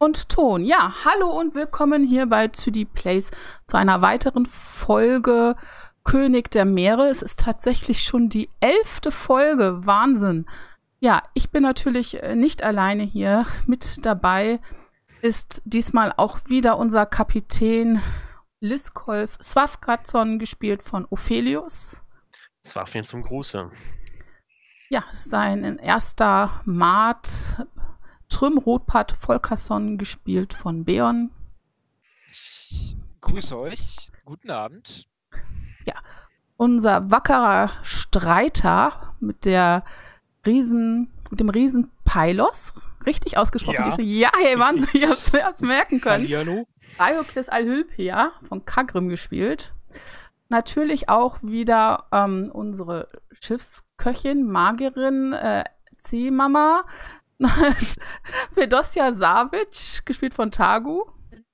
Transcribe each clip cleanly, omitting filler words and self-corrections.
Und Ton. Ja, hallo und willkommen hier bei Züdi Plays zu einer weiteren Folge König der Meere. Es ist tatsächlich schon die 11. Folge. Wahnsinn. Ja, ich bin natürlich nicht alleine hier. Mit dabei ist diesmal auch wieder unser Kapitän Liskolf Svafgradson, gespielt von Ophelius. Svafien zum Gruße. Ja, sein erster Maat Trym Rotpart Volkerson, gespielt von Beon. Ich grüße euch. Guten Abend. Ja, unser wackerer Streiter mit dem Riesen Pylos. Richtig ausgesprochen. Ja, hey, Wahnsinn, ich hab's merken können. Hallihallo. Aiokles Alhylpia von Kagrim gespielt. Natürlich auch wieder unsere Schiffsköchin, Magierin, C-Mama, Fedosja Savic, gespielt von Tagu.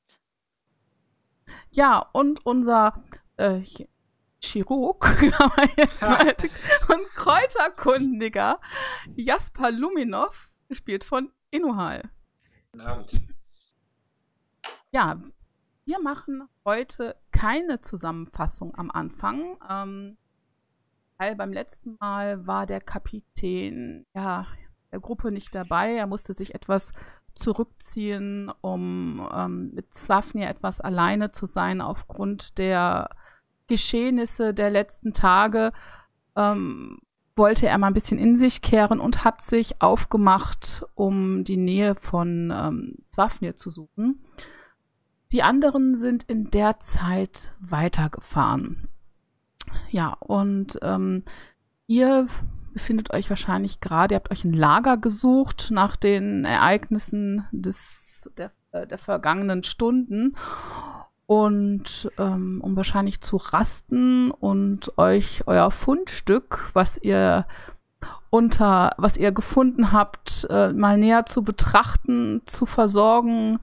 Ja, und unser Chirurg und Kräuterkundiger Jasper Luminov, gespielt von Inuhal. Guten Abend. Ja, wir machen heute keine Zusammenfassung am Anfang, weil beim letzten Mal war der Kapitän der Gruppe nicht dabei. Er musste sich etwas zurückziehen, um mit Swafnir etwas alleine zu sein aufgrund der Geschehnisse der letzten Tage. Wollte er mal ein bisschen in sich kehren und hat sich aufgemacht, um die Nähe von Swafnir zu suchen. Die anderen sind in der Zeit weitergefahren. Ja, und ihr befindet euch wahrscheinlich gerade, ihr habt euch ein Lager gesucht nach den Ereignissen der vergangenen Stunden. Und um wahrscheinlich zu rasten und euch euer Fundstück, was ihr gefunden habt, mal näher zu betrachten, zu versorgen.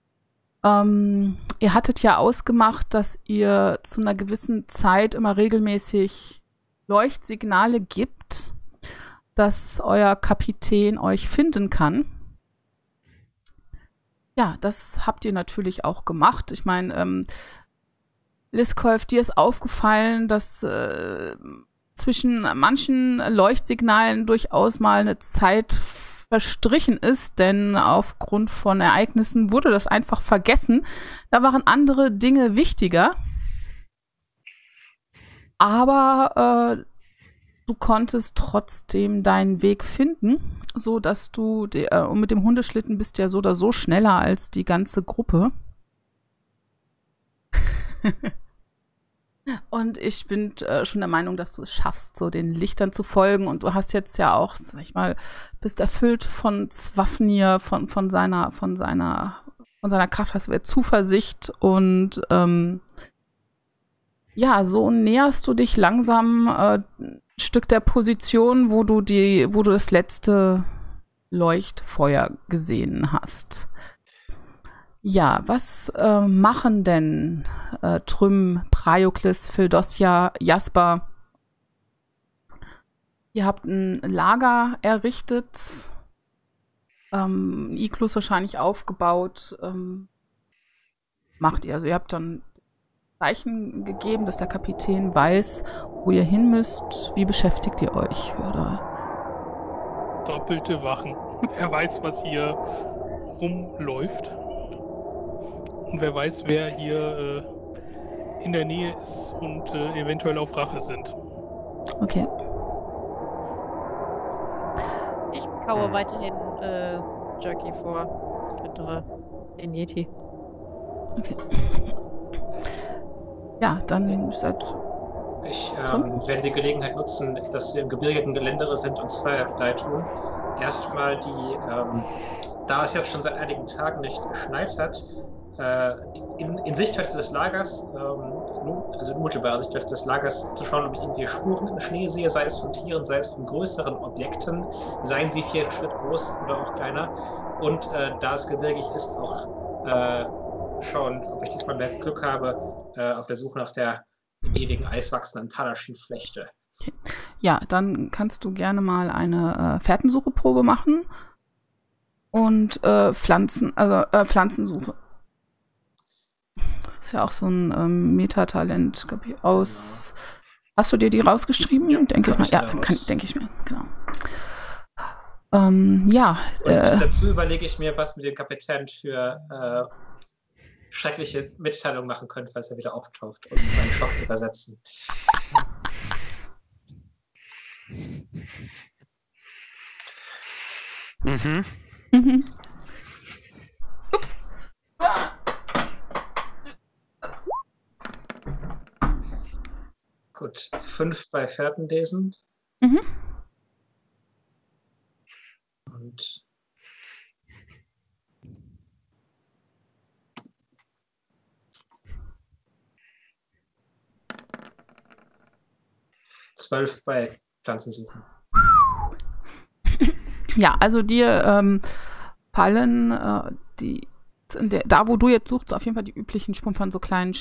Ihr hattet ja ausgemacht, dass ihr zu einer gewissen Zeit immer regelmäßig Leuchtsignale gibt, dass euer Kapitän euch finden kann. Ja, das habt ihr natürlich auch gemacht. Ich meine, Liskolf, dir ist aufgefallen, dass zwischen manchen Leuchtsignalen durchaus mal eine Zeit verstrichen ist, denn aufgrund von Ereignissen wurde das einfach vergessen. Da waren andere Dinge wichtiger. Aber du konntest trotzdem deinen Weg finden, so dass du und mit dem Hundeschlitten bist ja so oder so schneller als die ganze Gruppe. Und ich bin schon der Meinung, dass du es schaffst, so den Lichtern zu folgen. Und du hast jetzt ja auch, sag ich mal, bist erfüllt von Swafnir, von seiner Kraft, hast du Zuversicht. Und ja, so näherst du dich langsam ein Stück der Position, wo du das letzte Leuchtfeuer gesehen hast. Ja, was machen denn Trym, Praioklis, Fedosja, Jasper? Ihr habt ein Lager errichtet, Iglus wahrscheinlich aufgebaut. Macht ihr? Also ihr habt dann Zeichen gegeben, dass der Kapitän weiß, wo ihr hin müsst. Wie beschäftigt ihr euch? Oder? Doppelte Wachen. Wer weiß, was hier rumläuft. Und wer weiß, wer hier in der Nähe ist und eventuell auf Rache sind. Okay. Ich kaue weiterhin Jerky vor. Füttere den Yeti. Okay. Ja, dann seid. Ich werde die Gelegenheit nutzen, dass wir im gebirgigen Geländere sind, und zweierlei tun. Erstmal da es jetzt schon seit einigen Tagen nicht geschneit hat, in Sichtweite des Lagers, also in unmittelbarer Sichtweite des Lagers, zu schauen, ob ich irgendwie Spuren im Schnee sehe, sei es von Tieren, sei es von größeren Objekten, seien sie 4 Schritt groß oder auch kleiner. Und da es gebirgig ist, auch schauen, ob ich diesmal mehr Glück habe, auf der Suche nach der im ewigen Eis wachsenden Talaschi-Flechte. Okay. Ja, dann kannst du gerne mal eine Fährtensucheprobe machen. und Pflanzensuche. Das ist ja auch so ein Metatalent aus. Genau. Hast du dir die rausgeschrieben? Ja, denke ich mal. Ja, denke ich mir, genau. Ja. Und dazu überlege ich mir, was mit dem Kapitän für schreckliche Mitteilungen machen könnte, falls er wieder auftaucht, um meinen Schock zu versetzen. Mhm. Mhm. Ups. Gut, 5 bei Fährtenlesen. Mhm. Und ...12 bei Pflanzensuchen. Ja, also dir fallen da, wo du jetzt suchst, auf jeden Fall die üblichen Spuren von so kleinen,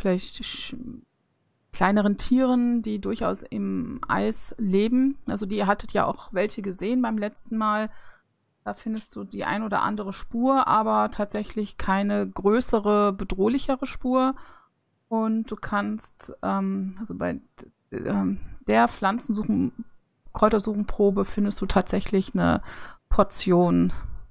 kleineren Tieren, die durchaus im Eis leben. Also ihr hattet ja auch welche gesehen beim letzten Mal. Da findest du die ein oder andere Spur, aber tatsächlich keine größere, bedrohlichere Spur. Und du kannst, also bei der Kräutersuchenprobe findest du tatsächlich eine Portion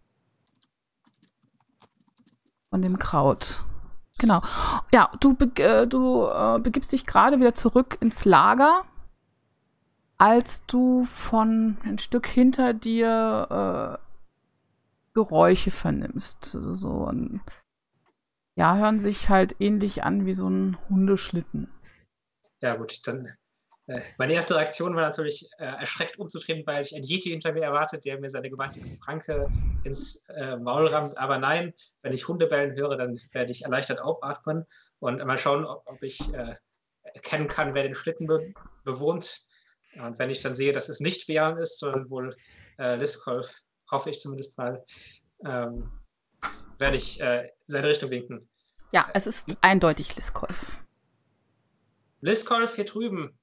von dem Kraut. Genau. Ja, du begibst dich gerade wieder zurück ins Lager, als du von ein Stück hinter dir Geräusche vernimmst. Also hören sich halt ähnlich an wie so ein Hundeschlitten. Ja gut, dann meine erste Reaktion war natürlich erschreckt umzudrehen, weil ich einen Yeti hinter mir erwartet, der mir seine gewaltige Pranke ins Maul rammt. Aber nein, wenn ich Hunde bellen höre, dann werde ich erleichtert aufatmen und mal schauen, ob ich erkennen kann, wer den Schlitten bewohnt. Und wenn ich dann sehe, dass es nicht Björn ist, sondern wohl Liskolf, hoffe ich zumindest mal, werde ich seine Richtung winken. Ja, es ist eindeutig Liskolf. Liskolf, hier drüben.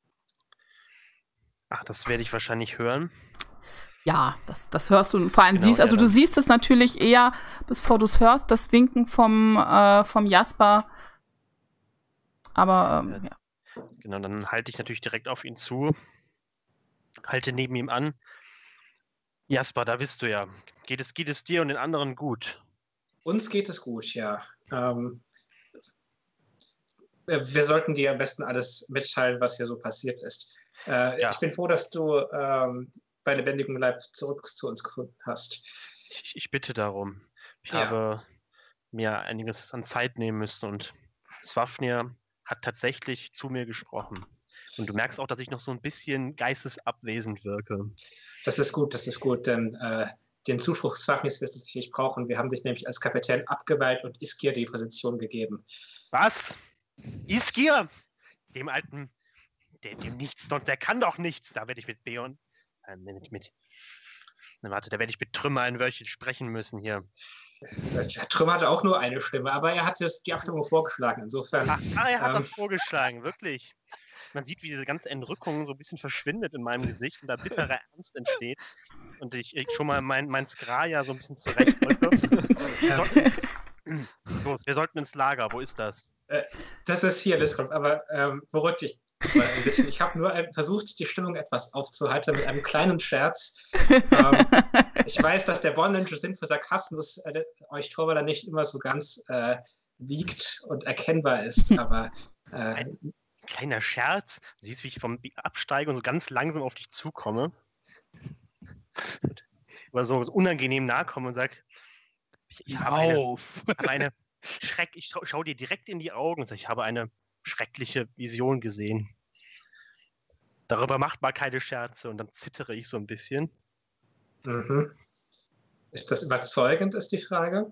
Ach, das werde ich wahrscheinlich hören. Ja, das hörst du. Vor allem Genau, du siehst es natürlich eher, bevor du es hörst, das Winken vom Jasper. Aber, ja. Genau, dann halte ich natürlich direkt auf ihn zu. Halte neben ihm an. Jasper, da bist du ja. Geht es dir und den anderen gut? Uns geht es gut, ja. Wir sollten dir am besten alles mitteilen, was hier so passiert ist. Ja. Ich bin froh, dass du bei lebendigem Leib zurück zu uns gefunden hast. Ich bitte darum. Ich habe mir einiges an Zeit nehmen müssen und Swafnir hat tatsächlich zu mir gesprochen. Und du merkst auch, dass ich noch so ein bisschen geistesabwesend wirke. Das ist gut, denn den Zuspruch Swafnirs wirst du sicherlich brauchen. Wir haben dich nämlich als Kapitän abgeweiht und Iskir die Position gegeben. Was? Iskir? Dem alten, dem nichts, sonst der kann doch nichts. Da werde ich mit Beon, da werde ich mit Trümmer ein Wörtchen sprechen müssen hier. Trümmer hatte auch nur eine Stimme, aber er hat die Abstimmung vorgeschlagen, insofern. Ach, er hat das vorgeschlagen, wirklich. Man sieht, wie diese ganze Entrückung so ein bisschen verschwindet in meinem Gesicht und da bitterer Ernst entsteht. Und ich schon mal mein Skraja so ein bisschen zurechtrücke. Los, wir sollten ins Lager. Wo ist das? Das ist hier, Liskolf, aber beruhig dich mal ein bisschen. Ich habe nur versucht, die Stimmung etwas aufzuheitern mit einem kleinen Scherz. Ich weiß, dass der bondländische Sinn für Sarkasmus euch Torwaller nicht immer so ganz liegt und erkennbar ist, aber ein kleiner Scherz. Du siehst, wie ich vom absteige und so ganz langsam auf dich zukomme. Aber so unangenehm nahe komme und sage, ich habe eine ich schau dir direkt in die Augen und sage, ich habe eine schreckliche Vision gesehen. Darüber macht man keine Scherze und dann zittere ich so ein bisschen. Mhm. Ist das überzeugend, ist die Frage?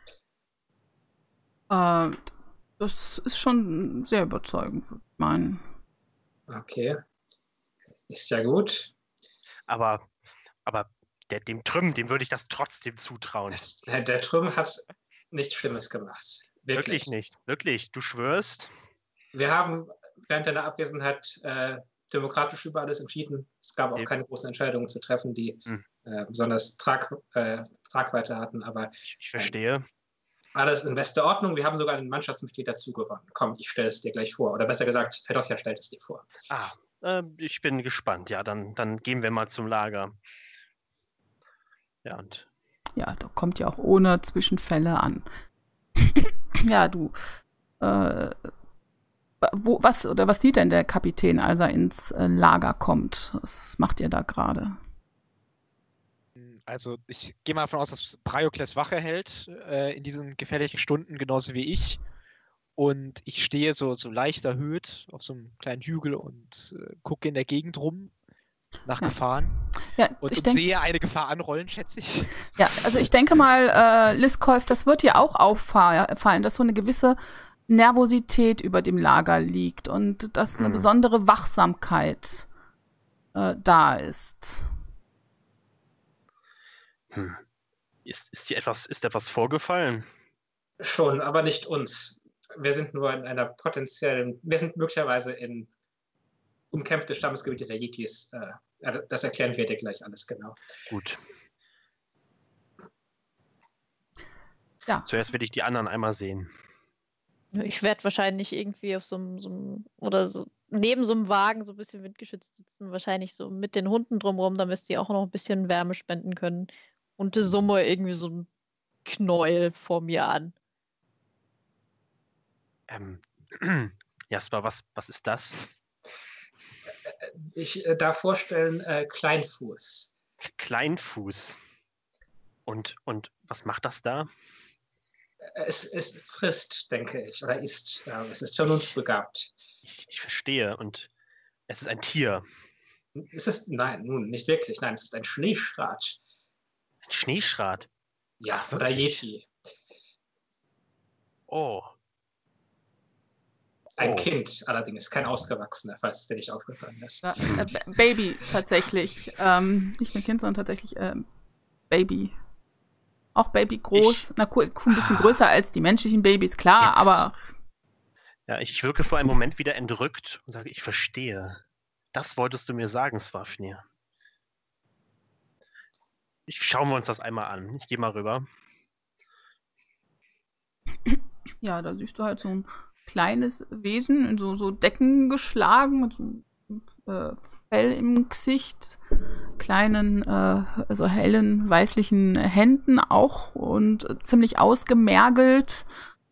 Das ist schon sehr überzeugend, würde ich meinen. Okay. Ist ja gut. Aber dem Trüm, dem würde ich das trotzdem zutrauen. Der Trüm hat nichts Schlimmes gemacht. Wirklich nicht. Wirklich. Du schwörst? Wir haben während deiner Abwesenheit demokratisch über alles entschieden. Es gab auch keine großen Entscheidungen zu treffen, die besonders Tragweite hatten. Aber Ich verstehe. alles in bester Ordnung. Wir haben sogar ein Mannschaftsmitglied dazu gewonnen. Komm, ich stelle es dir gleich vor. Oder besser gesagt, Fedosja stellt es dir vor. Ich bin gespannt. Ja, dann gehen wir mal zum Lager. Ja, und Ja, da kommt ja auch ohne Zwischenfälle an. Ja, du. Was sieht denn der Kapitän, als er ins Lager kommt? Was macht ihr da gerade? Also ich gehe mal davon aus, dass Priokles Wache hält in diesen gefährlichen Stunden, genauso wie ich. Und ich stehe so leicht erhöht auf so einem kleinen Hügel und gucke in der Gegend rum nach Gefahren. Ja, und sehe eine Gefahr anrollen, schätze ich. Ja, also ich denke mal, Liskolf, das wird dir auch auffallen, dass so eine gewisse Nervosität über dem Lager liegt und dass eine besondere Wachsamkeit da ist. Ist etwas vorgefallen? Schon, aber nicht uns. Wir sind nur in einer wir sind möglicherweise in umkämpfte Stammesgebiete der Yetis. Das erklären wir dir gleich alles genau. Gut. Ja. Zuerst will ich die anderen einmal sehen. Ich werde wahrscheinlich irgendwie auf so neben so einem Wagen so ein bisschen windgeschützt sitzen, wahrscheinlich so mit den Hunden drumherum, damit die auch noch ein bisschen Wärme spenden können. Und summe irgendwie so ein Knäuel vor mir an. Jasper, was ist das? Ich darf vorstellen, Kleinfuß. Kleinfuß. Und was macht das da? Es frisst, denke ich, oder isst. Es ist vernunftbegabt. Ich verstehe. Und es ist ein Tier. Nein, nun, nicht wirklich. Nein, es ist ein Schneeschrat. Ein Schneeschrat? Ja, oder Yeti. Oh. Ein Kind allerdings, kein Ausgewachsener, falls es dir nicht aufgefallen ist. Ja, Baby tatsächlich. Nicht ein Kind, sondern tatsächlich Baby. Auch Baby groß. Ein bisschen größer als die menschlichen Babys, klar, aber... Ja, ich wirke für einen Moment wieder entrückt und sage, ich verstehe. Das wolltest du mir sagen, Swafnir. Schauen wir uns das einmal an. Ich gehe mal rüber. Ja, da siehst du halt so ein kleines Wesen in so Decken geschlagen mit so einem Fell im Gesicht, kleinen, so hellen, weißlichen Händen auch und ziemlich ausgemergelt.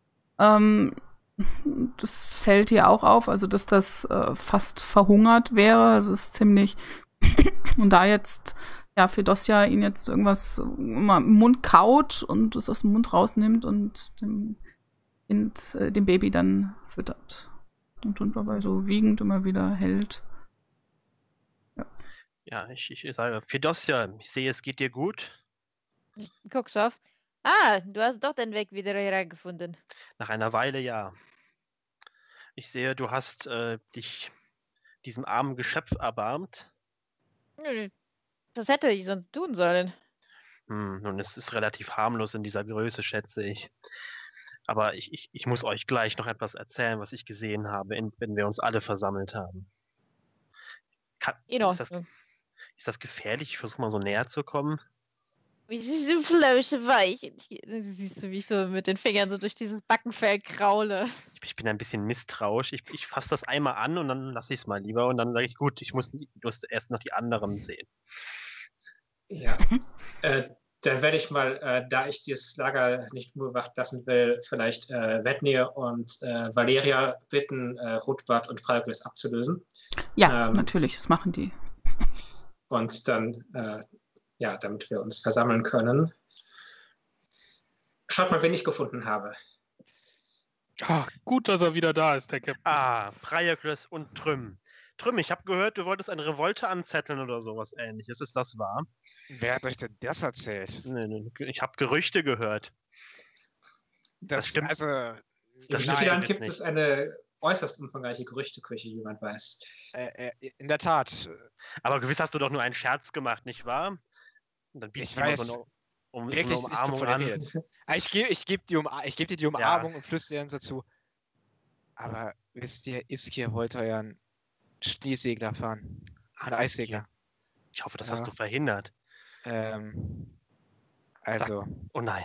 Das fällt dir auch auf, also dass das fast verhungert wäre. Also es ist ziemlich und da jetzt Fedosja ihn jetzt irgendwas immer im Mund kaut und es aus dem Mund rausnimmt und dem Baby dann füttert. Und dabei so wiegend immer wieder hält. Ja, ich sage, Fedosja, ich sehe, es geht dir gut. Ich guck's auf. Du hast doch den Weg wieder hergefunden. Nach einer Weile, ja. Ich sehe, du hast dich diesem armen Geschöpf erbarmt. Was hätte ich sonst tun sollen? Nun, es ist relativ harmlos in dieser Größe, schätze ich. Aber ich muss euch gleich noch etwas erzählen, was ich gesehen habe, wenn wir uns alle versammelt haben. Ist das gefährlich? Ich versuche mal so näher zu kommen. Wie so flauschweich. Siehst du, wie ich so mit den Fingern so durch dieses Backenfell kraule. Ich bin ein bisschen misstrauisch. Ich fasse das einmal an und dann lasse ich es mal lieber. Und dann sage ich, gut, du musst erst noch die anderen sehen. Ja. Dann werde ich mal, da ich dieses Lager nicht unbewacht lassen will, vielleicht Vetnir und Valeria bitten, Rotbart und Priokles abzulösen. Ja, natürlich, das machen die. Und dann, damit wir uns versammeln können. Schaut mal, wen ich gefunden habe. Gut, dass er wieder da ist, der Captain. Priokles und Trüm. Trüm, ich habe gehört, du wolltest eine Revolte anzetteln oder sowas Ähnliches. Ist das wahr? Wer hat euch denn das erzählt? Nee, ich habe Gerüchte gehört. Das stimmt. Also, in Schneeland gibt es eine äußerst umfangreiche Gerüchteküche, wie man weiß. In der Tat. Aber gewiss hast du doch nur einen Scherz gemacht, nicht wahr? Und dann ich weiß. So eine wirklich Umarmung an. Ich gebe dir die Umarmung und flüstere dann dazu. Aber wisst ihr, Iskir wollte euren Schneesegler fahren. Ein Eissegler. Ich hoffe, das hast du verhindert. Also. Oh nein.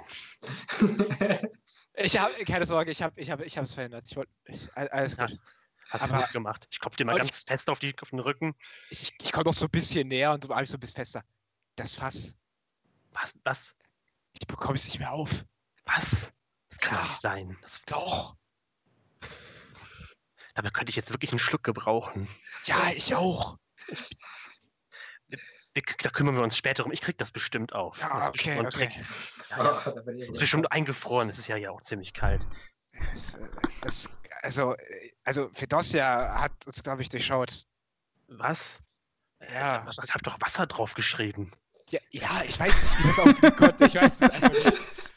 Ich habe keine Sorge, ich habe es verhindert. Alles gut. Ja, hast du gut gemacht. Ich klopfe dir mal ganz fest auf den Rücken. Ich komme noch so ein bisschen näher und so ein bisschen fester. Das Fass. Was? Ich bekomme es nicht mehr auf. Was? Das kann doch nicht sein. Doch. Dabei könnte ich jetzt wirklich einen Schluck gebrauchen. Ja, ich auch. Da kümmern wir uns später um. Ich krieg das bestimmt auf. Ja, okay. Ja. Ist bestimmt eingefroren. Es ist ja auch ziemlich kalt. Also Fedosia hat uns, glaube ich, durchschaut. Was? Ja. Ich hab doch Wasser drauf geschrieben. Ja, ich weiß nicht, wie das aufgehen konnte. Ich weiß es einfach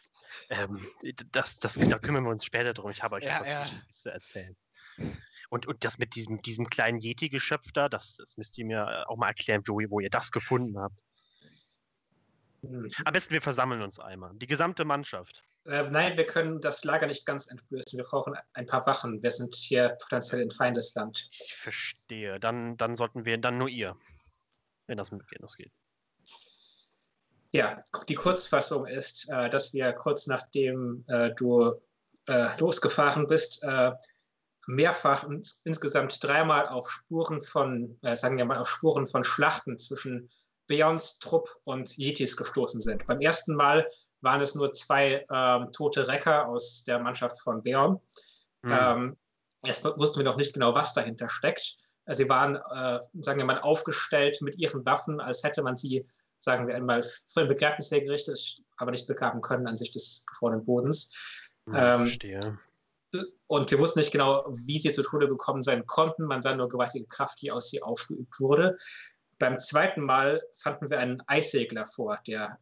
nicht. Da kümmern wir uns später drum. Ich habe euch etwas Wichtiges zu erzählen. Und das mit diesem kleinen Yeti-Geschöpf da, das müsst ihr mir auch mal erklären, wo ihr das gefunden habt. Am besten, wir versammeln uns einmal. Die gesamte Mannschaft. Nein, wir können das Lager nicht ganz entblößen. Wir brauchen ein paar Wachen. Wir sind hier potenziell in Feindesland. Ich verstehe. Dann sollten wir, dann nur ihr. Wenn das geht. Ja, die Kurzfassung ist, dass wir kurz nachdem du losgefahren bist, mehrfach insgesamt 3-mal auf Spuren von, sagen wir mal, auf Spuren von Schlachten zwischen Beorns Trupp und Yetis gestoßen sind. Beim ersten Mal waren es nur 2 tote Recker aus der Mannschaft von Beorn. Erst wussten wir noch nicht genau, was dahinter steckt. Sie waren, sagen wir mal, aufgestellt mit ihren Waffen, als hätte man sie, sagen wir einmal, für ein Begräbnis hergerichtet, aber nicht begraben können an sich des gefrorenen Bodens. Verstehe. Und wir wussten nicht genau, wie sie zu Tode gekommen sein konnten. Man sah nur gewaltige Kraft, die aus sie aufgeübt wurde. Beim zweiten Mal fanden wir einen Eissegler vor, der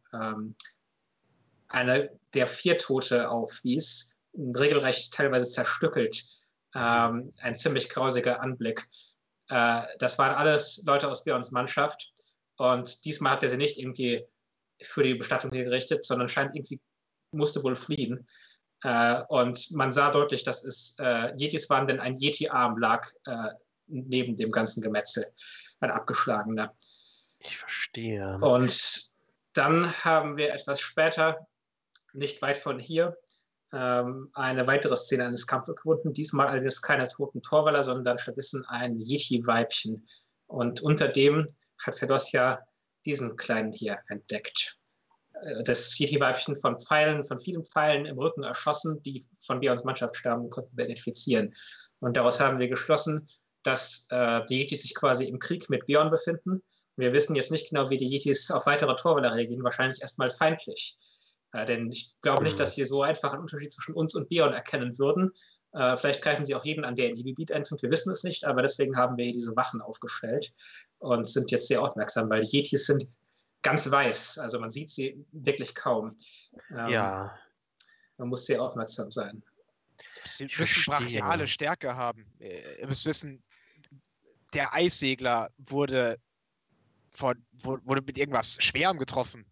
eine der 4 Tote aufwies, regelrecht teilweise zerstückelt. Ein ziemlich grausiger Anblick. Das waren alles Leute aus Beorns Mannschaft. Und diesmal hat er sie nicht irgendwie für die Bestattung hier gerichtet, sondern musste wohl fliehen. Und man sah deutlich, dass es Yetis waren, denn ein Yeti-Arm lag neben dem ganzen Gemetzel, ein abgeschlagener. Ich verstehe. Und dann haben wir etwas später, nicht weit von hier, eine weitere Szene eines Kampfes gefunden. Diesmal allerdings keine toten Torwaller, sondern stattdessen ein Yeti-Weibchen. Und unter dem hat Fedosia diesen Kleinen hier entdeckt. Das Yeti-Weibchen von vielen Pfeilen im Rücken erschossen, die von Beorns Mannschaft stammen, konnten wir identifizieren. Und daraus haben wir geschlossen, dass die Yetis sich quasi im Krieg mit Beorn befinden. Wir wissen jetzt nicht genau, wie die Yetis auf weitere Torwaller reagieren, wahrscheinlich erstmal feindlich. Denn ich glaube nicht, dass sie so einfach einen Unterschied zwischen uns und Beorn erkennen würden. Vielleicht greifen sie auch jeden an, der in die Gebiet eintritt. Wir wissen es nicht, aber deswegen haben wir hier diese Wachen aufgestellt und sind jetzt sehr aufmerksam, weil die Yetis sind ganz weiß. Also man sieht sie wirklich kaum. Ja. Man muss sehr aufmerksam sein. Sie müssen brachiale Stärke haben. Ihr müsst wissen, der Eissegler wurde mit irgendwas Schwerem getroffen.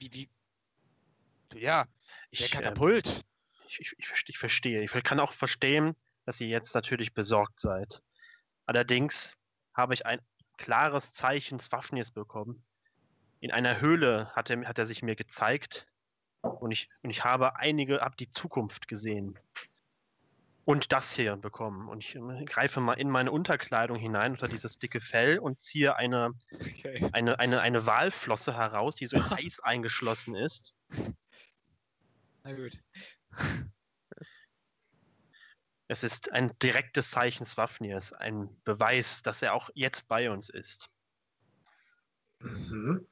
Der Katapult. Ich verstehe. Ich kann auch verstehen, dass ihr jetzt natürlich besorgt seid. Allerdings habe ich ein klares Zeichen Swafnirs bekommen. In einer Höhle hat er sich mir gezeigt und ich habe die Zukunft gesehen. Und das hier bekommen. Und ich greife mal in meine Unterkleidung hinein unter dieses dicke Fell und ziehe eine Walflosse heraus, die so in Eis eingeschlossen ist. Na gut. Es ist ein direktes Zeichen Swafnirs, ein Beweis, dass er auch jetzt bei uns ist. Mhm.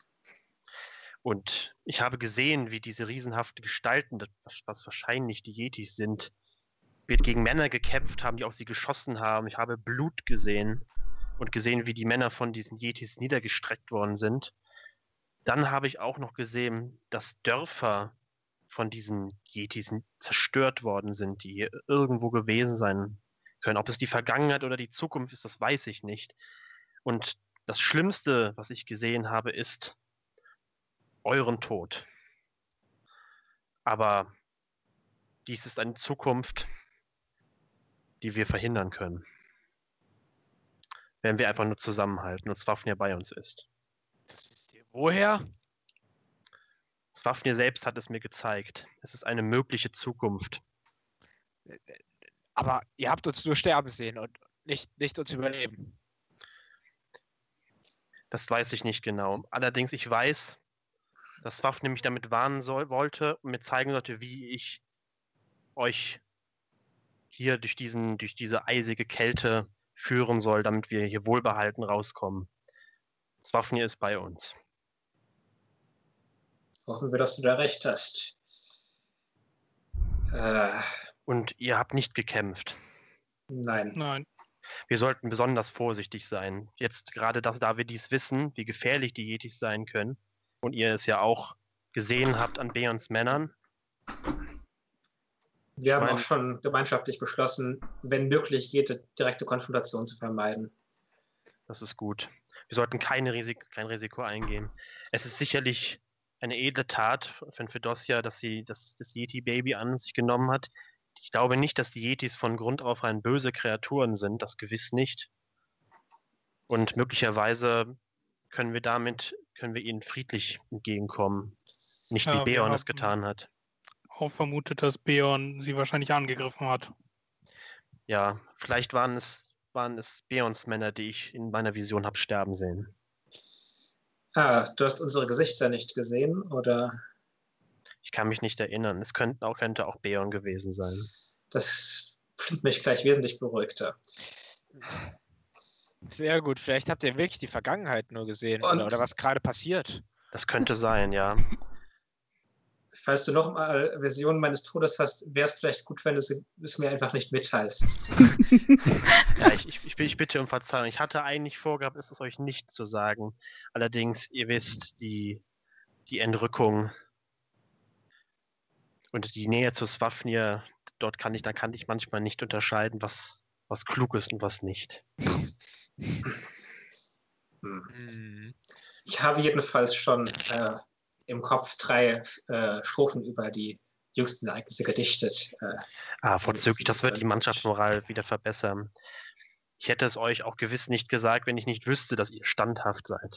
Und ich habe gesehen, wie diese riesenhaften Gestalten, was wahrscheinlich die Yetis sind, gegen Männer gekämpft haben, die auf sie geschossen haben. Ich habe Blut gesehen und gesehen, wie die Männer von diesen Yetis niedergestreckt worden sind. Dann habe ich auch noch gesehen, dass Dörfer von diesen Yetis zerstört worden sind, die hier irgendwo gewesen sein können. Ob es die Vergangenheit oder die Zukunft ist, das weiß ich nicht. Und das Schlimmste, was ich gesehen habe, ist euren Tod. Aber dies ist eine Zukunft, die wir verhindern können. Wenn wir einfach nur zusammenhalten und Swafnir bei uns ist. Das wisst ihr woher? Swafnir selbst hat es mir gezeigt. Es ist eine mögliche Zukunft. Aber ihr habt uns nur sterben sehen und nicht uns überleben. Das weiß ich nicht genau. Allerdings, ich weiß, dass Swafnir mich damit warnen wollte und mir zeigen sollte, wie ich euch hier durch diese eisige Kälte führen soll, damit wir hier wohlbehalten rauskommen. Swafnir ist bei uns. Hoffen wir, dass du da recht hast. Und ihr habt nicht gekämpft. Nein. Wir sollten besonders vorsichtig sein. Jetzt gerade, da wir dies wissen, wie gefährlich die Yetis sein können, und ihr es ja auch gesehen habt an Beons Männern. Wir haben auch schon gemeinschaftlich beschlossen, wenn möglich, jede direkte Konfrontation zu vermeiden. Das ist gut. Wir sollten kein Risiko eingehen. Es ist sicherlich eine edle Tat von Fedosia, dass sie das Yeti-Baby an sich genommen hat. Ich glaube nicht, dass die Yetis von Grund auf rein böse Kreaturen sind, das gewiss nicht. Und möglicherweise können wir ihnen friedlich entgegenkommen. Nicht wie Beorn es getan hat. Auch vermutet, dass Beorn sie wahrscheinlich angegriffen hat. Ja, vielleicht waren es Beorns Männer, die ich in meiner Vision habe sterben sehen. Du hast unsere Gesichter nicht gesehen, oder? Ich kann mich nicht erinnern. Es könnte auch Beorn gewesen sein. Das klingt mich gleich wesentlich beruhigter. Sehr gut. Vielleicht habt ihr wirklich die Vergangenheit nur gesehen oder was gerade passiert. Das könnte sein, ja. Falls du noch mal Visionen meines Todes hast, wäre es vielleicht gut, wenn du es mir einfach nicht mitteilst. Ja, ich bitte um Verzeihung. Ich hatte eigentlich vorgehabt, es euch nicht zu sagen. Allerdings, ihr wisst, die Entrückung und die Nähe zu Swafnir, da kann ich manchmal nicht unterscheiden, was klug ist und was nicht. Ich habe jedenfalls schon im Kopf 3 Strophen über die jüngsten Ereignisse gedichtet. Vorzüglich, das wird die Mannschaftsmoral wieder verbessern. Ich hätte es euch auch gewiss nicht gesagt, wenn ich nicht wüsste, dass ihr standhaft seid.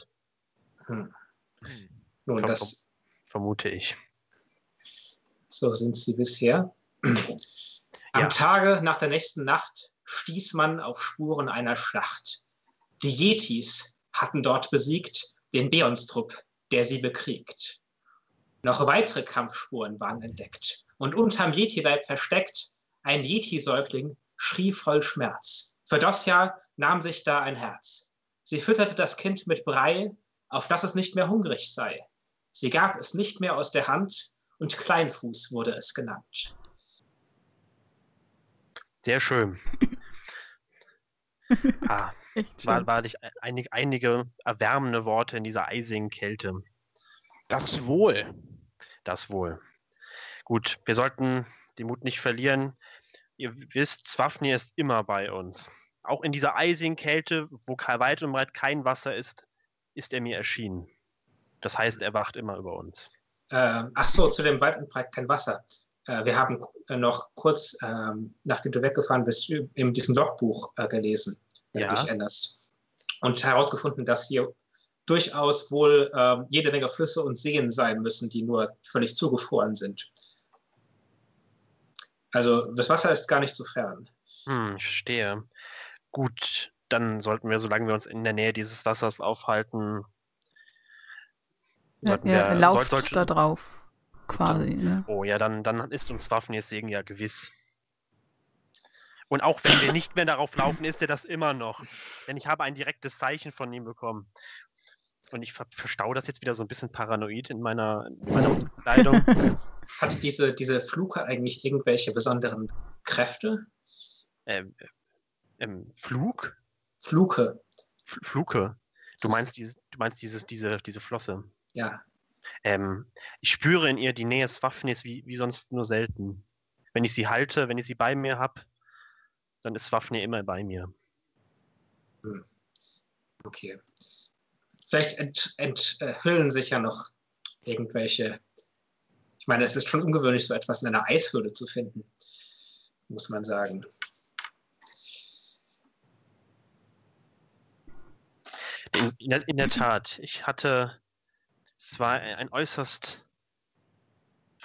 Nun, das vermute ich. So sind sie bisher. Am Tage nach der nächsten Nacht stieß man auf Spuren einer Schlacht. Die Yetis hatten dort besiegt den Beornstrupp, der sie bekriegt. Noch weitere Kampfspuren waren entdeckt und unterm Yeti-Leib versteckt ein Yeti-Säugling schrie voll Schmerz. Fedosia nahm sich da ein Herz. Sie fütterte das Kind mit Brei, auf dass es nicht mehr hungrig sei. Sie gab es nicht mehr aus der Hand und Kleinfuß wurde es genannt. Sehr schön. Wahrlich einige erwärmende Worte in dieser eisigen Kälte. Das wohl. Das wohl. Gut, wir sollten den Mut nicht verlieren. Ihr wisst, Swafnir ist immer bei uns. Auch in dieser eisigen Kälte, wo weit und breit kein Wasser ist er mir erschienen. Das heißt, er wacht immer über uns. Zu dem weit und breit kein Wasser. Wir haben noch kurz, nachdem du weggefahren bist, in diesem Logbuch gelesen, wenn du dich erinnerst. Und herausgefunden, dass hier durchaus wohl jede Menge Flüsse und Seen sein müssen, die nur völlig zugefroren sind. Also das Wasser ist gar nicht so fern. Ich verstehe. Gut, dann sollten wir, solange wir uns in der Nähe dieses Wassers aufhalten, lauft da drauf, quasi. Ne? Oh ja, dann ist uns Swafnirs Segen ja gewiss. Und auch wenn wir nicht mehr darauf laufen, ist er das immer noch. Denn ich habe ein direktes Zeichen von ihm bekommen. Und ich verstaue das jetzt wieder so ein bisschen paranoid in meiner Kleidung. Hat diese Fluke eigentlich irgendwelche besonderen Kräfte? Flug? Fluke. Fluke. Du meinst diese Flosse? Ja. Ich spüre in ihr die Nähe Swafnirs wie sonst nur selten. Wenn ich sie halte, wenn ich sie bei mir habe, dann ist Swafnir immer bei mir. Okay. Vielleicht enthüllen sich ja noch irgendwelche. Ich meine, es ist schon ungewöhnlich, so etwas in einer Eishöhle zu finden, muss man sagen. In der Tat, es war ein äußerst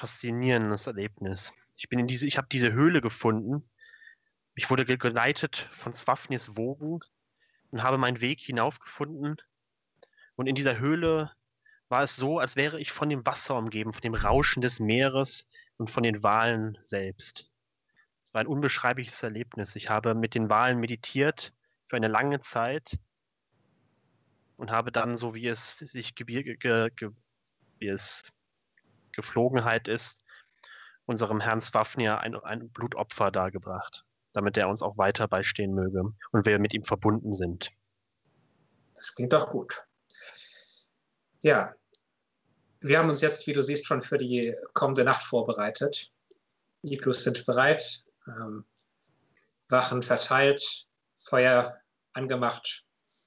faszinierendes Erlebnis. Ich habe diese Höhle gefunden. Ich wurde geleitet von Swafnirs Wogen und habe meinen Weg hinaufgefunden. Und in dieser Höhle war es so, als wäre ich von dem Wasser umgeben, von dem Rauschen des Meeres und von den Walen selbst. Es war ein unbeschreibliches Erlebnis. Ich habe mit den Walen meditiert für eine lange Zeit und habe dann, so wie es sich wie es Geflogenheit ist, unserem Herrn Swafnir ein Blutopfer dargebracht, damit er uns auch weiter beistehen möge und wir mit ihm verbunden sind. Das klingt doch gut. Ja, wir haben uns jetzt, wie du siehst, schon für die kommende Nacht vorbereitet. Iglus sind bereit, Wachen verteilt, Feuer angemacht.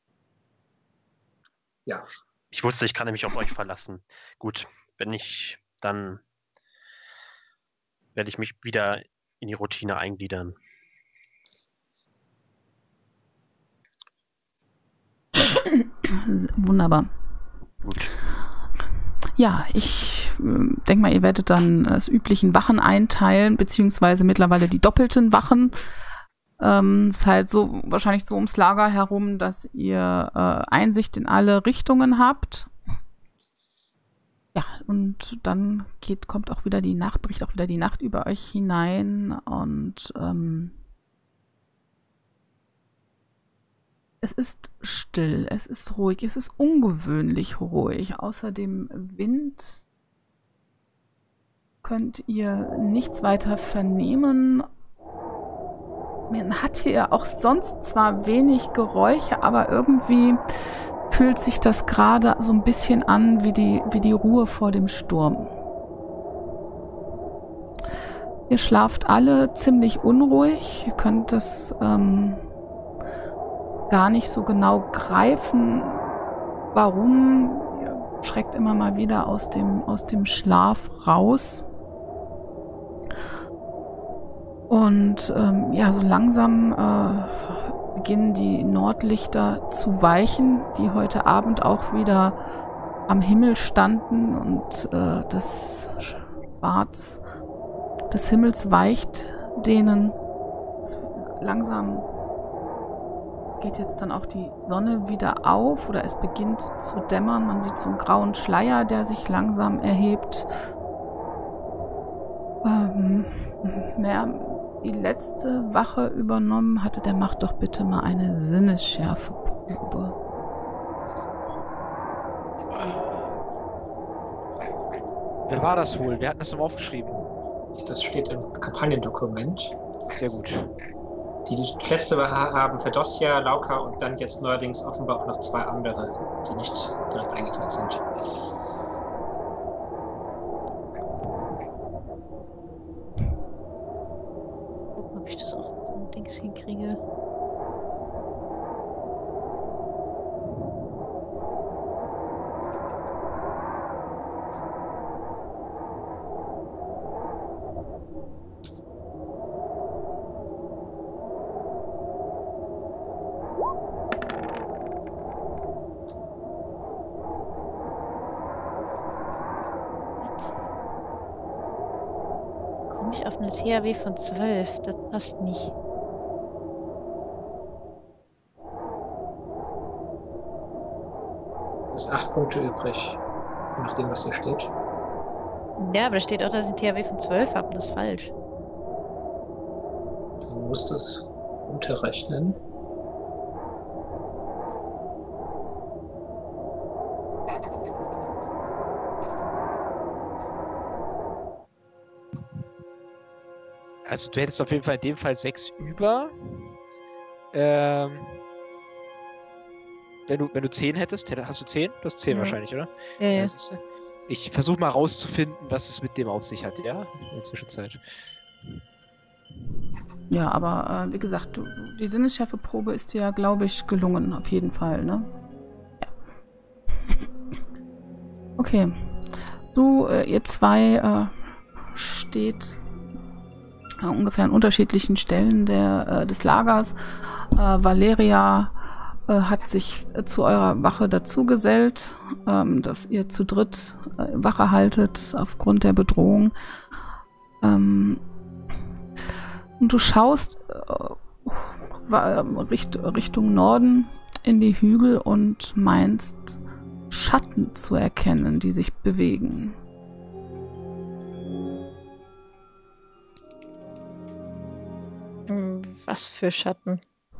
Ja. Ich wusste, ich kann mich auf euch verlassen. Gut, wenn nicht, dann werde ich mich wieder in die Routine eingliedern. Wunderbar. Gut. Ja, ich denke mal, ihr werdet dann das üblichen Wachen einteilen, beziehungsweise mittlerweile die doppelten Wachen. Ist halt so wahrscheinlich so ums Lager herum, dass ihr Einsicht in alle Richtungen habt. Ja, und dann kommt auch wieder die Nacht, bricht auch wieder die Nacht über euch hinein und es ist still, es ist ruhig, es ist ungewöhnlich ruhig. Außer dem Wind könnt ihr nichts weiter vernehmen. Man hat hier auch sonst zwar wenig Geräusche, aber irgendwie fühlt sich das gerade so ein bisschen an wie die Ruhe vor dem Sturm. Ihr schlaft alle ziemlich unruhig. Ihr könnt das gar nicht so genau greifen, warum. Ihr schreckt immer mal wieder aus dem Schlaf raus. Und ja, so langsam beginnen die Nordlichter zu weichen, die heute Abend auch wieder am Himmel standen und das Schwarz des Himmels weicht denen. Langsam geht jetzt dann auch die Sonne wieder auf oder es beginnt zu dämmern. Man sieht so einen grauen Schleier, der sich langsam erhebt. Die letzte Wache übernommen hatte, der macht doch bitte mal eine Sinnesschärfeprobe. Wer war das wohl? Wer hat das nochmal aufgeschrieben? Das steht im Kampagnendokument. Sehr gut. Die letzte Wache haben Fedossia, Lauka und dann jetzt neuerdings offenbar auch noch 2 andere, die nicht direkt eingeteilt sind. Ob ich das auch mit Dings hinkriege. Auf eine THW von 12, das passt nicht. Das ist 8 Punkte übrig, je nachdem, was hier steht. Ja, aber da steht auch, dass ich eine THW von 12 habe, das ist falsch. Du musst es unterrechnen. Also du hättest auf jeden Fall in dem Fall 6 über. Wenn du 10 hättest, hast du 10? Du hast 10 Ja. wahrscheinlich, oder? Ja, ja. Siehste. Ich versuche mal rauszufinden, was es mit dem auf sich hat, ja? In der Zwischenzeit. Ja, aber wie gesagt, die Sinnesschärfeprobe ist dir ja, glaube ich, gelungen, auf jeden Fall, ne? Ja. Okay. Ihr zwei steht ungefähr an unterschiedlichen Stellen des Lagers. Valeria hat sich zu eurer Wache dazugesellt, dass ihr zu dritt Wache haltet aufgrund der Bedrohung. Und du schaust Richtung Norden in die Hügel und meinst Schatten zu erkennen, die sich bewegen. Was für Schatten?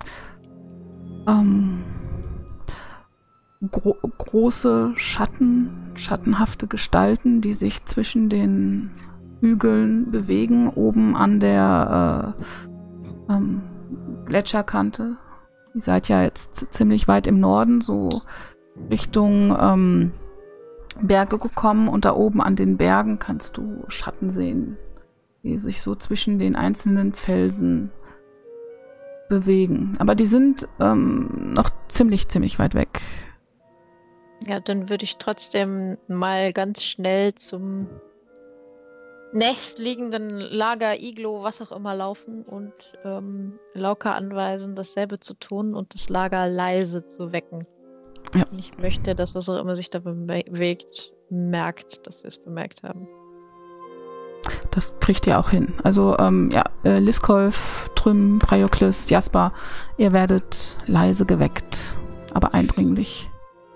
Große schattenhafte Gestalten, die sich zwischen den Hügeln bewegen, oben an der Gletscherkante. Ihr seid ja jetzt ziemlich weit im Norden, so Richtung Berge gekommen, und da oben an den Bergen kannst du Schatten sehen, die sich so zwischen den einzelnen Felsen bewegen. Aber die sind noch ziemlich weit weg. Ja, dann würde ich trotzdem mal ganz schnell zum nächstliegenden Lager, Iglo, was auch immer laufen und Lauka anweisen, dasselbe zu tun und das Lager leise zu wecken. Ja. Ich möchte, dass was auch immer sich da bewegt, merkt, dass wir es bemerkt haben. Das kriegt ihr auch hin. Also, Liskolf, Trym, Priokles, Jasper, ihr werdet leise geweckt, aber eindringlich.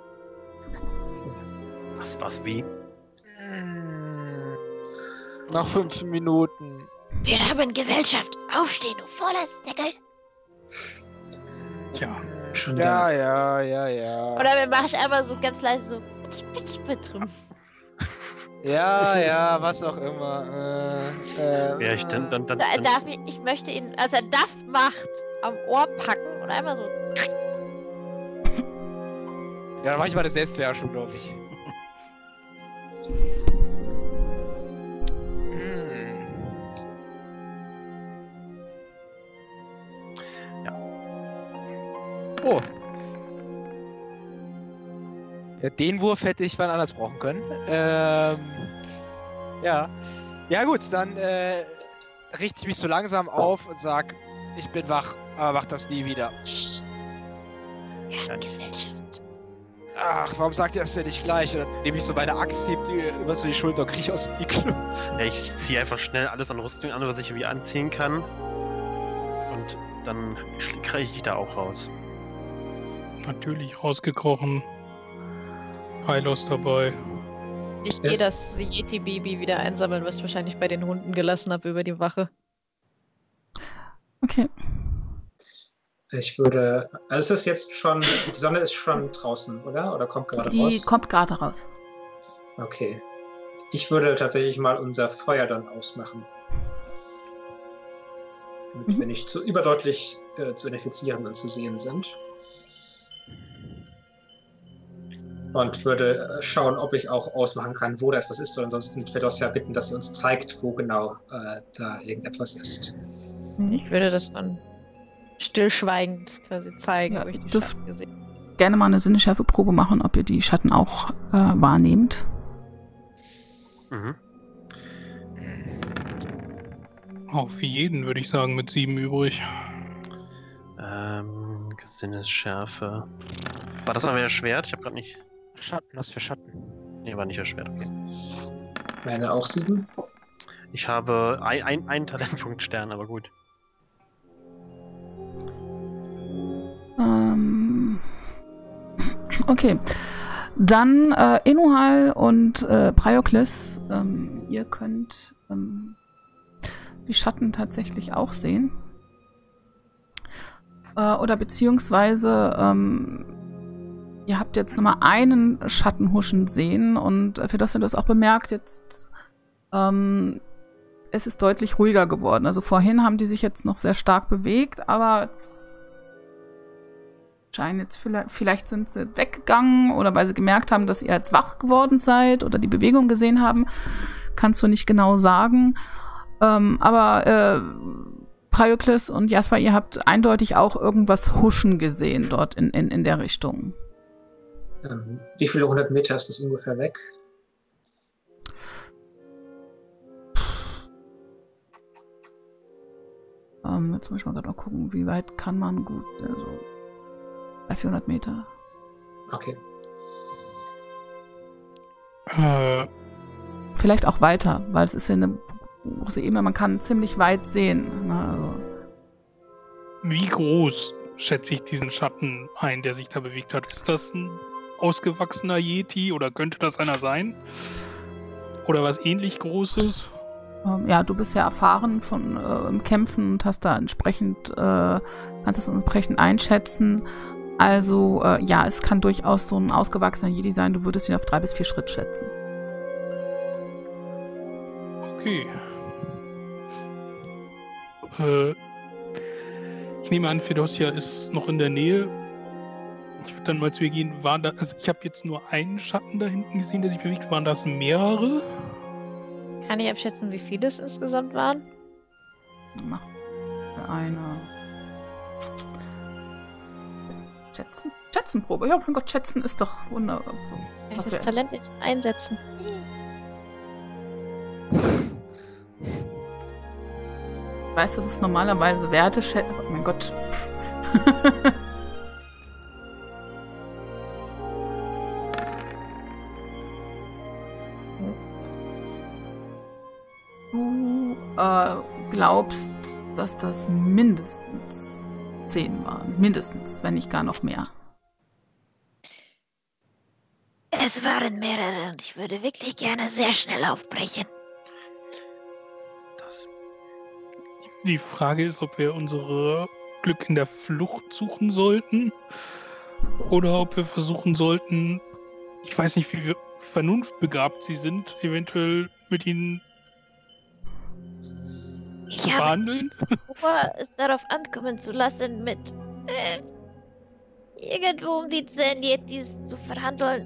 Was wie? Nach 5 Minuten. Wir haben Gesellschaft. Aufstehen, du fauler Säckel. Ja. Schon da. Ja. Oder wir machen einfach so ganz leise so. Ja, was auch immer. Ja, dann. Ich möchte ihn, als er das macht, am Ohr packen und einfach so. Ja, dann mach ich mal das Selbstbeherrschung, glaube ich. Oh. Ja, den Wurf hätte ich wann anders brauchen können. Ja. Ja gut, dann richte ich mich so langsam auf und sag, ich bin wach, aber mach das nie wieder. Ja, Gesellschaft. Ach, warum sagt ihr das denn nicht gleich? Und dann nehme ich so meine Axt, heb die über so die Schulter und kriege aus dem Iglu. Ja, ich ziehe einfach schnell alles an Rüstung an, was ich irgendwie anziehen kann. Und dann kriege ich da auch raus. Natürlich rausgekrochen. Hylos dabei. Ich gehe das Yeti-Baby wieder einsammeln, was ich wahrscheinlich bei den Hunden gelassen habe über die Wache. Okay. Ich würde. Also es ist jetzt schon. Die Sonne ist schon draußen, oder? Oder kommt gerade raus? Die kommt gerade raus. Okay. Ich würde tatsächlich mal unser Feuer dann ausmachen. Damit wir nicht zu überdeutlich zu identifizieren und zu sehen sind. Und würde schauen, ob ich auch ausmachen kann, wo da etwas ist. Oder ansonsten Fedosja bitten, dass sie uns zeigt, wo genau da irgendetwas ist. Ich würde das dann stillschweigend quasi zeigen, Ja, ob ich die dürft Schatten gesehen habe. gerne mal eine Sinneschärfeprobe machen, ob ihr die Schatten auch wahrnehmt. Mhm. Auf jeden, würde ich sagen, mit 7 übrig. Sinnesschärfe. War das aber ja Schwert? Ich habe gerade nicht. Schatten, was für Schatten? Nee, war nicht das Schwert, okay. Meine auch 7? Ich habe einen Talentpunkt Stern, aber gut. Okay. Dann Enuhal und Priokles, ihr könnt die Schatten tatsächlich auch sehen. Oder beziehungsweise ihr habt jetzt nochmal einen Schatten huschen sehen und für das ihr das auch bemerkt, jetzt es ist deutlich ruhiger geworden. Also vorhin haben die sich jetzt noch sehr stark bewegt, aber scheinen jetzt vielleicht sind sie weggegangen oder weil sie gemerkt haben, dass ihr jetzt wach geworden seid oder die Bewegung gesehen haben. Kannst du nicht genau sagen. Aber Priokles und Jasper, ihr habt eindeutig auch irgendwas huschen gesehen dort in der Richtung. Wie viele 100 Meter ist das ungefähr weg? Jetzt muss ich mal gerade mal gucken, wie weit kann man gut. Also, 400 Meter. Okay. Vielleicht auch weiter, weil es ist ja eine große Ebene, man kann ziemlich weit sehen. Ne? Also. Wie groß schätze ich diesen Schatten ein, der sich da bewegt hat? Ist das ein ausgewachsener Yeti oder könnte das einer sein? Oder was ähnlich Großes? Ja, du bist ja erfahren im Kämpfen und hast da kannst das entsprechend einschätzen. Also, ja, es kann durchaus so ein ausgewachsener Jedi sein. Du würdest ihn auf 3 bis 4 Schritt schätzen. Okay. Ich nehme an, Fedosia ist noch in der Nähe. Ich würde dann mal zu ihr gehen. Also ich habe jetzt nur einen Schatten da hinten gesehen, der sich bewegt. Waren das mehrere? Kann ich abschätzen, wie viele es insgesamt waren? Mach eine Schätzenprobe. Ja, mein Gott, schätzen ist doch wunderbar. Kann ich das Talent nicht einsetzen? Ich weiß, dass es normalerweise Werte schätzen. Oh mein Gott. Du glaubst, dass das mindestens 10 waren. Mindestens, wenn nicht gar noch mehr. Es waren mehrere und ich würde wirklich gerne sehr schnell aufbrechen. Die Frage ist, ob wir unser Glück in der Flucht suchen sollten oder ob wir versuchen sollten, ich weiß nicht, wie vernunftbegabt sie sind, eventuell mit ihnen zu verhandeln. Vor es darauf ankommen zu lassen, mit irgendwo um die 10 Yetis zu verhandeln.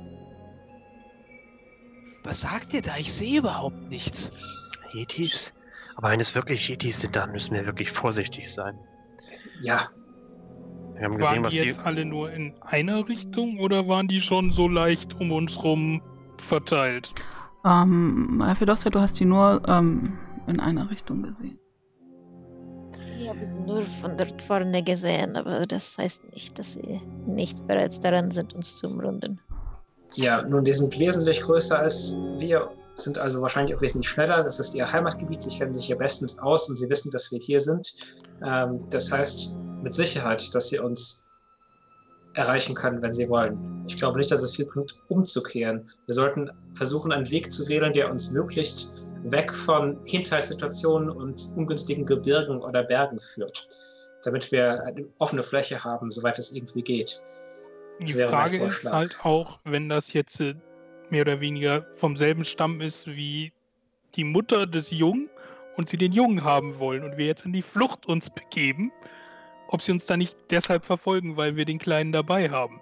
Was sagt ihr da? Ich sehe überhaupt nichts. Yetis? Aber wenn es wirklich Yetis sind, dann müssen wir wirklich vorsichtig sein. Ja. Wir haben gesehen, waren die jetzt alle nur in einer Richtung oder waren die schon so leicht um uns rum verteilt? Fedosia, du hast die nur in einer Richtung gesehen. Ich habe sie nur von dort vorne gesehen, aber das heißt nicht, dass sie nicht bereits daran sind, uns zu umrunden. Ja, nun, die sind wesentlich größer als wir, sind also wahrscheinlich auch wesentlich schneller. Das ist ihr Heimatgebiet, sie kennen sich hier bestens aus und sie wissen, dass wir hier sind. Das heißt mit Sicherheit, dass sie uns erreichen können, wenn sie wollen. Ich glaube nicht, dass es viel bringt, umzukehren. Wir sollten versuchen, einen Weg zu wählen, der uns möglichst weg von Hinterhaltssituationen und ungünstigen Gebirgen oder Bergen führt, damit wir eine offene Fläche haben, soweit es irgendwie geht. Die Frage ist halt auch, wenn das jetzt mehr oder weniger vom selben Stamm ist wie die Mutter des Jungen und sie den Jungen haben wollen und wir jetzt in die Flucht uns begeben, ob sie uns da nicht deshalb verfolgen, weil wir den Kleinen dabei haben.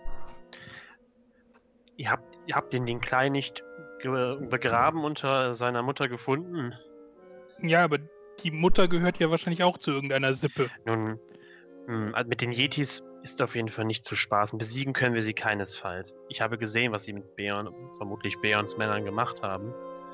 Ihr habt den Kleinen nicht begraben unter seiner Mutter gefunden? Ja, aber die Mutter gehört ja wahrscheinlich auch zu irgendeiner Sippe. Nun, mit den Yetis ist auf jeden Fall nicht zu spaßen. Besiegen können wir sie keinesfalls. Ich habe gesehen, was sie mit Beorn, vermutlich Beorns Männern gemacht haben.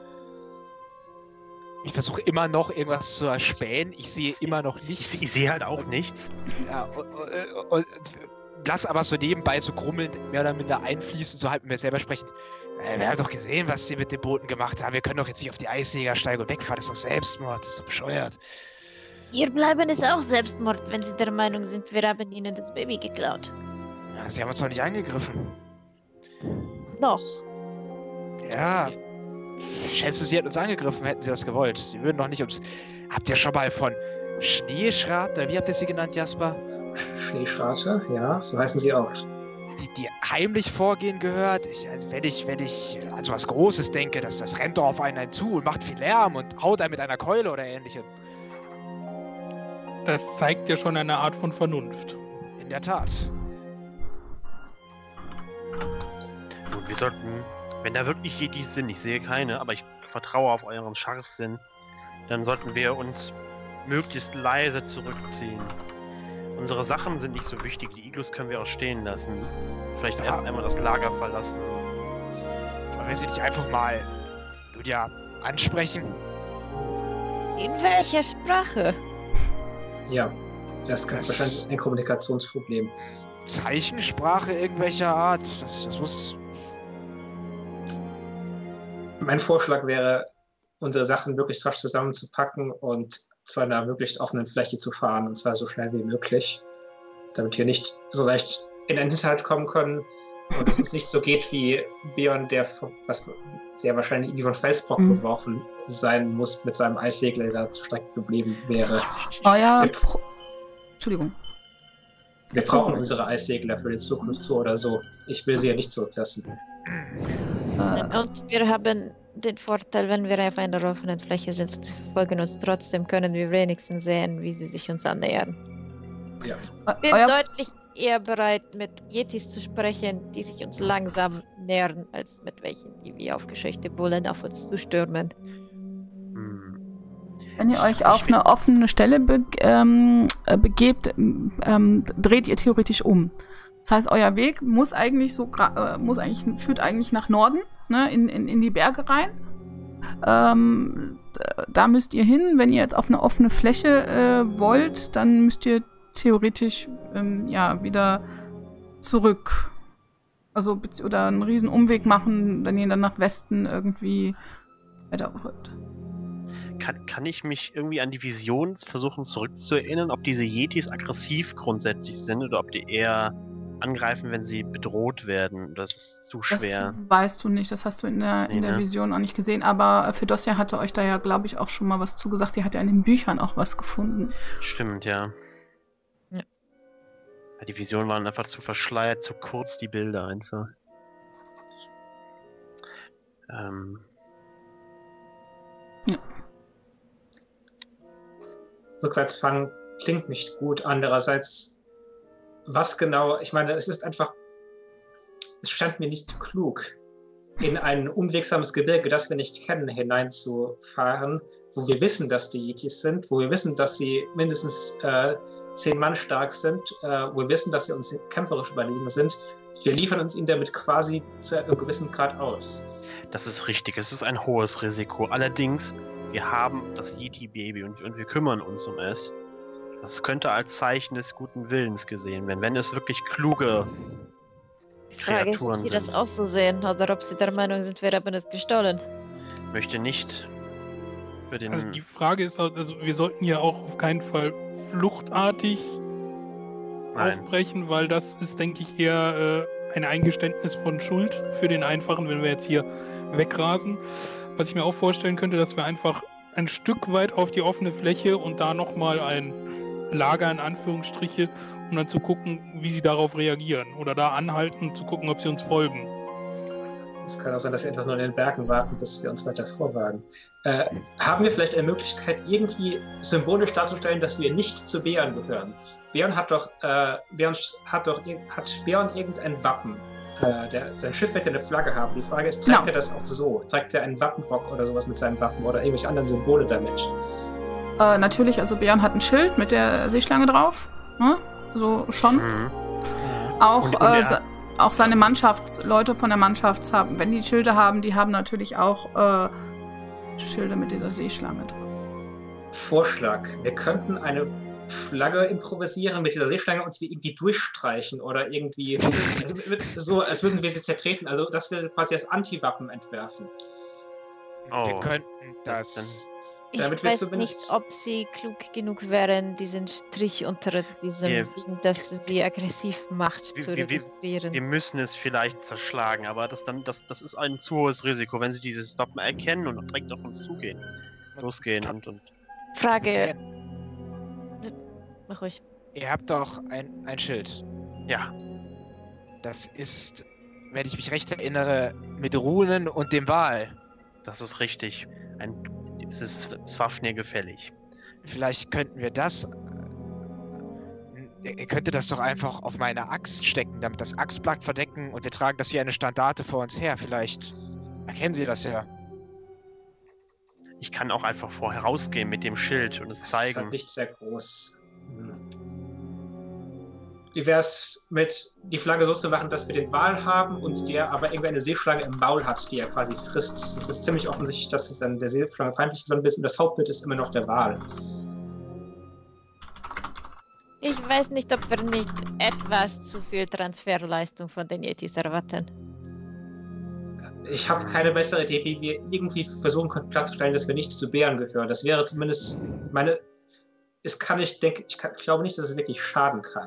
Ich versuche immer noch irgendwas zu erspähen. Ich sehe immer noch nichts. Ich sehe halt auch nichts. Ja, und lass aber so nebenbei so grummelnd mehr oder minder einfließen, so halb mit mir selber sprechen. Wir haben doch gesehen, was sie mit den Booten gemacht haben. Wir können doch jetzt nicht auf die Eisjäger steigen und wegfahren. Das ist doch Selbstmord. Das ist doch bescheuert. Ihr Bleiben ist auch Selbstmord, wenn sie der Meinung sind, wir haben ihnen das Baby geklaut. Ja, sie haben uns doch nicht angegriffen. Noch. Ja. Ich schätze, sie hätten uns angegriffen, hätten sie das gewollt. Sie würden doch nicht uns... Habt ihr schon mal von Schneeschrate, wie habt ihr sie genannt, Jasper? Schneeschrate, ja, so heißen sie auch. Die heimlich vorgehen gehört. Wenn ich an so was Großes denke, das rennt doch auf einen zu und macht viel Lärm und haut einen mit einer Keule oder ähnlichem. Das zeigt ja schon eine Art von Vernunft. In der Tat. Gut, wir sollten, wenn da wirklich Yetis sind, ich sehe keine, aber ich vertraue auf euren Scharfsinn, dann sollten wir uns möglichst leise zurückziehen. Unsere Sachen sind nicht so wichtig, die Iglus können wir auch stehen lassen. Vielleicht erst einmal das Lager verlassen. Aber wenn sie dich einfach mal, Lydia, ansprechen? In welcher Sprache? Ja, das ist wahrscheinlich ein Kommunikationsproblem. Zeichensprache irgendwelcher Art? Das muss... Mein Vorschlag wäre, unsere Sachen möglichst rasch zusammenzupacken und zu einer möglichst offenen Fläche zu fahren, und zwar so schnell wie möglich, damit wir nicht so leicht in den Hinterhalt kommen können und es uns nicht so geht wie Beorn, der wahrscheinlich irgendwie von Felsbrocken geworfen sein muss, mit seinem Eissegler, der da zur Strecke geblieben wäre. Entschuldigung. Wir brauchen unsere Eissegler für die Zukunft so oder so. Ich will sie ja nicht zurücklassen. Und wir haben den Vorteil, wenn wir auf einer offenen Fläche sind und sie verfolgen uns trotzdem, können wir wenigstens sehen, wie sie sich uns annähern. Ja. Ich bin deutlich eher bereit, mit Yetis zu sprechen, die sich uns langsam nähern, als mit welchen, die wie aufgescheuchte Bullen auf uns zustürmen. Wenn ihr euch auf eine offene Stelle begebt, dreht ihr theoretisch um. Das heißt, euer Weg führt eigentlich nach Norden, ne, in die Berge rein. Da müsst ihr hin. Wenn ihr jetzt auf eine offene Fläche wollt, dann müsst ihr theoretisch wieder zurück. Also oder einen riesen Umweg machen, wenn ihr dann nach Westen irgendwie weiter wollt. Kann ich mich irgendwie an die Vision versuchen zurückzuerinnern, ob diese Yetis aggressiv grundsätzlich sind oder ob die eher angreifen, wenn sie bedroht werden? Das ist zu schwer. Das weißt du nicht, das hast du in der Vision auch nicht gesehen, aber Fedosia hatte euch da ja, glaube ich, auch schon mal was zugesagt. Sie hat ja in den Büchern auch was gefunden. Stimmt, ja. Die Visionen waren einfach zu verschleiert, zu kurz, die Bilder einfach. Ja. Rückwärtsfahren klingt nicht gut. Andererseits, was genau, ich meine, es scheint mir nicht klug, in ein unwegsames Gebirge, das wir nicht kennen, hineinzufahren, wo wir wissen, dass die Yetis sind, wo wir wissen, dass sie mindestens 10 Mann stark sind, wo wir wissen, dass sie uns kämpferisch überlegen sind. Wir liefern uns ihnen damit quasi zu einem gewissen Grad aus. Das ist richtig, es ist ein hohes Risiko. Allerdings, wir haben das Yeti-Baby und wir kümmern uns um es. Das könnte als Zeichen des guten Willens gesehen werden, wenn es wirklich kluge Frage ist, ob Sie das auch so sehen oder ob Sie der Meinung sind, wir haben es gestohlen. Möchte nicht für den... Also die Frage ist, also wir sollten ja auch auf keinen Fall fluchtartig aufbrechen, weil das ist, denke ich, eher ein Eingeständnis von Schuld für den Einfachen, wenn wir jetzt hier wegrasen. Was ich mir auch vorstellen könnte, dass wir einfach ein Stück weit auf die offene Fläche und da nochmal ein Lager in Anführungsstriche, um dann zu gucken, wie sie darauf reagieren. Oder da anhalten und zu gucken, ob sie uns folgen. Es kann auch sein, dass sie einfach nur in den Bergen warten, bis wir uns weiter vorwagen. Haben wir vielleicht eine Möglichkeit, irgendwie symbolisch darzustellen, dass wir nicht zu Beorn gehören? Beorn hat irgendein Wappen. Sein Schiff wird ja eine Flagge haben. Die Frage ist, trägt er das auch so? Trägt er einen Wappenrock oder sowas mit seinem Wappen oder irgendwelche anderen Symbole damit? Natürlich, also Beorn hat ein Schild mit der Seeschlange drauf. Ne? So schon. Auch seine Leute von der Mannschaft haben, wenn die Schilde haben, die haben natürlich auch Schilde mit dieser Seeschlange drauf. Vorschlag. Wir könnten eine Flagge improvisieren mit dieser Seeschlange und sie irgendwie durchstreichen oder irgendwie so, als würden wir sie zertreten. Also, dass wir sie quasi als Anti-Wappen entwerfen. Wir könnten das... Ich weiß nicht, ob sie klug genug wären, diesen Strich unter diesem Ding, das sie aggressiv macht, zu registrieren. Wir müssen es vielleicht zerschlagen, aber das ist ein zu hohes Risiko, wenn sie dieses Wappen erkennen und direkt auf uns losgehen und... Frage. Mach ruhig. Ihr habt doch ein Schild. Ja. Das ist, wenn ich mich recht erinnere, mit Runen und dem Wal. Das ist richtig. Es ist Swafnir gefällig. Vielleicht könnten wir das... Ihr könntet das doch einfach auf meine Axt stecken, damit das Axtblatt verdecken und wir tragen das wie eine Standarte vor uns her. Vielleicht erkennen Sie das ja. Ich kann auch einfach vorher rausgehen mit dem Schild und es zeigen. Das ist halt nicht sehr groß. Wie wäre es mit die Flagge so zu machen, dass wir den Wal haben und der aber irgendwie eine Seeschlange im Maul hat, die er quasi frisst. Das ist ziemlich offensichtlich, dass es dann der Seeschlange feindlich ist, und das Hauptbild ist immer noch der Wal. Ich weiß nicht, ob wir nicht etwas zu viel Transferleistung von den Yetis erwarten. Ich habe keine bessere Idee, wie wir irgendwie versuchen können klarzustellen, dass wir nicht zu Bären gehören. Das wäre zumindest meine... Ich glaube nicht, dass es wirklich schaden kann.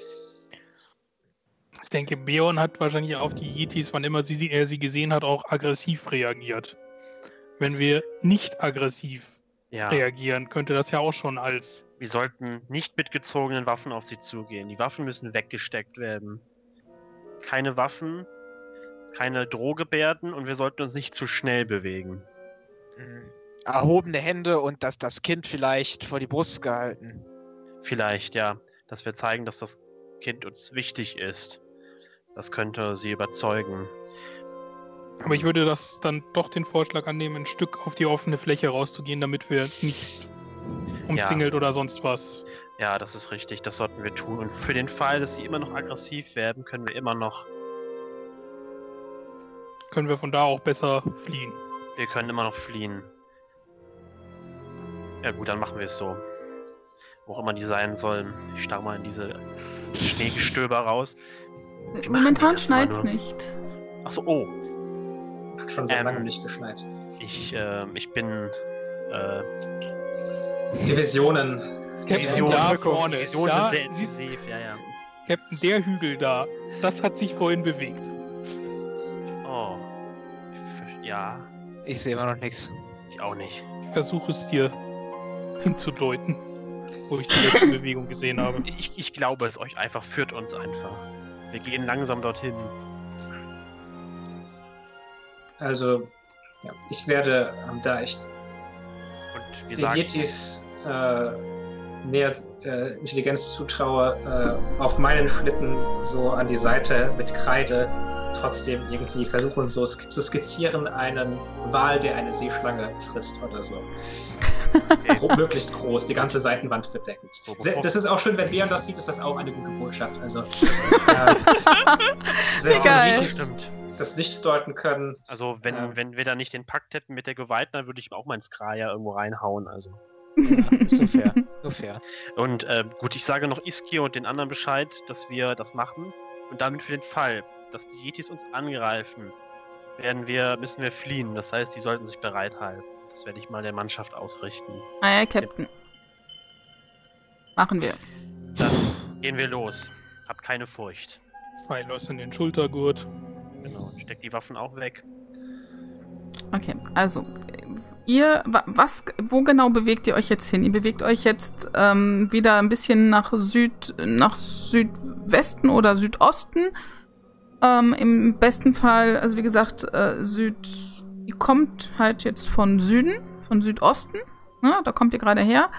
Ich denke, Beorn hat wahrscheinlich auf die Yetis, wann immer er sie gesehen hat, auch aggressiv reagiert. Wenn wir nicht aggressiv reagieren, könnte das ja auch schon als... Wir sollten nicht mit gezogenen Waffen auf sie zugehen. Die Waffen müssen weggesteckt werden. Keine Waffen, keine Drohgebärden und wir sollten uns nicht zu schnell bewegen. Erhobene Hände und das Kind vielleicht vor die Brust gehalten. Vielleicht, ja. Dass wir zeigen, dass das Kind uns wichtig ist. Das könnte sie überzeugen. Aber ich würde das dann doch den Vorschlag annehmen, ein Stück auf die offene Fläche rauszugehen, damit wir nicht umzingelt oder sonst was. Ja, das ist richtig. Das sollten wir tun. Und für den Fall, dass sie immer noch aggressiv werden, können wir von da auch besser fliehen. Wir können immer noch fliehen. Ja gut, dann machen wir es so. Wo auch immer die sein sollen. Ich starre mal in diese Schneegestöber raus. Momentan schneit's nicht. Achso, oh. Hat schon sehr lange nicht geschneit. Ich bin Divisionen. Divisionen vorne. Divisionen sind sehr intensiv, ja. Captain, der Hügel da, das hat sich vorhin bewegt. Oh. Ja. Ich sehe immer noch nichts. Ich auch nicht. Ich versuche es dir hinzudeuten, wo ich die letzte Bewegung gesehen habe. Ich glaube es euch einfach, führt uns einfach. Wir gehen langsam dorthin. Also, ja, ich werde, da ich den Yetis mehr Intelligenz zutraue, auf meinen Schlitten so an die Seite mit Kreide trotzdem irgendwie versuchen, so zu skizzieren, einen Wal, der eine Seeschlange frisst oder so. Okay. Möglichst groß, die ganze Seitenwand bedeckend. Das ist auch schön, wenn Leon das sieht, ist das auch eine gute Botschaft. Also, selbst wenn Yetis das nicht deuten können. Also, wenn wir da nicht den Pakt hätten mit der Geweihten, dann würde ich auch meinen Skraya irgendwo reinhauen. Also. Ja, so fair. So fair. Und gut, ich sage noch Iskir und den anderen Bescheid, dass wir das machen. Und damit für den Fall, dass die Yetis uns angreifen, müssen wir fliehen. Das heißt, die sollten sich bereithalten. Das werde ich mal der Mannschaft ausrichten. Ja, Captain. Machen wir. Dann gehen wir los. Habt keine Furcht. Pfeil aus in den Schultergurt. Genau, steck die Waffen auch weg. Okay, also wo genau bewegt ihr euch jetzt hin? Ihr bewegt euch jetzt wieder ein bisschen nach Südwesten oder Südosten. Im besten Fall, also wie gesagt, ihr kommt halt jetzt von Süden, von Südosten. Ne? Da kommt ihr gerade her.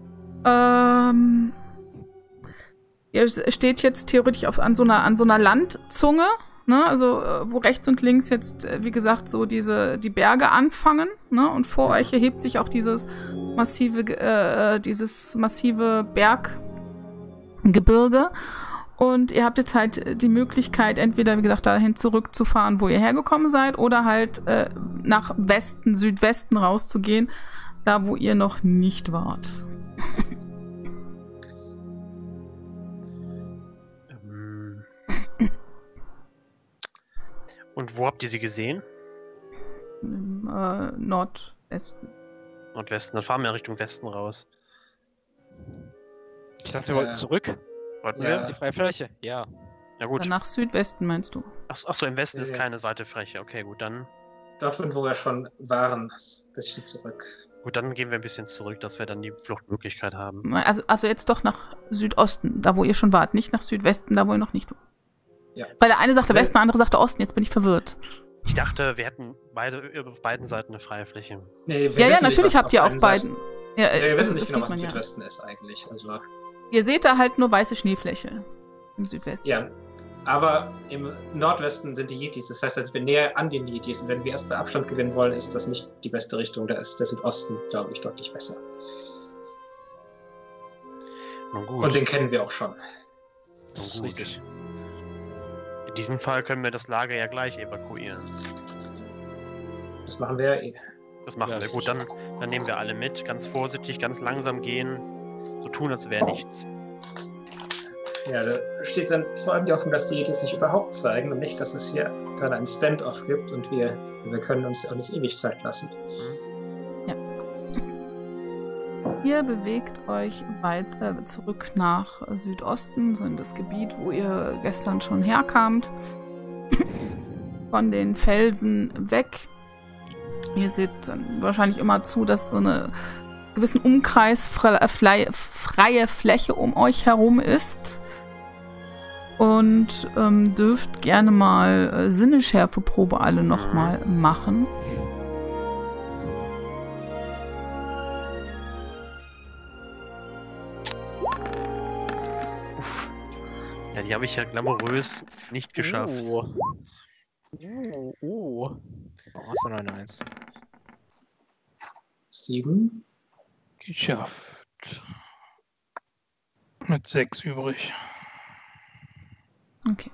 Ihr steht jetzt theoretisch an so einer Landzunge. Ne, also wo rechts und links jetzt, wie gesagt, so die Berge anfangen, ne, und vor euch erhebt sich auch dieses massive Berggebirge. Und ihr habt jetzt halt die Möglichkeit, entweder, wie gesagt, dahin zurückzufahren, wo ihr hergekommen seid, oder halt nach Westen, Südwesten rauszugehen, da wo ihr noch nicht wart. Und wo habt ihr sie gesehen? Im Nordwesten. Nordwesten, dann fahren wir Richtung Westen raus. Ich dachte, wir wollten zurück. Wollten wir? Auf die freie Fläche, ja. Ja gut. Nach Südwesten meinst du? Achso, im Westen ist keine weite Fläche. Okay, gut, dann... Dort, wo wir schon waren, ein bisschen zurück. Gut, dann gehen wir ein bisschen zurück, dass wir dann die Fluchtmöglichkeit haben. Also jetzt doch nach Südosten, da wo ihr schon wart, nicht nach Südwesten, da wo ihr noch nicht wart. Ja. Weil der eine sagte Westen, der andere sagte Osten, jetzt bin ich verwirrt. Ich dachte, wir hätten auf beiden Seiten eine freie Fläche. Nee, ja, natürlich habt ihr auf beiden. Ja, wir wissen nicht genau, was im Südwesten ist eigentlich. Also, ihr seht da halt nur weiße Schneefläche im Südwesten. Ja, aber im Nordwesten sind die Yetis, das heißt, als wir näher an den Yetis und wenn wir erstmal Abstand gewinnen wollen, ist das nicht die beste Richtung. Da ist der Südosten, glaube ich, deutlich besser. Nun gut. Und den kennen wir auch schon. Das ist richtig. In diesem Fall können wir das Lager ja gleich evakuieren. Das machen wir ja eh. Das machen wir. Gut, dann nehmen wir alle mit. Ganz vorsichtig, ganz langsam gehen. So tun, als wäre nichts. Ja, da steht dann vor allem die Hoffnung, dass die Yetis sich überhaupt zeigen und nicht, dass es hier dann ein Stand-off gibt und wir können uns auch nicht ewig Zeit lassen. Ja. Ihr bewegt euch weit zurück nach Südosten, so in das Gebiet, wo ihr gestern schon herkamt. Von den Felsen weg. Ihr seht dann wahrscheinlich immer zu, dass so eine gewissen Umkreis freie Fläche um euch herum ist. Und dürft gerne mal Sinneschärfeprobe alle nochmal machen. Ja, die habe ich ja glamourös nicht geschafft. Was war eine 1? 7. Geschafft. Mit 6 übrig. Okay.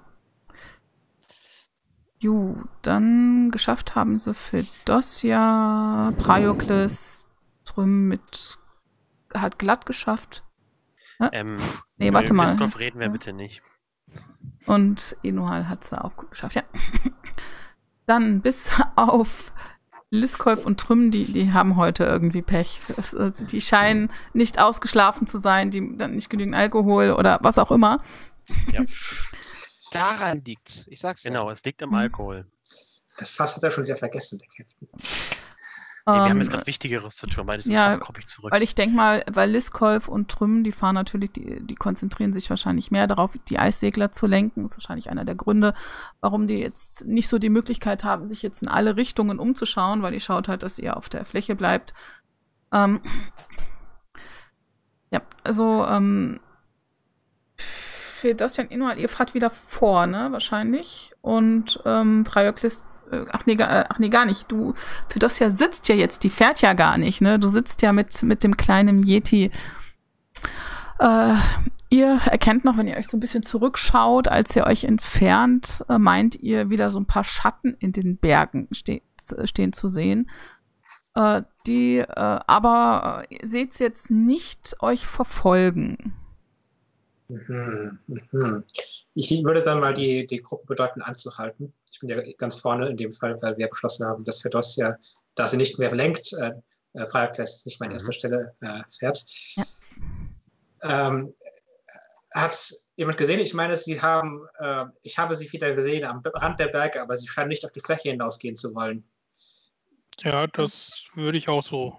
Dann geschafft haben sie Fedosia, Praiokles, Trüm hat glatt geschafft. Nee, warte mal. Liskov reden wir bitte nicht. Und Enohal hat es auch gut geschafft, ja. Dann bis auf Liskov und Trüm, die haben heute irgendwie Pech. Die scheinen nicht ausgeschlafen zu sein, die dann nicht genügend Alkohol oder was auch immer. Ja. Daran liegt's. Ich sag's Genau, es liegt am Alkohol. Das Fass hat er schon wieder vergessen, der Captain. Nee, wir haben jetzt gerade Wichtigeres zu tun, weil das ja, komme ich zurück. Weil ich denke mal, weil Liskov und Trüm, die fahren natürlich, die konzentrieren sich wahrscheinlich mehr darauf, die Eissegler zu lenken. Das ist wahrscheinlich einer der Gründe, warum die jetzt nicht so die Möglichkeit haben, sich jetzt in alle Richtungen umzuschauen, weil die schaut halt, dass ihr auf der Fläche bleibt. Ja, also Fedosia und Enohal, ihr fahrt wieder vor, ne, wahrscheinlich. Und Praiokles ach nee, gar nicht. Fedosia sitzt ja jetzt, die fährt ja gar nicht, ne? Du sitzt ja mit dem kleinen Yeti. Ihr erkennt noch, wenn ihr euch so ein bisschen zurückschaut, als ihr euch entfernt, meint ihr wieder so ein paar Schatten in den Bergen stehen zu sehen. Die aber seht jetzt nicht euch verfolgen. Ich würde dann mal die Gruppe bedeuten, anzuhalten. Ich bin ja ganz vorne in dem Fall, weil wir beschlossen haben, dass Fedosia, da sie nicht mehr lenkt, Praiokles nicht mehr an erster Stelle fährt. Ja. Hat jemand gesehen? Ich meine, ich habe sie wieder gesehen am Rand der Berge, aber sie scheinen nicht auf die Fläche hinausgehen zu wollen. Ja, das würde ich auch so.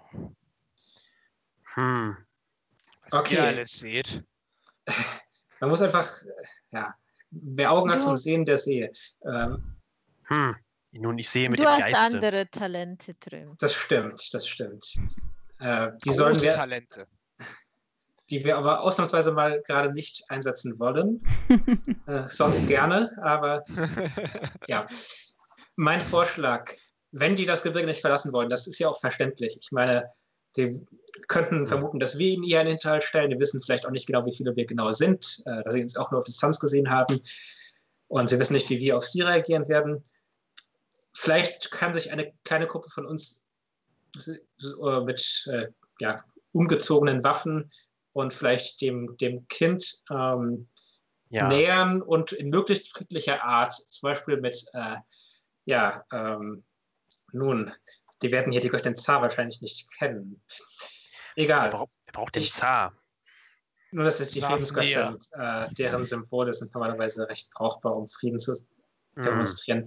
Was ihr alles seht. Man muss einfach, wer Augen hat zum Sehen, der sehe. Nun, ich sehe mit dem dem Geiste. Du hast andere Talente drin. Das stimmt. Die Talente. Die wir aber ausnahmsweise mal gerade nicht einsetzen wollen. Sonst gerne, aber ja. Mein Vorschlag, wenn die das Gebirge nicht verlassen wollen, das ist ja auch verständlich. Ich meine, die könnten vermuten, dass wir ihnen eher einen Hinterhalt stellen. Die wissen vielleicht auch nicht genau, wie viele wir genau sind, da sie uns auch nur auf Distanz gesehen haben. Und sie wissen nicht, wie wir auf sie reagieren werden. Vielleicht kann sich eine kleine Gruppe von uns mit ungezogenen Waffen und vielleicht dem Kind nähern und in möglichst friedlicher Art, zum Beispiel mit, nun, die werden hier die Göttin Zar wahrscheinlich nicht kennen. Egal. Wer braucht den Zar? Nun, das ist die Friedensgöttin, deren Symbole sind normalerweise recht brauchbar, um Frieden zu demonstrieren.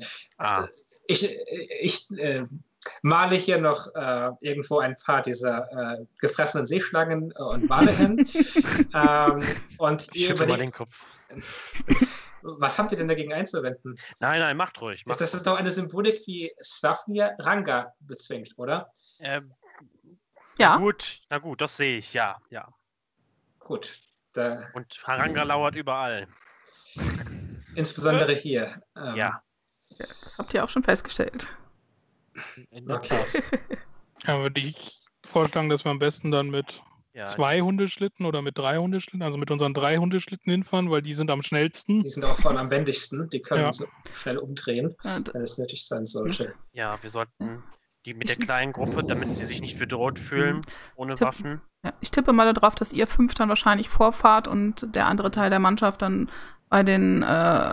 Ich male hier noch irgendwo ein paar dieser gefressenen Seeschlangen und Wale hin. Und ihr überlegt, den Kopf. Was habt ihr denn dagegen einzuwenden? Nein, macht ruhig. Das ist doch eine Symbolik, wie Swafnir Ranga bezwingt, oder? Ja. Na gut, das sehe ich, ja. Gut. Und Haranga lauert überall. Insbesondere hier. Ja. Das habt ihr auch schon festgestellt. Okay. Ja, würde ich vorschlagen, dass wir am besten dann mit 2 Hundeschlitten oder mit 3 Hundeschlitten, also mit unseren 3 Hundeschlitten hinfahren, weil die sind am schnellsten. Die sind auch vor allem am wendigsten. Die können so schnell umdrehen, wenn es nötig sein sollte. Ja, wir sollten Die mit der kleinen Gruppe, damit sie sich nicht bedroht fühlen, ohne Waffen. Ja, ich tippe mal darauf, dass ihr 5 dann wahrscheinlich vorfahrt und der andere Teil der Mannschaft dann bei den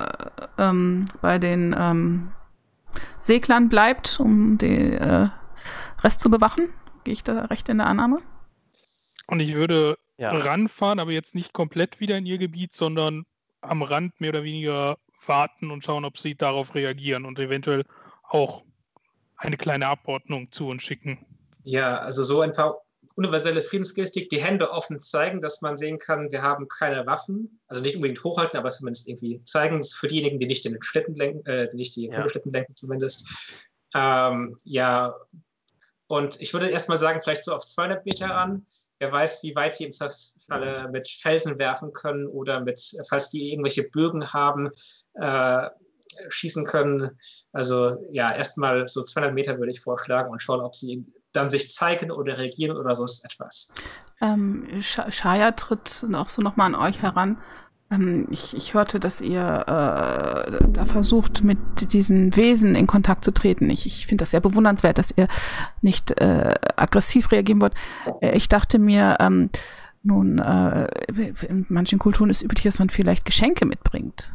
Seglern bleibt, um den Rest zu bewachen. Gehe ich da recht in der Annahme? Und ich würde ranfahren, aber jetzt nicht komplett wieder in ihr Gebiet, sondern am Rand mehr oder weniger warten und schauen, ob sie darauf reagieren und eventuell auch eine kleine Abordnung zu uns schicken. Ja, also so ein paar universelle Friedensgestik, die Hände offen zeigen, dass man sehen kann, wir haben keine Waffen, also nicht unbedingt hochhalten, aber zumindest irgendwie zeigen, für diejenigen, die nicht den Schlitten lenken, die nicht die Hundeschlitten lenken zumindest. Ja, und ich würde erstmal sagen, vielleicht so auf 200 Meter ran. Wer weiß, wie weit die im Falle mit Felsen werfen können oder falls die irgendwelche Bögen haben, schießen können. Also ja, erstmal so 200 Meter würde ich vorschlagen und schauen, ob sie dann sich zeigen oder reagieren oder sonst etwas. Shaya tritt auch so nochmal an euch heran. Ich hörte, dass ihr da versucht, mit diesen Wesen in Kontakt zu treten. Ich finde das sehr bewundernswert, dass ihr nicht aggressiv reagieren wollt. Ich dachte mir, nun, in manchen Kulturen ist üblich, dass man vielleicht Geschenke mitbringt.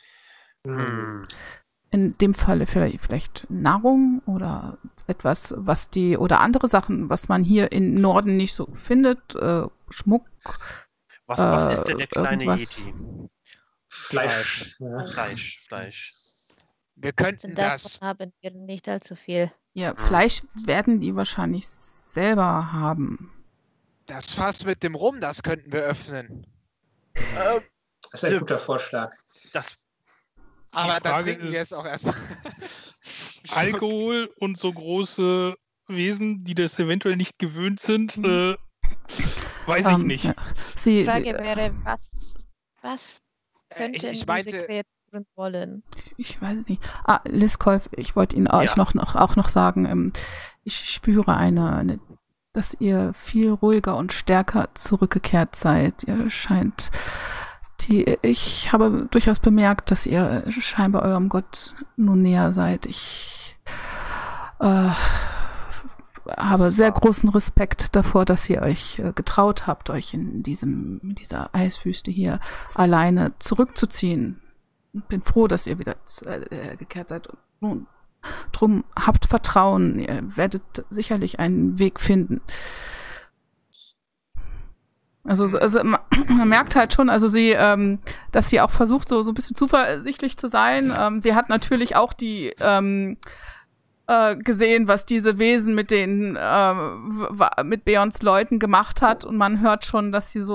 In dem Falle vielleicht Nahrung oder etwas, oder andere Sachen, was man hier im Norden nicht so findet, Schmuck. Was ist denn der kleine Yeti? Fleisch. Fleisch. Wir könnten das. Haben wir nicht allzu viel. Ja, Fleisch werden die wahrscheinlich selber haben. Das Fass mit dem Rum, das könnten wir öffnen. Das ist ein guter Vorschlag. Aber dann trinken wir es auch erst. Alkohol und so große Wesen, die das eventuell nicht gewöhnt sind, weiß ich nicht. Die Frage wäre, was könnten diese Kreaturen wollen? Ich weiß es nicht. Liskolf, ich wollte Ihnen euch auch noch sagen, ich spüre dass ihr viel ruhiger und stärker zurückgekehrt seid. Ihr scheint ich habe durchaus bemerkt, dass ihr scheinbar eurem Gott nun näher seid. Ich habe sehr großen Respekt davor, dass ihr euch getraut habt, euch in dieser Eiswüste hier alleine zurückzuziehen. Bin froh, dass ihr wieder gekehrt seid. Nun, drum habt Vertrauen. Ihr werdet sicherlich einen Weg finden. Also man merkt halt schon, dass sie auch versucht, so ein bisschen zuversichtlich zu sein. Sie hat natürlich auch die gesehen, was diese Wesen mit mit Beons Leuten gemacht hat, und man hört schon, dass sie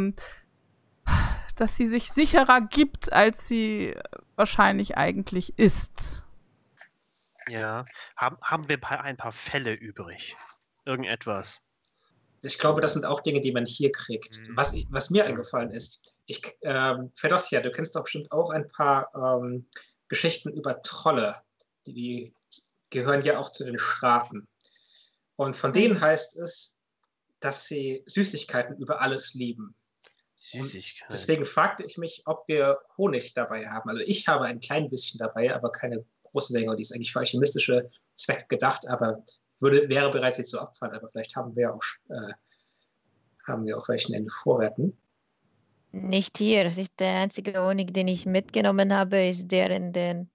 dass sie sich sicherer gibt, als sie wahrscheinlich eigentlich ist. Ja, haben wir ein paar Fälle übrig? Irgendetwas? Ich glaube, das sind auch Dinge, die man hier kriegt. Was mir eingefallen ist, Fedossia, du kennst doch bestimmt auch ein paar Geschichten über Trolle. Die gehören ja auch zu den Schraten. Und von denen heißt es, dass sie Süßigkeiten über alles lieben. Süßigkeiten. Deswegen fragte ich mich, ob wir Honig dabei haben. Also ich habe ein klein bisschen dabei, aber keine große Menge. Die ist eigentlich für alchemistische Zwecke gedacht, aber wäre bereit, sie zu opfern. Aber vielleicht haben wir auch welchen in den Vorräten. Nicht hier. Der einzige Honig, den ich mitgenommen habe, ist der in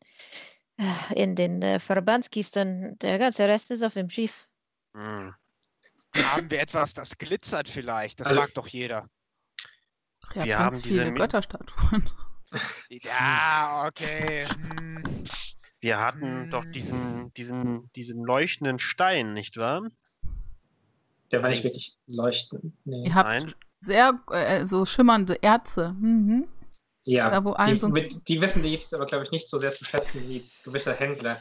den Verbandskisten. Der ganze Rest ist auf dem Schiff. Haben wir etwas, das glitzert vielleicht? Das mag doch jeder. Wir haben viele Götterstatuen. Ja, okay. Wir hatten doch diesen leuchtenden Stein, nicht wahr? Der war nicht wirklich leuchtend. Nee. Ihr habt sehr so schimmernde Erze. Mhm. Ja, da, die wissen die jetzt aber, glaube ich, nicht so sehr zu schätzen wie gewisse Händler.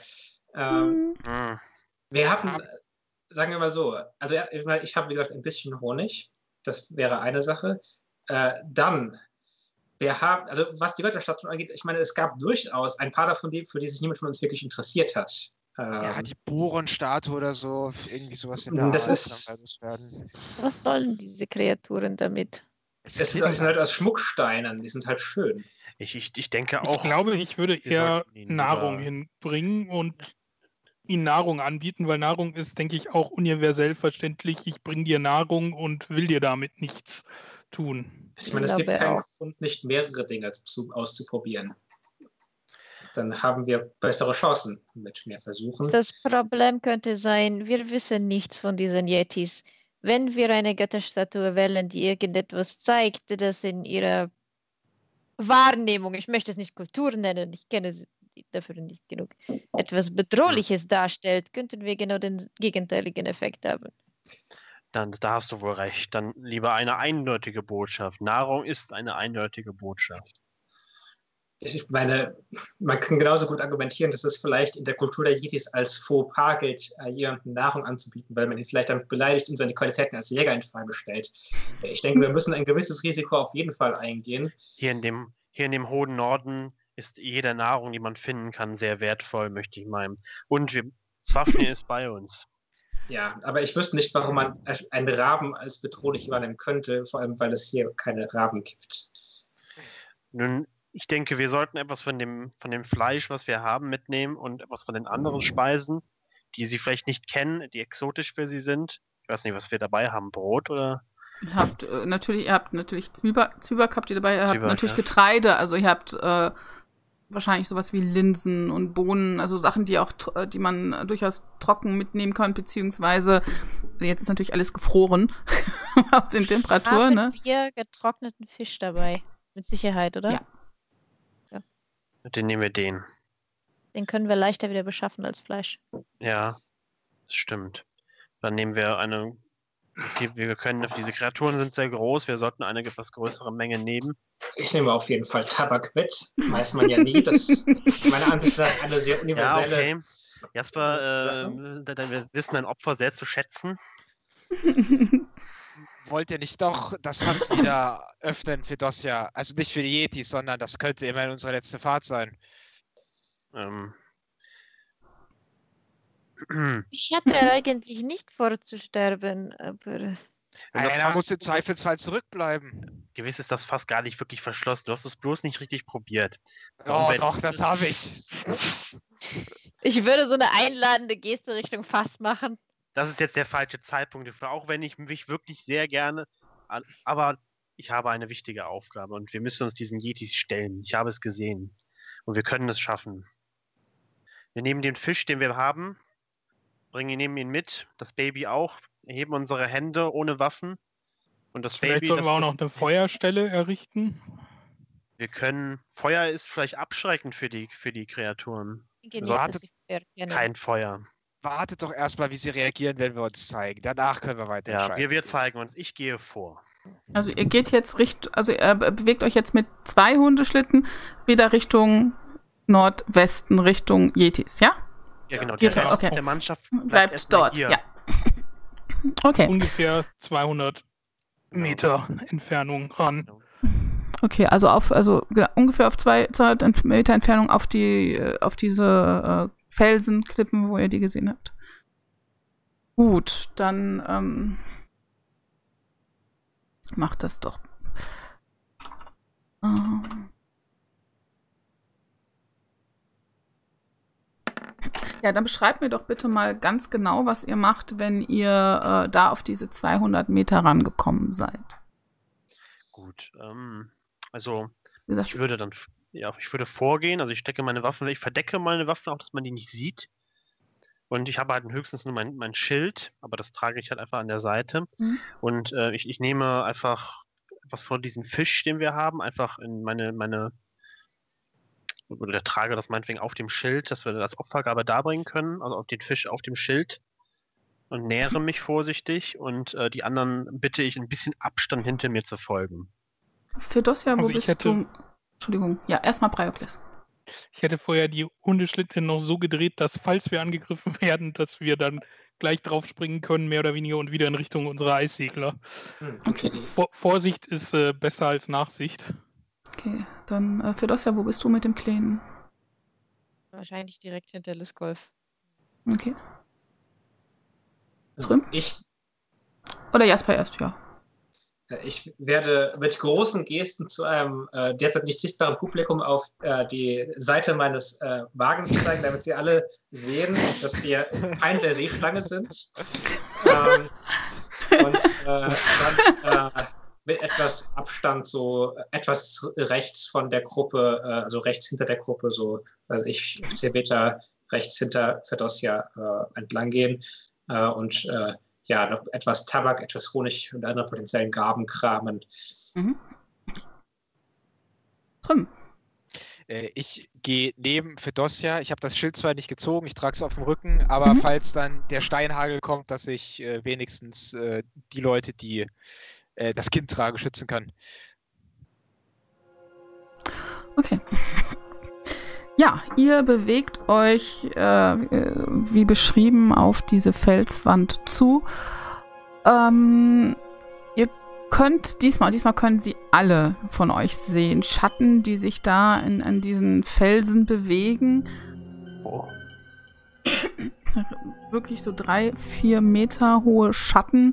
Wir hatten, sagen wir mal so, also ich habe, wie gesagt, ein bisschen Honig. Das wäre eine Sache. Dann, wir haben, also was die Götterstatuen angeht, ich meine, es gab durchaus ein paar davon, für die sich niemand von uns wirklich interessiert hat. Ja, die Bohren-Statue oder so, irgendwie sowas in der Art. Was sollen diese Kreaturen damit? Das sind halt aus Schmucksteinen, die sind halt schön. Ich denke auch. Ich glaube, ich würde eher Nahrung hinbringen und ihnen Nahrung anbieten, weil Nahrung ist, denke ich, auch universell verständlich. Ich bringe dir Nahrung und will dir damit nichts tun. Ich meine, es gibt keinen Grund, nicht mehrere Dinge auszuprobieren. Dann haben wir bessere Chancen mit mehr Versuchen. Das Problem könnte sein, wir wissen nichts von diesen Yetis. Wenn wir eine Götterstatue wählen, die irgendetwas zeigt, das in ihrer Wahrnehmung, ich möchte es nicht Kultur nennen, ich kenne sie dafür nicht genug, etwas Bedrohliches darstellt, könnten wir genau den gegenteiligen Effekt haben. Da hast du wohl recht. Dann lieber eine eindeutige Botschaft. Nahrung ist eine eindeutige Botschaft. Ich meine, man kann genauso gut argumentieren, dass es vielleicht in der Kultur der Yetis als Fauxpas gilt, jemandem Nahrung anzubieten, weil man ihn vielleicht damit beleidigt und seine Qualitäten als Jäger in Frage stellt. Ich denke, wir müssen ein gewisses Risiko auf jeden Fall eingehen. Hier in dem hohen Norden ist jede Nahrung, die man finden kann, sehr wertvoll, möchte ich meinen. Und Swafnir ist bei uns. Ja, aber ich wüsste nicht, warum man einen Raben als bedrohlich wahrnehmen könnte, vor allem, weil es hier keine Raben gibt. Nun, ich denke, wir sollten etwas von dem Fleisch, was wir haben, mitnehmen und etwas von den anderen Speisen, die Sie vielleicht nicht kennen, die exotisch für Sie sind. Ich weiß nicht, was wir dabei haben. Brot oder? Ihr habt natürlich Zwieback habt ihr dabei, ihr habt natürlich Getreide, also ihr habt wahrscheinlich sowas wie Linsen und Bohnen, also Sachen, die man durchaus trocken mitnehmen kann, beziehungsweise jetzt ist natürlich alles gefroren aus den Temperaturen. Haben wir getrockneten Fisch dabei? Mit Sicherheit, oder? Ja. Den nehmen wir den. Den können wir leichter wieder beschaffen als Fleisch. Ja, das stimmt. Dann nehmen wir wir können, diese Kreaturen sind sehr groß, wir sollten eine etwas größere Menge nehmen. Ich nehme auf jeden Fall Tabak mit. Weiß man ja nie. Das ist meiner Ansicht nach eine sehr universelle. Ja, okay. Jasper, wir wissen ein Opfer sehr zu schätzen. Wollt ihr nicht doch das Fass wieder öffnen für Dosja? Also nicht für die Yetis, sondern das könnte immerhin unsere letzte Fahrt sein. Ich hatte eigentlich nicht vor zu sterben, aber... Einer muss im Zweifelsfall zurückbleiben. Gewiss ist das Fass gar nicht wirklich verschlossen. Du hast es bloß nicht richtig probiert. Oh, doch, das habe ich. Ich würde so eine einladende Geste Richtung Fass machen. Das ist jetzt der falsche Zeitpunkt dafür, auch wenn ich mich wirklich sehr gerne... Aber ich habe eine wichtige Aufgabe und wir müssen uns diesen Yetis stellen. Ich habe es gesehen. Und wir können es schaffen. Wir nehmen den Fisch, den wir haben, nehmen ihn mit, das Baby auch, erheben unsere Hände ohne Waffen. Und das Vielleicht Baby... sollten wir auch noch eine Feuerstelle errichten. Feuer ist vielleicht abschreckend für die Kreaturen. Kein Feuer. Wartet doch erstmal, wie sie reagieren, wenn wir uns zeigen. Danach können wir weiter entscheiden. Ja, wir zeigen uns. Ich gehe vor. Also ihr geht jetzt ihr bewegt euch jetzt mit 2 Hundeschlitten wieder Richtung Nordwesten, Richtung Yetis, ja? Ja, genau. Der Mannschaft bleibt dort, hier. ja. Okay. Ungefähr 200 Meter Entfernung ran. Okay, also ungefähr auf 200 Meter Entfernung auf diese Felsenklippen, wo ihr die gesehen habt. Gut, dann macht das doch. Ja, dann beschreibt mir doch bitte mal ganz genau, was ihr macht, wenn ihr da auf diese 200 Meter rangekommen seid. Gut, also Wie gesagt, ich würde vorgehen, also ich stecke meine Waffen, ich verdecke meine Waffen auch, dass man die nicht sieht. Und ich habe halt höchstens nur mein Schild, aber das trage ich halt einfach an der Seite. Mhm. Und ich nehme einfach was von diesem Fisch, den wir haben, einfach in oder trage das meinetwegen auf dem Schild, dass wir das Opfergabe darbringen können, also auf den Fisch auf dem Schild und nähere mich vorsichtig und die anderen bitte ich ein bisschen Abstand hinter mir zu folgen. Für Dosja, wo bist du? Entschuldigung, ja, erstmal Braiokles. Ich hätte vorher die Hundeschlitten noch so gedreht, dass, falls wir angegriffen werden, dass wir dann gleich drauf springen können, mehr oder weniger, und wieder in Richtung unserer Eissegler. Okay. Vorsicht ist besser als Nachsicht. Okay, dann für Dosja, wo bist du mit dem Kleinen? Wahrscheinlich direkt hinter Liskolf. Okay. Trüm? Ich. Oder Jasper erst, ja. Ich werde mit großen Gesten zu einem derzeit nicht sichtbaren Publikum auf die Seite meines Wagens zeigen, damit sie alle sehen, dass wir Feind der Seeschlange sind. Und dann mit etwas Abstand, so etwas rechts von der Gruppe, also rechts hinter der Gruppe, so, also 10 Meter rechts hinter Fedossia entlang gehen und ja, noch etwas Tabak, etwas Honig und andere potenziellen Gaben kramen. Mhm. Trim. Ich gehe neben Fedossia. Ich habe das Schild zwar nicht gezogen, ich trage es auf dem Rücken, aber falls dann der Steinhagel kommt, dass ich wenigstens die Leute, die das Kind tragen, schützen kann. Okay. Ja, ihr bewegt euch, wie beschrieben, auf diese Felswand zu. Ihr könnt diesmal können sie alle von euch sehen. Schatten, die sich da an diesen Felsen bewegen. Oh. Wirklich so 3-4 Meter hohe Schatten,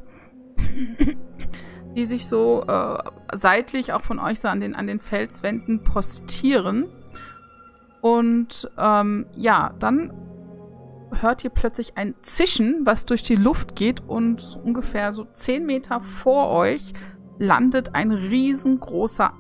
die sich so seitlich auch von euch so an den Felswänden postieren. Und ja, dann hört ihr plötzlich ein Zischen, was durch die Luft geht, und ungefähr so 10 Meter vor euch landet ein riesengroßer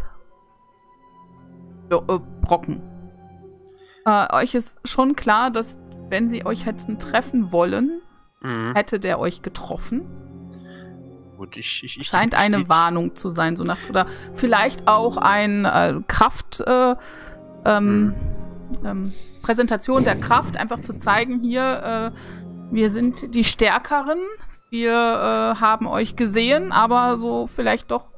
Eisbrocken. Euch ist schon klar, dass, wenn sie euch hätten treffen wollen, hätte der euch getroffen. Gut, scheint eine Warnung zu sein, so nach, oder vielleicht auch ein Präsentation der Kraft, einfach zu zeigen, hier, wir sind die Stärkeren, wir haben euch gesehen, aber so vielleicht doch.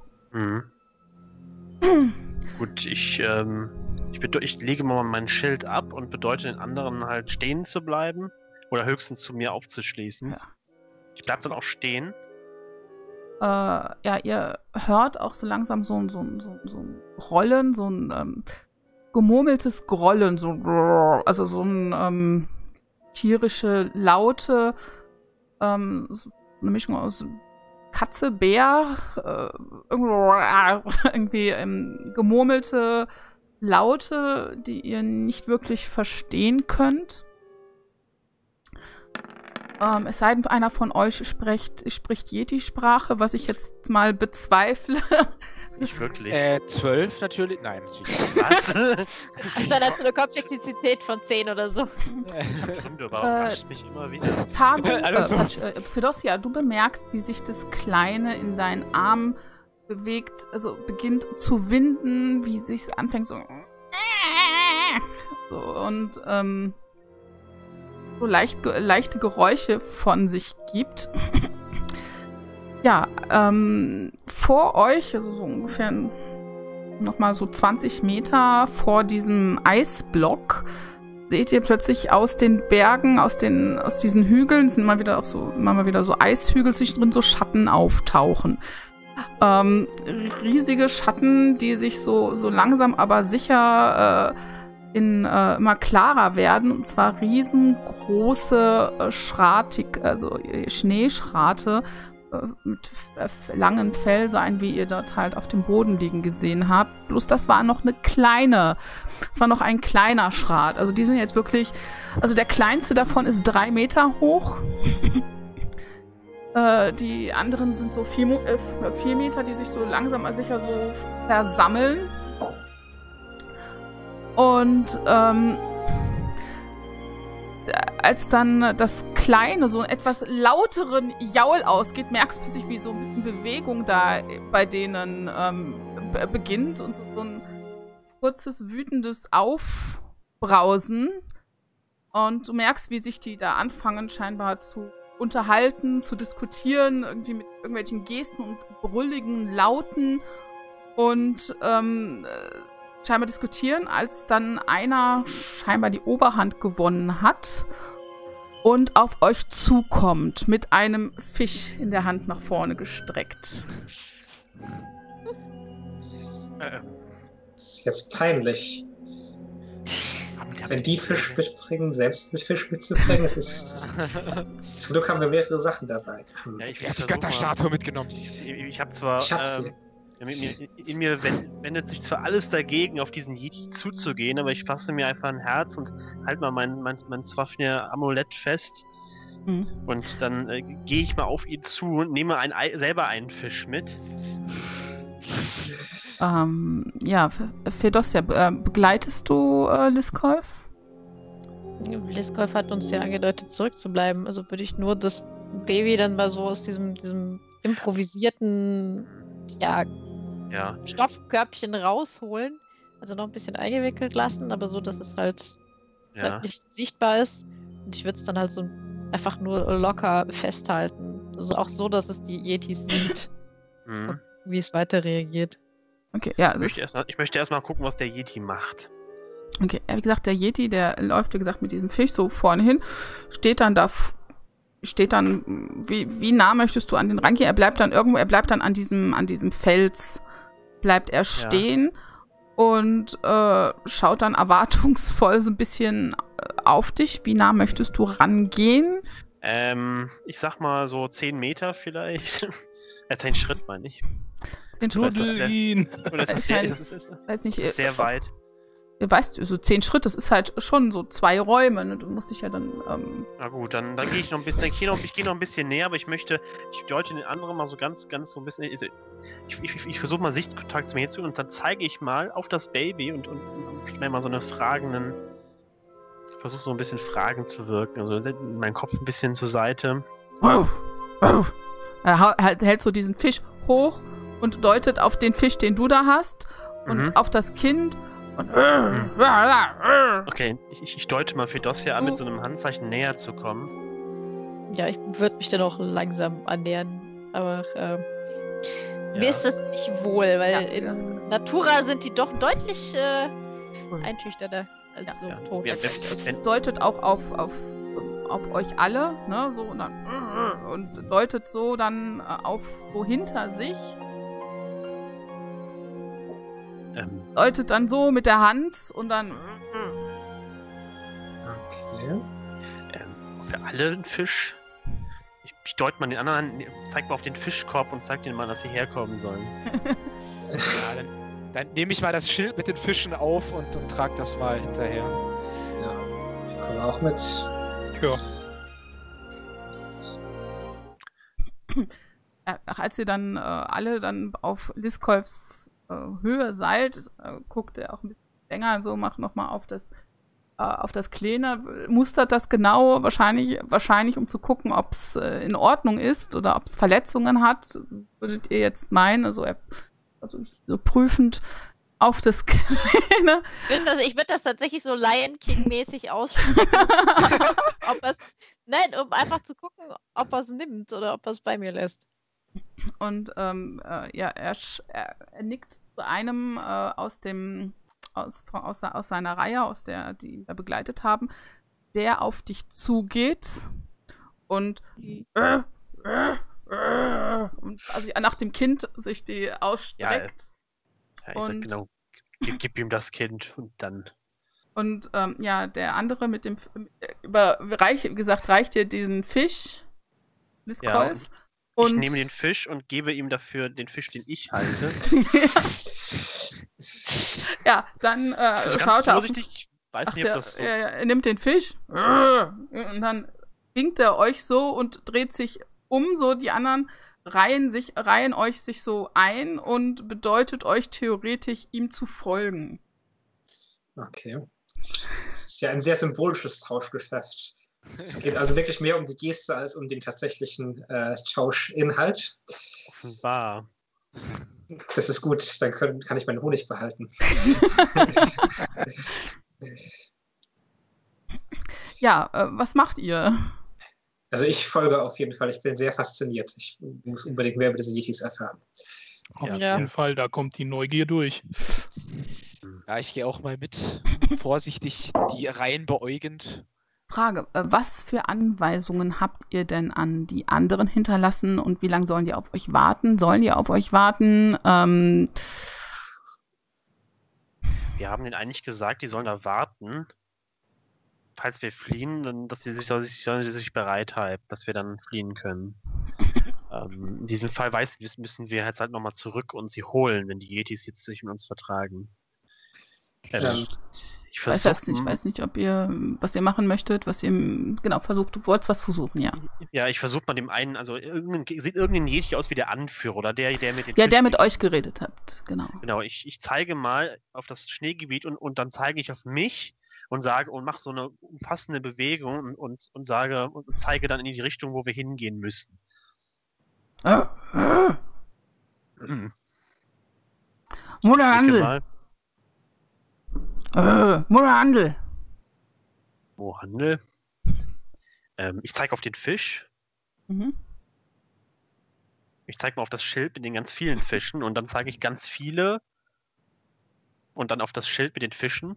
Gut, ich lege mal mein Schild ab und bedeute den anderen halt stehen zu bleiben oder höchstens zu mir aufzuschließen. Ja. Ich bleib dann auch stehen. Ja, ihr hört auch so langsam so ein Grollen, so ein gemurmeltes Grollen, also so ein tierische Laute, so eine Mischung aus Katze, Bär, irgendwie gemurmelte Laute, die ihr nicht wirklich verstehen könnt. Es sei denn, einer von euch spricht Yeti-Sprache, was ich jetzt mal bezweifle. Nicht wirklich. 12 natürlich. Nein, natürlich. Was? Dann hast du eine Komplexität von 10 oder so. Du überraschst mich immer wieder. Fedossia, du bemerkst, wie sich das Kleine in deinen Arm bewegt, also beginnt zu winden, wie sich es anfängt so und so leichte Geräusche von sich gibt. Ja, vor euch, also so ungefähr nochmal so 20 Meter vor diesem Eisblock, seht ihr plötzlich aus den Bergen, aus diesen Hügeln, sind immer mal wieder so Eishügel zwischendrin, so Schatten auftauchen. Riesige Schatten, die sich so langsam aber sicher immer klarer werden, und zwar riesengroße Schneeschrate mit langem Fell, so ein, wie ihr dort halt auf dem Boden liegen gesehen habt. Bloß das war noch ein kleiner Schrat. Also die sind jetzt wirklich, also der kleinste davon ist 3 Meter hoch. Die anderen sind so 4 Meter, die sich so langsam aber sicher so versammeln. Und als dann das kleine, so etwas lauteren Jaul ausgeht, merkst du plötzlich, wie so ein bisschen Bewegung da bei denen beginnt und so ein kurzes, wütendes Aufbrausen. Und du merkst, wie sich die da anfangen, scheinbar zu unterhalten, zu diskutieren, irgendwie mit irgendwelchen Gesten und brülligen Lauten und scheinbar diskutieren, als dann einer scheinbar die Oberhand gewonnen hat und auf euch zukommt, mit einem Fisch in der Hand nach vorne gestreckt. Das ist jetzt peinlich. Wenn die Fisch mitbringen, selbst mit Fisch mitzubringen, das ist... Zum Glück haben wir mehrere Sachen dabei. Ja, ich habe die Götterstatue mitgenommen. Ich habe zwar... in mir wendet sich zwar alles dagegen, auf diesen Yeti zuzugehen, aber ich fasse mir einfach ein Herz und halte mal mein Swafnir-Amulett fest. Mhm. Und dann gehe ich mal auf ihn zu und nehme selber einen Fisch mit. Ja, Fedosia, begleitest du Liskolf? Liskolf hat uns ja angedeutet, zurückzubleiben. Also würde ich nur das Baby dann mal so aus diesem improvisierten Stoffkörbchen rausholen. Also noch ein bisschen eingewickelt lassen, aber so, dass es halt nicht sichtbar ist. Und ich würde es dann halt so einfach nur locker festhalten. Also auch so, dass es die Yetis sieht. Und wie es weiter reagiert. Okay, ja. Ich möchte erstmal gucken, was der Yeti macht. Okay, wie gesagt, der Yeti, der läuft, wie gesagt, mit diesem Fisch so vorne hin, steht dann, wie nah möchtest du an den rangehen? Er bleibt dann an diesem Fels, bleibt er stehen und schaut dann erwartungsvoll so ein bisschen auf dich. Wie nah möchtest du rangehen? Ich sag mal so 10 Meter vielleicht. 10 Schritt, meine ich. Nuddel ihn! Das ist sehr weit. Weißt du, so 10 Schritt, das ist halt schon so 2 Räume, ne? Du musst dich ja dann... Na gut, dann gehe ich noch ein bisschen, ich gehe noch ein bisschen näher, aber ich deute den anderen mal so ganz so ein bisschen, ich versuche mal Sichtkontakt zu mir zu und dann zeige ich mal auf das Baby und stelle mal so eine versuche so ein bisschen Fragen zu wirken, also meinen Kopf ein bisschen zur Seite. Er hält so diesen Fisch hoch und deutet auf den Fisch, den du da hast und auf das Kind. Und okay, ich deute mal Fedosia an, mit so einem Handzeichen näher zu kommen. Ja, ich würde mich dann auch langsam annähern, aber mir ist das nicht wohl, weil in Natura sind die doch deutlich einschüchternder als so tot. Deutet auch auf euch alle, ne, so und deutet so dann auf so hinter sich. Deutet dann so mit der Hand und dann... Okay. Für alle ein Fisch? Ich deute mal den anderen an, zeig mal auf den Fischkorb und zeig denen mal, dass sie herkommen sollen. Dann nehme ich mal das Schild mit den Fischen auf und trage das mal hinterher. Ja, ich komme auch mit. Ja. Als ihr dann alle dann auf Liskolfs Höhe seid, guckt er auch ein bisschen länger, so macht nochmal auf das Kleine, mustert das genau, wahrscheinlich um zu gucken, ob es in Ordnung ist oder ob es Verletzungen hat, würdet ihr jetzt meinen, also so prüfend auf das Kleine. Ich würde das tatsächlich so Lion King-mäßig aussprechen. Um einfach zu gucken, ob er es nimmt oder ob er es bei mir lässt. Und er nickt zu einem aus seiner Reihe, die ihn da begleitet haben, der auf dich zugeht und also nach dem Kind sich die ausstreckt. Ja, ich sag genau, gib ihm das Kind und dann. Und der andere mit dem reicht dir diesen Fisch, Liskolf. Ich nehme den Fisch und gebe ihm dafür den Fisch, den ich halte. Ja, dann also schaut er auf... Ich weiß nicht, ob das so... Er nimmt den Fisch und dann winkt er euch so und dreht sich um, so die anderen reihen euch sich so ein und bedeutet euch theoretisch, ihm zu folgen. Okay. Das ist ja ein sehr symbolisches Tauschgeschäft. Es geht also wirklich mehr um die Geste als um den tatsächlichen Tauschinhalt. Offenbar. Das ist gut, dann kann ich meinen Honig behalten. Ja, was macht ihr? Also ich folge auf jeden Fall, ich bin sehr fasziniert. Ich muss unbedingt mehr über diese Yetis erfahren. Auf jeden Fall, da kommt die Neugier durch. Ja, ich gehe auch mal mit, vorsichtig die Reihen beäugend. Frage, was für Anweisungen habt ihr denn an die anderen hinterlassen und wie lange sollen die auf euch warten? Sollen die auf euch warten? Wir haben denen eigentlich gesagt, die sollen da warten. falls wir fliehen, dann, dass sie sich bereit halten, dass wir dann fliehen können. In diesem Fall müssen wir jetzt halt nochmal zurück und sie holen, wenn die Yetis jetzt sich mit uns vertragen. Ich weiß nicht, was ihr machen möchtet, was ihr versucht. Du wolltest was versuchen, ja. Ja, ich versuche mal dem einen, also sieht irgendein Yeti aus wie der Anführer oder der mit den der mit euch geredet hat, genau. Genau, ich zeige mal auf das Schneegebiet und dann zeige ich auf mich und mache so eine umfassende Bewegung und zeige dann in die Richtung, wo wir hingehen müssen. Mutterhandel. Mutterhandel. Wo Handel? Ich zeige auf den Fisch. Mhm. Ich zeige mal auf das Schild mit den ganz vielen Fischen und dann zeige ich ganz viele und dann auf das Schild mit den Fischen.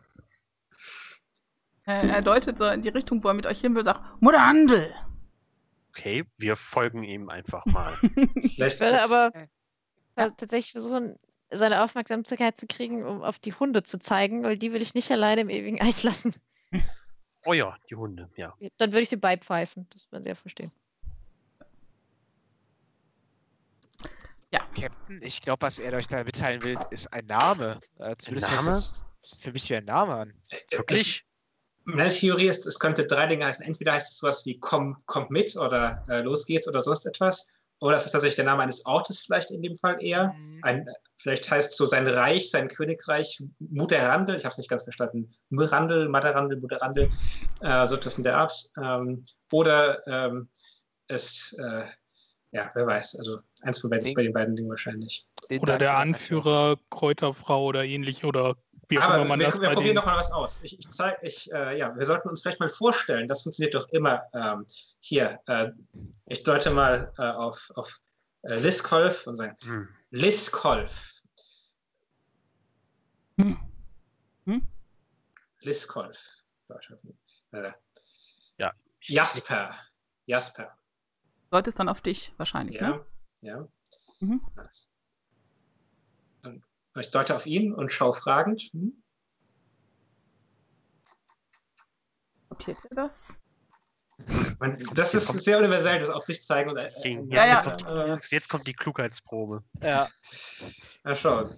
Er deutet so in die Richtung, wo er mit euch hin will, und sagt, Mutterhandel. Okay, wir folgen ihm einfach mal. Ich würde aber tatsächlich versuchen, seine Aufmerksamkeit zu kriegen, um auf die Hunde zu zeigen, weil die will ich nicht alleine im ewigen Eis lassen. Oh ja, die Hunde, ja. Dann würde ich sie beipfeifen, das werden sie ja verstehen. Ja. Captain, ich glaube, was er euch da mitteilen will, ist ein Name. Zumindest hört das für mich wie ein Name an. Wirklich? Meine Theorie ist, es könnte 3 Dinge heißen. Entweder heißt es sowas wie kommt mit oder los geht's oder sonst etwas. Oder es ist tatsächlich der Name eines Ortes vielleicht in dem Fall eher. Vielleicht heißt so sein Reich, sein Königreich Mutterhandel. Ich habe es nicht ganz verstanden. Mutterhandel, Mutterhandel. So etwas in der Art. Oder wer weiß. Also eins von bei den beiden Dingen wahrscheinlich. Oder der Anführer, Kräuterfrau oder ähnlich. Oder wie auch immer man das wir probieren noch mal was aus. Wir sollten uns vielleicht mal vorstellen. Das funktioniert doch immer. Ich deute mal auf Liskolf und sage, Liskolf. Liskolf. Ja. Jasper. Deutest dann auf dich wahrscheinlich, ne? Ja. Mhm. Ich deute auf ihn und schaue fragend. Kapiert ihr das? Das ist sehr universell, das auf sich zeigen. Und, jetzt kommt die Klugheitsprobe. Ja. Mal schauen.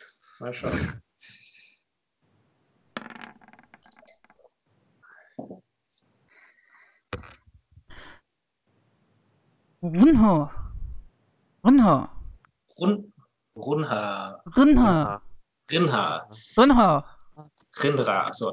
Runha. So,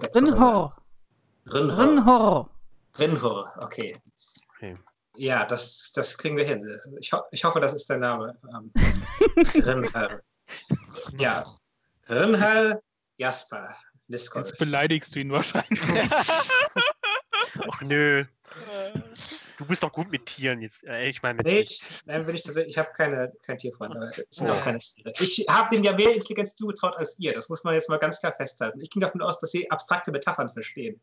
Rinhor, okay. Ja, das kriegen wir hin. Ich hoffe, das ist der Name. Rinhar. Ja. Rinhar Jasper. Liskolf. Jetzt beleidigst du ihn wahrscheinlich. Ach nö. Du bist doch gut mit Tieren jetzt. Ich meine, ich habe kein Tierfreund, aber es sind auch keine Tiere. Ich habe denen ja mehr Intelligenz zugetraut als ihr. Das muss man jetzt mal ganz klar festhalten. Ich ging davon aus, dass sie abstrakte Metaphern verstehen.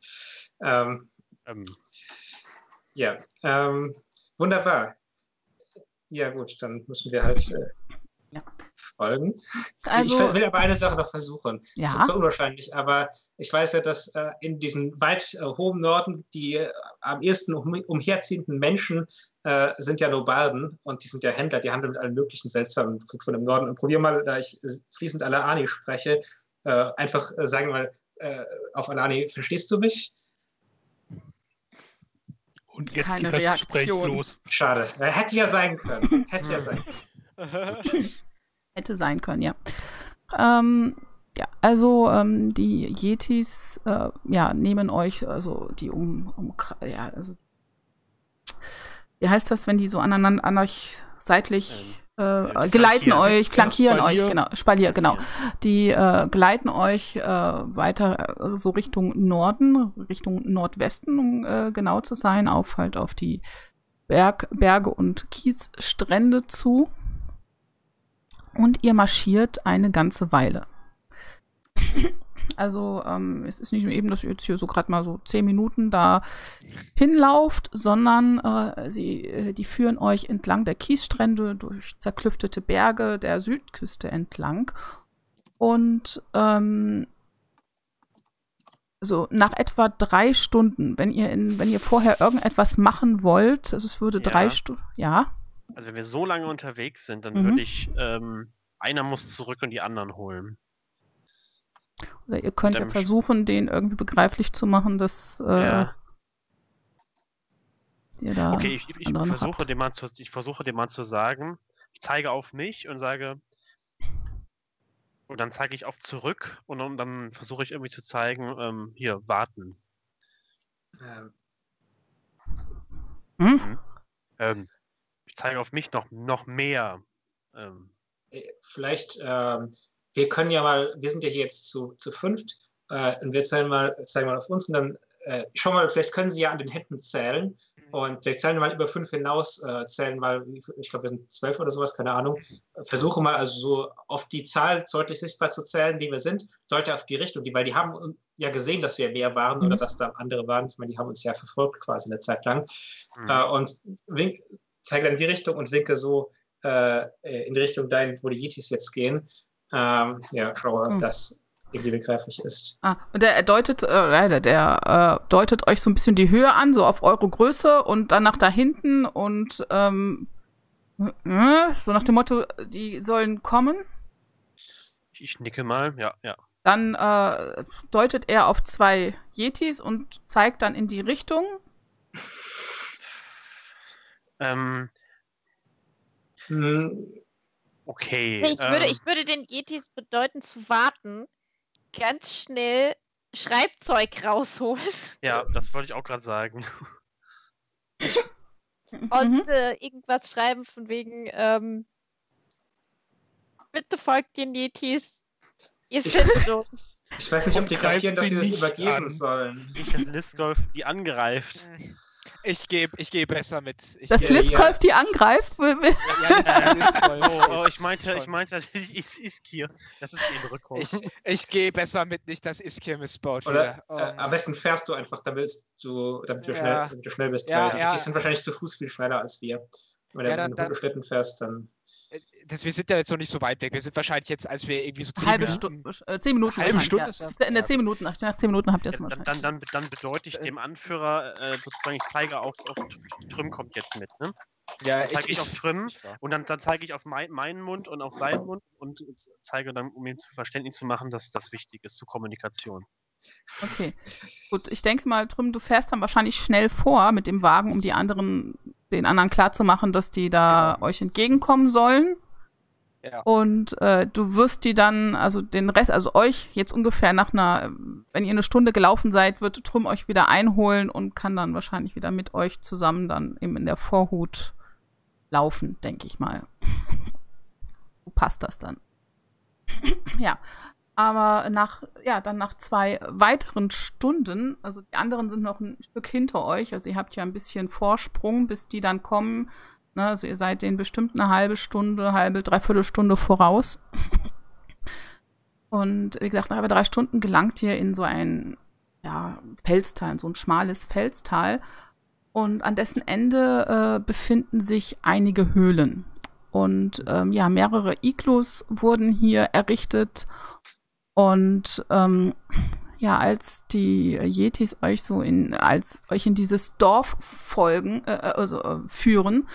Wunderbar. Ja gut, dann müssen wir halt folgen. Also, ich will aber eine Sache noch versuchen. Ja. Das ist zwar unwahrscheinlich, aber ich weiß ja, dass in diesen weit hohen Norden die am ehesten umherziehenden Menschen sind ja Nobarden und die sind ja Händler, die handeln mit allen möglichen seltsamen Kulturen im Norden. Und probier mal, da ich fließend Alaani spreche, einfach sagen mal auf Alaani, verstehst du mich? Und jetzt keine geht das Gespräch Reaktion. los. Schade. Hätte ja sein können. Hätte sein können, ja. Die Yetis nehmen euch, also die wie heißt das, wenn die so an euch seitlich geleiten euch, flankieren euch, Spalier, genau. Die geleiten euch weiter so Richtung Norden, Richtung Nordwesten, um genau zu sein, auf die Berge und Kiesstrände zu. Und ihr marschiert eine ganze Weile. Also es ist nicht nur eben, dass ihr jetzt hier so gerade mal so 10 Minuten da hinlauft, sondern die führen euch entlang der Kiesstrände durch zerklüftete Berge der Südküste entlang. Und so nach etwa 3 Stunden, wenn ihr vorher irgendetwas machen wollt, also es würde 3 Stunden, ja. Also wenn wir so lange unterwegs sind, dann würde ich, einer muss zurück und die anderen holen. Oder ihr könnt ja versuchen, den irgendwie begreiflich zu machen, dass ihr da. Okay, ich versuche dem Mann zu sagen, ich zeige auf mich und sage, und dann zeige ich auf zurück und dann versuche ich irgendwie zu zeigen, hier, warten. Ich zeige auf mich noch mehr. Vielleicht, wir können ja mal, wir sind ja hier jetzt zu 5 und wir zeigen mal auf uns und dann schau mal, vielleicht können Sie ja an den Händen zählen und wir zählen mal über 5 hinaus, zählen mal, ich glaube, wir sind 12 oder sowas, keine Ahnung. Versuche mal also so auf die Zahl deutlich sichtbar zu zählen, die wir sind, sollte auf die Richtung, weil die haben ja gesehen, dass wir mehr waren oder dass da andere waren. Ich meine, die haben uns ja verfolgt quasi eine Zeit lang. Und zeige dann in die Richtung und winke so in die Richtung dahin, wo die Yetis jetzt gehen. Schaue, dass irgendwie begreiflich ist. Und der deutet euch so ein bisschen die Höhe an, so auf eure Größe und dann nach da hinten und so nach dem Motto, die sollen kommen. Ich nicke mal, ja. Dann deutet er auf 2 Yetis und zeigt dann in die Richtung. Okay. Ich würde den Yetis bedeuten zu warten, ganz schnell Schreibzeug rausholen. Ja, das wollte ich auch gerade sagen. Und irgendwas schreiben von wegen, bitte folgt den Yetis, ihr findet uns. Ich weiß nicht, ob die kapieren, dass sie das übergeben sollen. Nicht, dass Listgolf die angreift. Ich gehe besser mit. Dass Listgolf die angreift? Ich meinte natürlich Iskir. Das ist die Rückholung. Ich gehe besser mit, nicht dass Iskir missbaut. Oder am besten fährst du einfach, damit du schnell bist. Weil die sind wahrscheinlich zu Fuß viel schneller als wir. Wenn du in guten Schlitten fährst, dann. Wir sind ja jetzt noch nicht so weit weg. Wir sind wahrscheinlich jetzt, als wir irgendwie so 10 Minuten. Halbe Stunde. In 10 Minuten. Nach 10 Minuten habt ihr es mal. Dann bedeute ich dem Anführer sozusagen, ich zeige auf Trüm kommt jetzt mit, ne? Ja, dann zeige ich auf Trüm und dann zeige ich auf meinen Mund und auf seinen Mund und zeige dann, um ihm zu Verständnis zu machen, dass das wichtig ist zur Kommunikation. Okay, gut. Ich denke mal, Trüm, du fährst dann wahrscheinlich schnell vor mit dem Wagen, um den anderen klarzumachen, dass die da euch entgegenkommen sollen. Ja. Und du wirst die dann, also den Rest, also euch jetzt ungefähr wenn ihr eine Stunde gelaufen seid, wird Trüm euch wieder einholen und kann dann wahrscheinlich wieder mit euch zusammen dann eben in der Vorhut laufen, denke ich mal. So passt das dann. Ja. Aber nach 2 weiteren Stunden, also die anderen sind noch ein Stück hinter euch, also ihr habt ja ein bisschen Vorsprung, bis die dann kommen. Ne? Also ihr seid denen bestimmt eine halbe Stunde, dreiviertel Stunde voraus. Und wie gesagt, nach 3 Stunden gelangt ihr in so ein Felstal, so ein schmales Felstal. Und an dessen Ende befinden sich einige Höhlen. Und mehrere Iglus wurden hier errichtet. Und als die Yetis euch euch in dieses Dorf führen,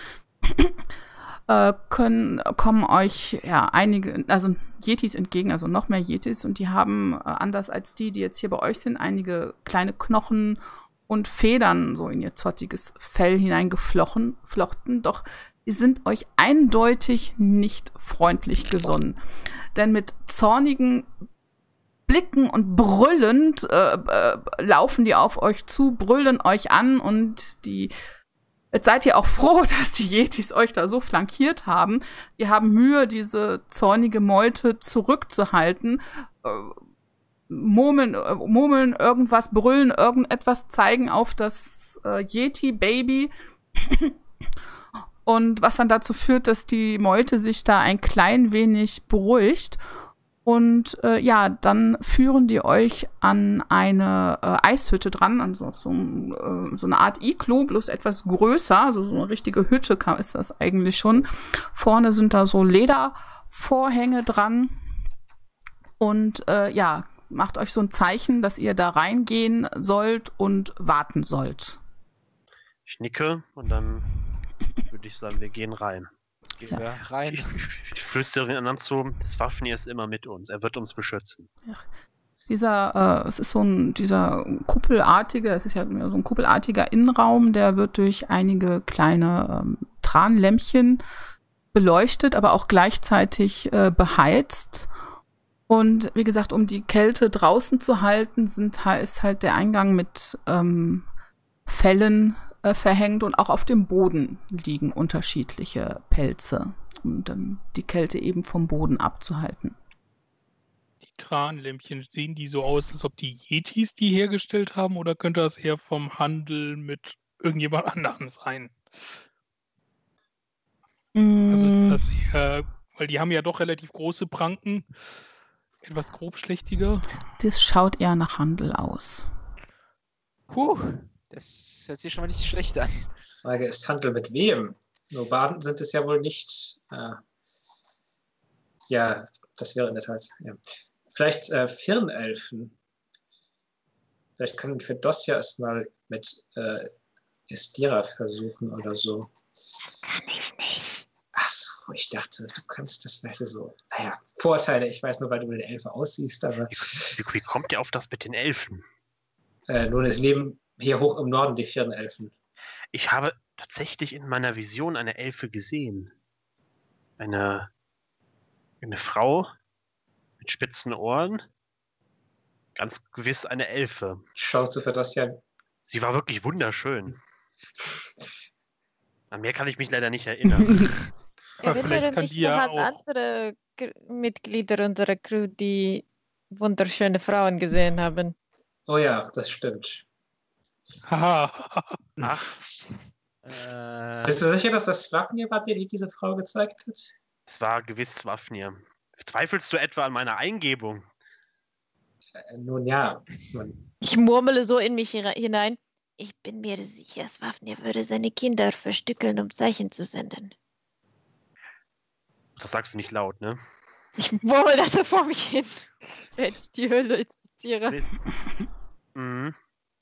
kommen euch einige, also Yetis entgegen, also noch mehr Yetis, und die haben, anders als die jetzt hier bei euch sind, einige kleine Knochen und Federn so in ihr zottiges Fell hineingeflochten, doch die sind euch eindeutig nicht freundlich gesonnen. Denn mit zornigen Blicken und brüllend laufen die auf euch zu, brüllen euch an und jetzt seid ihr auch froh, dass die Yetis euch da so flankiert haben. Die haben Mühe, diese zornige Meute zurückzuhalten, murmeln irgendwas, brüllen irgendetwas, zeigen auf das Yeti-Baby. Und was dann dazu führt, dass die Meute sich da ein klein wenig beruhigt. Und dann führen die euch an eine Eishütte dran, also so eine Art Iglu, bloß etwas größer, also so eine richtige Hütte ist das eigentlich schon. Vorne sind da so Ledervorhänge dran. Und macht euch so ein Zeichen, dass ihr da reingehen sollt und warten sollt. Ich nicke und dann würde ich sagen, wir gehen rein. Gehen wir rein. Ich flüstere den anderen zu, das Waffenir ist immer mit uns. Er wird uns beschützen. Ja. Es ist dieser kuppelartige, es ist ja so ein kuppelartiger Innenraum, der wird durch einige kleine Tranlämpchen beleuchtet, aber auch gleichzeitig beheizt. Und wie gesagt, um die Kälte draußen zu halten, ist halt der Eingang mit Fellen verhängt und auch auf dem Boden liegen unterschiedliche Pelze, um dann die Kälte eben vom Boden abzuhalten. Die Tranlämpchen, sehen die so aus, als ob die Yetis die hergestellt haben, oder könnte das eher vom Handel mit irgendjemand anderem sein? Also ist das eher, weil die haben ja doch relativ große Pranken, etwas grobschlächtiger. Das schaut eher nach Handel aus. Das hört sich schon mal nicht schlecht an. Frage ist, Handel mit wem? Nomaden sind es ja wohl nicht. Ja, das wäre in der Tat. Ja. Vielleicht Firnelfen. Vielleicht können wir das ja erstmal mit Estira versuchen oder so. Das kann ich nicht. Ach so, ich dachte, du kannst das vielleicht so. Naja, Vorteile, ich weiß nur, weil du mit den Elfen aussiehst, aber. Wie kommt ihr auf das mit den Elfen? Nun, es leben hier hoch im Norden die Firnelfen. Ich habe tatsächlich in meiner Vision eine Elfe gesehen. Eine Frau mit spitzen Ohren. Ganz gewiss eine Elfe. Schaust du für das ja? Sie war wirklich wunderschön. An mehr kann ich mich leider nicht erinnern. Ich erinnere mich, wir hatten andere Mitglieder unserer Crew, die wunderschöne Frauen gesehen haben. Oh ja, das stimmt. Haha. Ach. Bist du sicher, dass das Swafnir war, der dir diese Frau gezeigt hat? Es war gewiss Swafnir. Zweifelst du etwa an meiner Eingebung? Nun ja. Ich murmele so in mich hinein. Ich bin mir sicher, Swafnir würde seine Kinder verstückeln, um Zeichen zu senden. Das sagst du nicht laut, ne? Ich murmel das so vor mich hin. Wenn ich die Höhle zitiere. Mhm.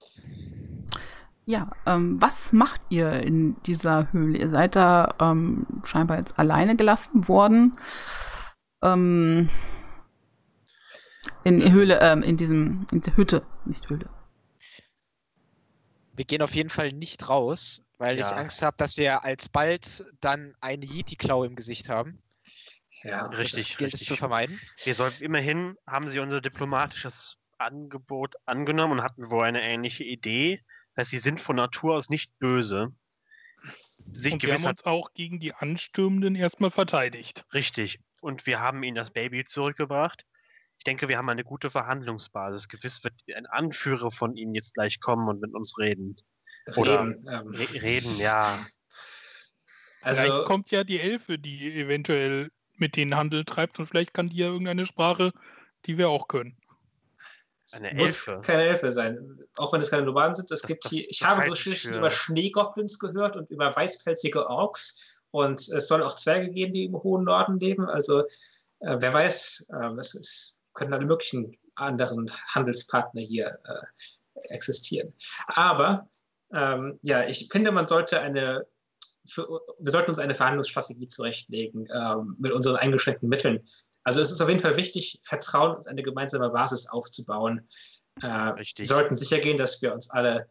Ja, was macht ihr in dieser Höhle? Ihr seid da scheinbar jetzt alleine gelassen worden. In Höhle, in der Hütte, nicht Höhle. Wir gehen auf jeden Fall nicht raus, weil ich Angst habe, dass wir alsbald dann eine Yeti-Klaue im Gesicht haben. Ja, richtig. Das gilt es zu vermeiden. Immerhin haben sie unser diplomatisches Angebot angenommen und hatten wohl eine ähnliche Idee. Das heißt, sie sind von Natur aus nicht böse. Und wir haben uns auch gegen die Anstürmenden erstmal verteidigt. Richtig. Und wir haben ihnen das Baby zurückgebracht. Ich denke, wir haben eine gute Verhandlungsbasis. Gewiss wird ein Anführer von ihnen jetzt gleich kommen und mit uns reden. Reden, ja. Also, vielleicht kommt ja die Elfe, die eventuell mit denen Handel treibt, und vielleicht kann die ja irgendeine Sprache, die wir auch können. Eine Elfe. Muss keine Elfe sein. Auch wenn es keine Nomaden sind. Ich habe Geschichten über Schneegoblins gehört und über weißpelzige Orks. Und es soll auch Zwerge geben, die im hohen Norden leben. Also wer weiß, es können alle möglichen anderen Handelspartner hier existieren. Aber ich finde, wir sollten uns eine Verhandlungsstrategie zurechtlegen mit unseren eingeschränkten Mitteln. Also es ist auf jeden Fall wichtig, Vertrauen und eine gemeinsame Basis aufzubauen. Wir sollten sicher gehen, dass wir uns alle,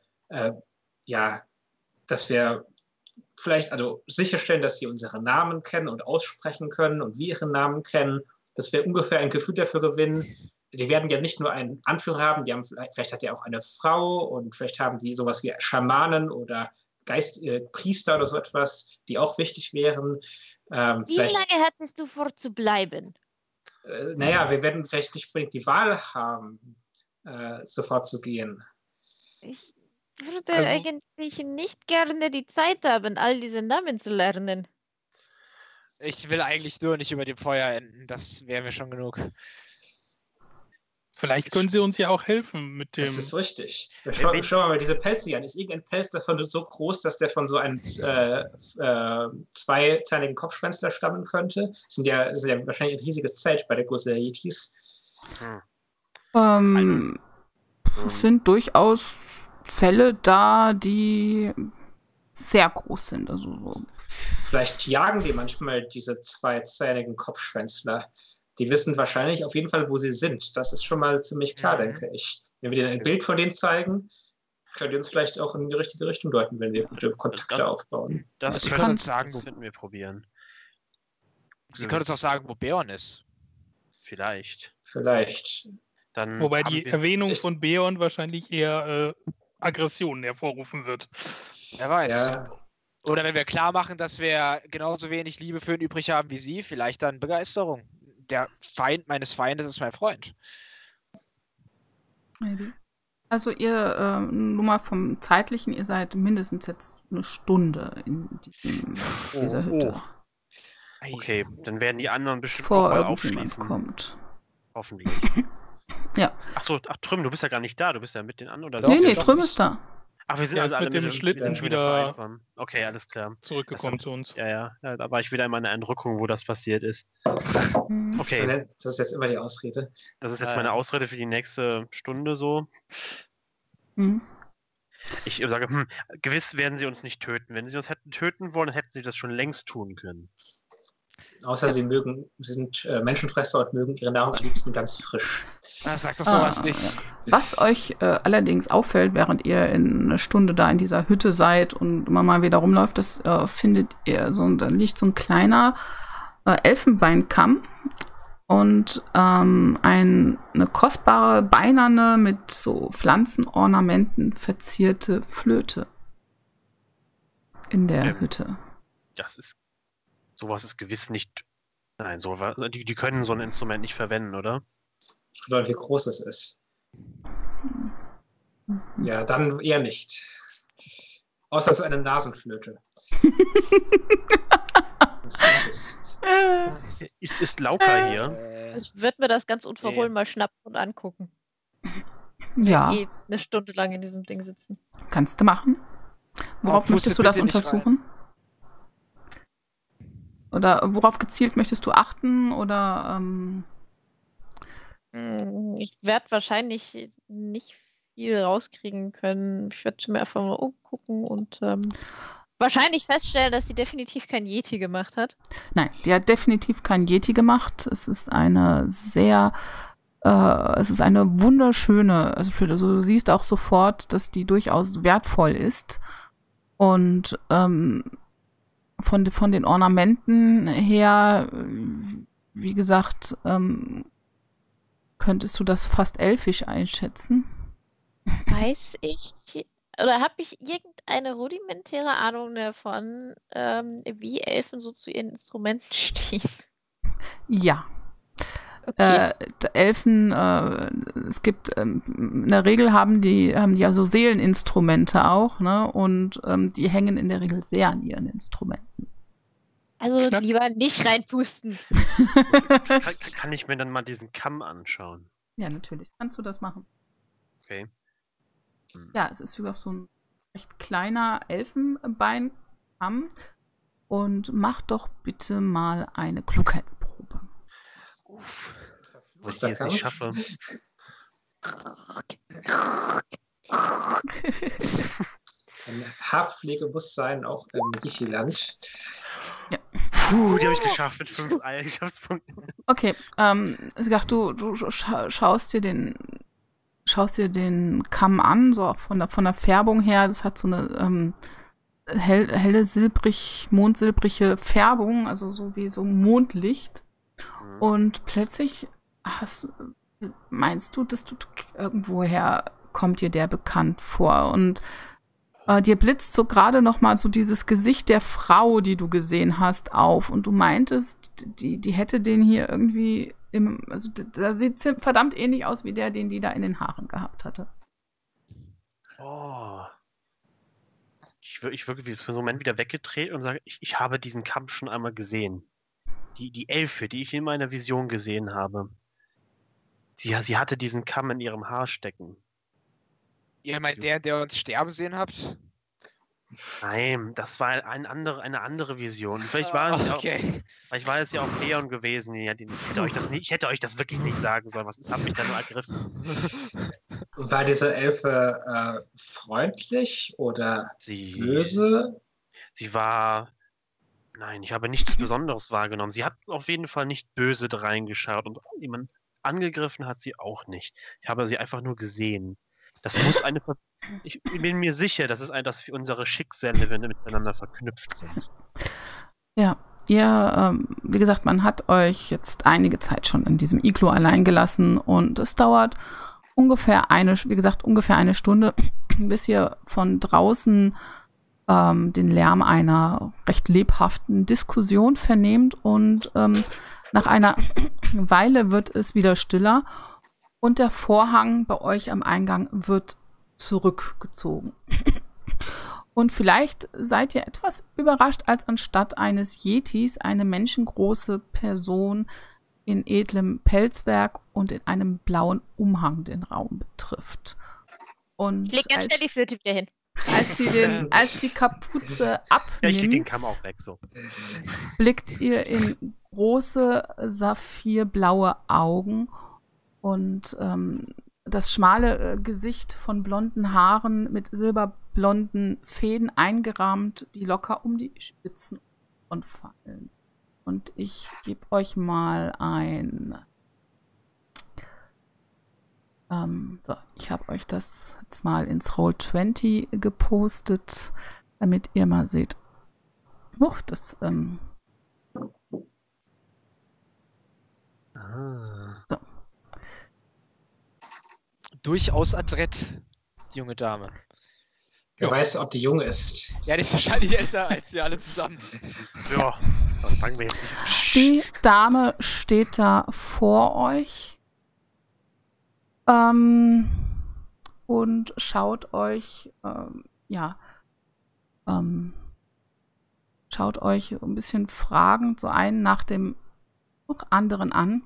dass wir vielleicht sicherstellen, dass sie unsere Namen kennen und aussprechen können und wir ihre Namen kennen, dass wir ungefähr ein Gefühl dafür gewinnen. Die werden ja nicht nur einen Anführer haben, vielleicht hat er auch eine Frau und vielleicht haben die sowas wie Schamanen oder Priester oder so etwas, die auch wichtig wären. Wie lange hattest du vor zu bleiben? Wir werden vielleicht nicht unbedingt die Wahl haben, sofort zu gehen. Ich würde eigentlich nicht gerne die Zeit haben, all diese Namen zu lernen. Ich will eigentlich nur nicht über dem Feuer enden, das wäre mir schon genug. Vielleicht können sie uns ja auch helfen mit dem... Das ist richtig. Schau mal diese Pelze hier an. Ist irgendein Pelz davon so groß, dass der von so einem zweizahnigen Kopfschwänzler stammen könnte? Das ist ja wahrscheinlich ein riesiges Zelt bei der Größe der Yetis. Es sind durchaus Fälle da, die sehr groß sind. Also so. Vielleicht jagen die manchmal diese zweizähnigen Kopfschwänzler. Die wissen wahrscheinlich auf jeden Fall, wo sie sind. Das ist schon mal ziemlich klar, denke ich. Wenn wir denen ein Bild von denen zeigen, könnt ihr uns vielleicht auch in die richtige Richtung deuten, wenn wir gute Kontakte aufbauen. Sie können uns sagen, das könnten wir probieren. Sie können uns auch sagen, wo Beorn ist. Vielleicht. Dann wobei die Erwähnung von Beorn wahrscheinlich eher Aggressionen hervorrufen wird. Wer weiß. Ja. Oder wenn wir klar machen, dass wir genauso wenig Liebe für ihn übrig haben wie Sie, vielleicht dann Begeisterung. Der Feind meines Feindes ist mein Freund. Maybe. Also ihr, nur mal vom Zeitlichen, ihr seid mindestens jetzt eine Stunde in dieser Hütte. Okay, dann werden die anderen bestimmt auch mal aufschließen. Kommt. Hoffentlich. Ja. Ach Trüm, du bist ja gar nicht da, du bist ja mit den anderen, oder? Nee, Trüm ist da. Ach, wir sind also alle mit dem Schlitten wieder okay, alles klar. Zurückgekommen zu uns. Ja, da war ich wieder in meiner Entrückung, wo das passiert ist. Okay. Das ist jetzt immer die Ausrede. Das ist jetzt meine Ausrede für die nächste Stunde so. Ich sage, gewiss werden sie uns nicht töten. Wenn sie uns hätten töten wollen, dann hätten sie das schon längst tun können. Außer sie sind Menschenfresser und mögen ihre Nahrung am liebsten ganz frisch. Sagt doch sowas nicht. Was euch allerdings auffällt, während ihr in einer Stunde da in dieser Hütte seid und immer mal wieder rumläuft, das findet ihr da liegt so ein kleiner Elfenbeinkamm und eine kostbare, beinerne, mit so Pflanzenornamenten verzierte Flöte in der Hütte. Sowas ist gewiss nicht. Nein, die können so ein Instrument nicht verwenden, oder? Ich glaube, wie groß es ist. Ja, dann eher nicht. Außer es ist eine Nasenflöte. Ist Lauka hier? Ich würde mir das ganz unverhohlen mal schnappen und angucken. Ja. Eine Stunde lang in diesem Ding sitzen. Kannst du machen. Worauf möchtest du das untersuchen? Oder worauf gezielt möchtest du achten? Oder ich werde wahrscheinlich nicht viel rauskriegen können. Ich werde mir einfach mal umgucken und wahrscheinlich feststellen, dass sie definitiv kein Yeti gemacht hat. Nein, die hat definitiv kein Yeti gemacht. Es ist eine wunderschöne, also du siehst auch sofort, dass die durchaus wertvoll ist. Und von den Ornamenten her, wie gesagt, könntest du das fast elfisch einschätzen? Weiß ich, oder habe ich irgendeine rudimentäre Ahnung davon, wie Elfen so zu ihren Instrumenten stehen? Ja. Okay. Elfen, es gibt, in der Regel haben die ja so Seeleninstrumente auch, ne? Und die hängen in der Regel sehr an ihren Instrumenten. Also lieber nicht reinpusten. Kann ich mir dann mal diesen Kamm anschauen? Ja, natürlich. Kannst du das machen. Okay. Ja, es ist sogar so ein recht kleiner Elfenbeinkamm. Und mach doch bitte mal eine Klugheitsprobe. Wo ich die jetzt nicht schaffe. Eine Haarpflege muss sein, auch im Yichi-Land. Ja. Die habe ich geschafft mit 5 Eigenschaftspunkten. Okay, du schaust dir den Kamm an, so auch von der Färbung her. Das hat so eine helle mondsilbrige Färbung, also so wie so Mondlicht. Und plötzlich meinst du, dass du irgendwoher kommt dir der bekannt vor und dir blitzt so gerade noch mal so dieses Gesicht der Frau, die du gesehen hast, auf und du meintest, die hätte den hier irgendwie da sieht verdammt ähnlich aus wie den die da in den Haaren gehabt hatte. Oh. Ich wirke für so einen Moment wieder weggedreht und sage, ich habe diesen Kampf schon einmal gesehen. Die Elfe, die ich in meiner Vision gesehen habe. Sie hatte diesen Kamm in ihrem Haar stecken. Ihr meint der uns sterben sehen habt? Nein, das war eine andere Vision. Vielleicht war es ja auch Leon gewesen. Ich hätte euch das wirklich nicht sagen sollen. Was ist, hab mich da nur ergriffen. War diese Elfe freundlich oder böse? Sie war... Nein, ich habe nichts Besonderes wahrgenommen. Sie hat auf jeden Fall nicht böse reingeschaut und jemand angegriffen hat sie auch nicht. Ich habe sie einfach nur gesehen. Das muss ich bin mir sicher, dass unsere Schicksale miteinander verknüpft sind. Ja, ihr, wie gesagt, man hat euch jetzt einige Zeit schon in diesem Iglu allein gelassen und es dauert ungefähr eine Stunde, bis ihr von draußen den Lärm einer recht lebhaften Diskussion vernehmt und nach einer Weile wird es wieder stiller und der Vorhang bei euch am Eingang wird zurückgezogen. Und vielleicht seid ihr etwas überrascht, als anstatt eines Yetis eine menschengroße Person in edlem Pelzwerk und in einem blauen Umhang den Raum betrifft. Und leg ganz schnell die Flöte wieder hin. Als die Kapuze abnimmt, ja, ich leg den Kamm auch weg, so. Blickt ihr in große, saphirblaue Augen und das schmale Gesicht von blonden Haaren mit silberblonden Fäden eingerahmt, die locker um die Spitzen fallen. Und ich gebe euch mal ein... ich habe euch das jetzt mal ins Roll20 gepostet, damit ihr mal seht. Das... So. Durchaus adrett, die junge Dame. Wer weiß, ob die jung ist. Ja, die ist wahrscheinlich älter als wir alle zusammen. Ja, dann fangen wir jetzt nicht. Die Dame steht da vor euch und schaut euch, schaut euch ein bisschen fragend so einen nach dem anderen an.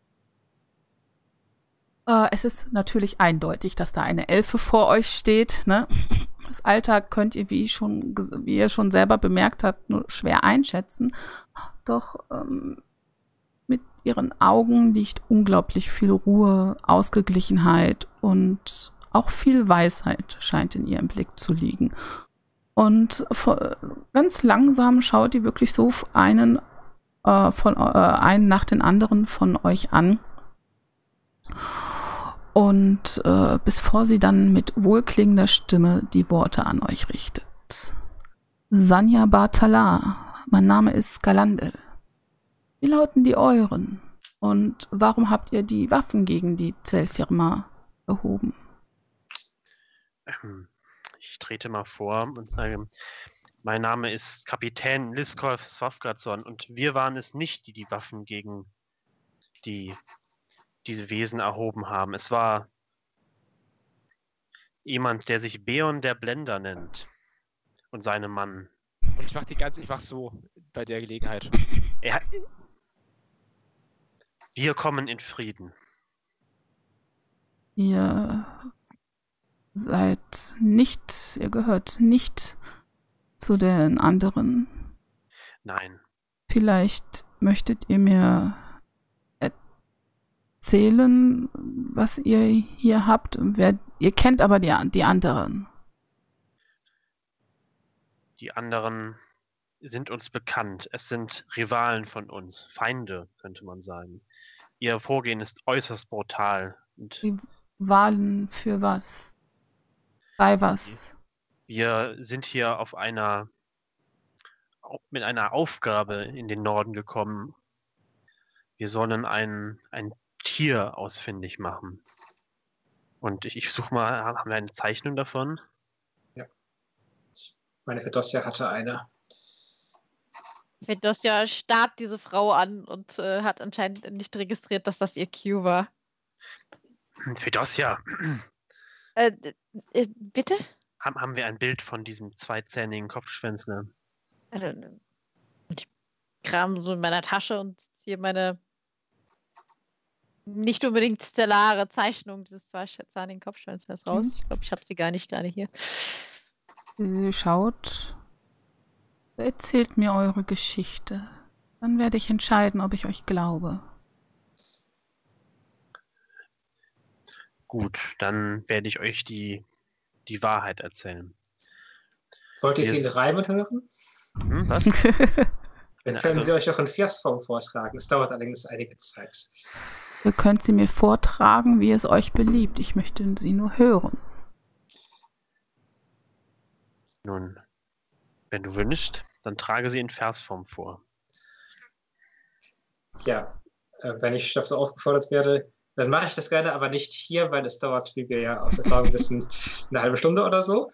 Es ist natürlich eindeutig, dass da eine Elfe vor euch steht, ne? Das Alter könnt ihr, wie ihr schon selber bemerkt habt, nur schwer einschätzen. Doch mit ihren Augen liegt unglaublich viel Ruhe, Ausgeglichenheit und auch viel Weisheit scheint in ihrem Blick zu liegen. Und ganz langsam schaut die wirklich so einen nach den anderen von euch an. Und bevor sie dann mit wohlklingender Stimme die Worte an euch richtet. Sanya Bartala, mein Name ist Galandel. Wie lauten die euren? Und warum habt ihr die Waffen gegen die Zellfirma erhoben? Ich trete mal vor und sage, mein Name ist Kapitän Liskov Svafgadson und wir waren es nicht, die die Waffen gegen diese Wesen erhoben haben. Es war jemand, der sich Beon der Blender nennt und seinem Mann. Und ich mach so bei der Gelegenheit. Wir kommen in Frieden. Ihr gehört nicht zu den anderen. Nein. Vielleicht möchtet ihr mir erzählen, was ihr hier habt. Ihr kennt aber die anderen. Die anderen sind uns bekannt. Es sind Rivalen von uns, Feinde, könnte man sagen. Ihr Vorgehen ist äußerst brutal. Und Rivalen für was? Bei was? Wir sind hier mit einer Aufgabe in den Norden gekommen. Wir sollen ein Tier ausfindig machen. Und ich suche mal, haben wir eine Zeichnung davon? Ja. Meine Fedossia hatte eine. Fedossia starrt diese Frau an und hat anscheinend nicht registriert, dass das ihr Q war. Fedossia. Bitte? Haben wir ein Bild von diesem zweizähnigen Kopfschwänzler? Ich kram so in meiner Tasche und ziehe meine nicht unbedingt stellare Zeichnung dieses zweizähnigen Kopfschwänzlers raus. Ich glaube, ich habe sie gar nicht gerade hier. Sie schaut. Erzählt mir eure Geschichte. Dann werde ich entscheiden, ob ich euch glaube. Gut, dann werde ich euch die Wahrheit erzählen. Wollt ihr sie in Reimen hören? Was? Dann können sie euch auch in Versform vortragen. Es dauert allerdings einige Zeit. Ihr könnt sie mir vortragen, wie es euch beliebt. Ich möchte sie nur hören. Nun, wenn du wünschst, dann trage sie in Versform vor. Ja, wenn ich dazu aufgefordert werde, dann mache ich das gerne, aber nicht hier, weil es dauert, wie wir ja aus Erfahrung wissen, eine halbe Stunde oder so.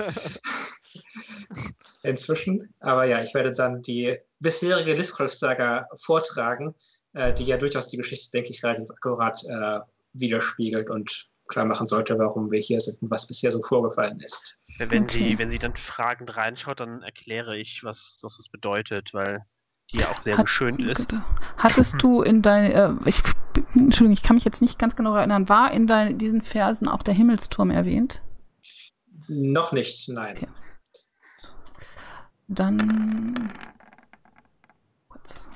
Inzwischen. Aber ja, ich werde dann die bisherige Liskolf-Saga vortragen, die ja durchaus die Geschichte, denke ich, relativ akkurat widerspiegelt und klar machen sollte, warum wir hier sind und was bisher so vorgefallen ist. Wenn sie dann fragend reinschaut, dann erkläre ich, was das bedeutet, weil die ja auch sehr geschönt ist. Hattest du in Entschuldigung, ich kann mich jetzt nicht ganz genau erinnern, war in diesen Versen auch der Himmelsturm erwähnt? Noch nicht, nein. Okay. Dann kurz.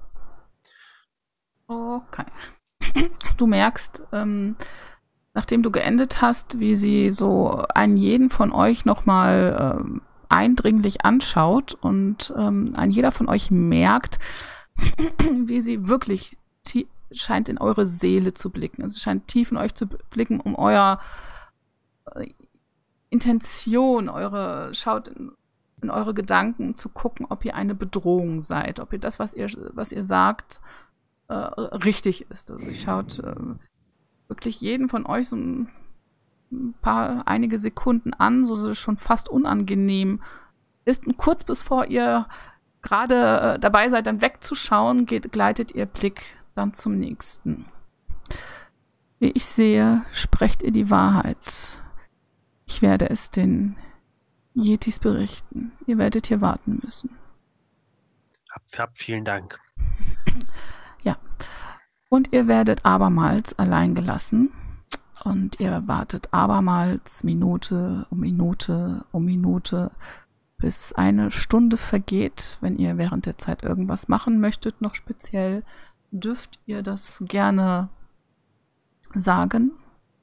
Okay. Du merkst, nachdem du geendet hast, wie sie so einen jeden von euch nochmal eindringlich anschaut und ein jeder von euch merkt, wie sie wirklich scheint in eure Seele zu blicken. Also scheint tief in euch zu blicken, um euer Intention, schaut in eure Gedanken zu gucken, ob ihr eine Bedrohung seid, ob ihr das, was ihr sagt, richtig ist. Also schaut wirklich jeden von euch so einige Sekunden an, so dass es schon fast unangenehm ist. Und kurz bevor ihr gerade dabei seid, dann wegzuschauen, gleitet ihr Blick dann zum nächsten. Wie ich sehe, sprecht ihr die Wahrheit. Ich werde es den Yetis berichten. Ihr werdet hier warten müssen. Vielen Dank. Ja. Und ihr werdet abermals allein gelassen. Und ihr wartet abermals Minute um Minute um Minute, bis eine Stunde vergeht. Wenn ihr während der Zeit irgendwas machen möchtet, noch speziell, dürft ihr das gerne sagen.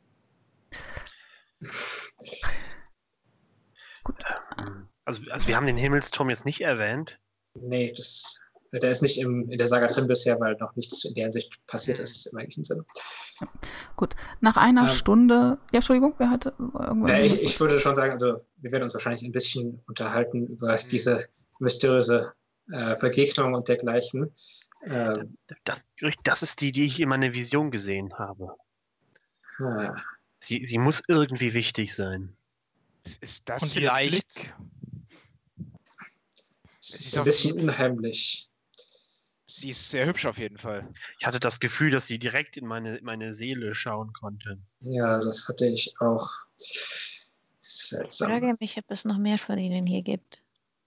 Gut. Also wir haben den Himmelsturm jetzt nicht erwähnt. Nee, der ist nicht in der Saga drin bisher, weil noch nichts in der Hinsicht passiert ist, im eigentlichen Sinne. Ja. Gut, nach einer Stunde... Ja, Entschuldigung, wer hatte irgendwas? Ich würde schon sagen, also wir werden uns wahrscheinlich ein bisschen unterhalten über diese mysteriöse Vergegnung und dergleichen. Das ist die ich in meiner Vision gesehen habe. Sie muss irgendwie wichtig sein. Ist das vielleicht... Sie ist ein bisschen unheimlich. Sie ist sehr hübsch auf jeden Fall. Ich hatte das Gefühl, dass sie direkt in meine Seele schauen konnte. Ja, das hatte ich auch. Seltsam. Ich frage mich, ob es noch mehr von ihnen hier gibt.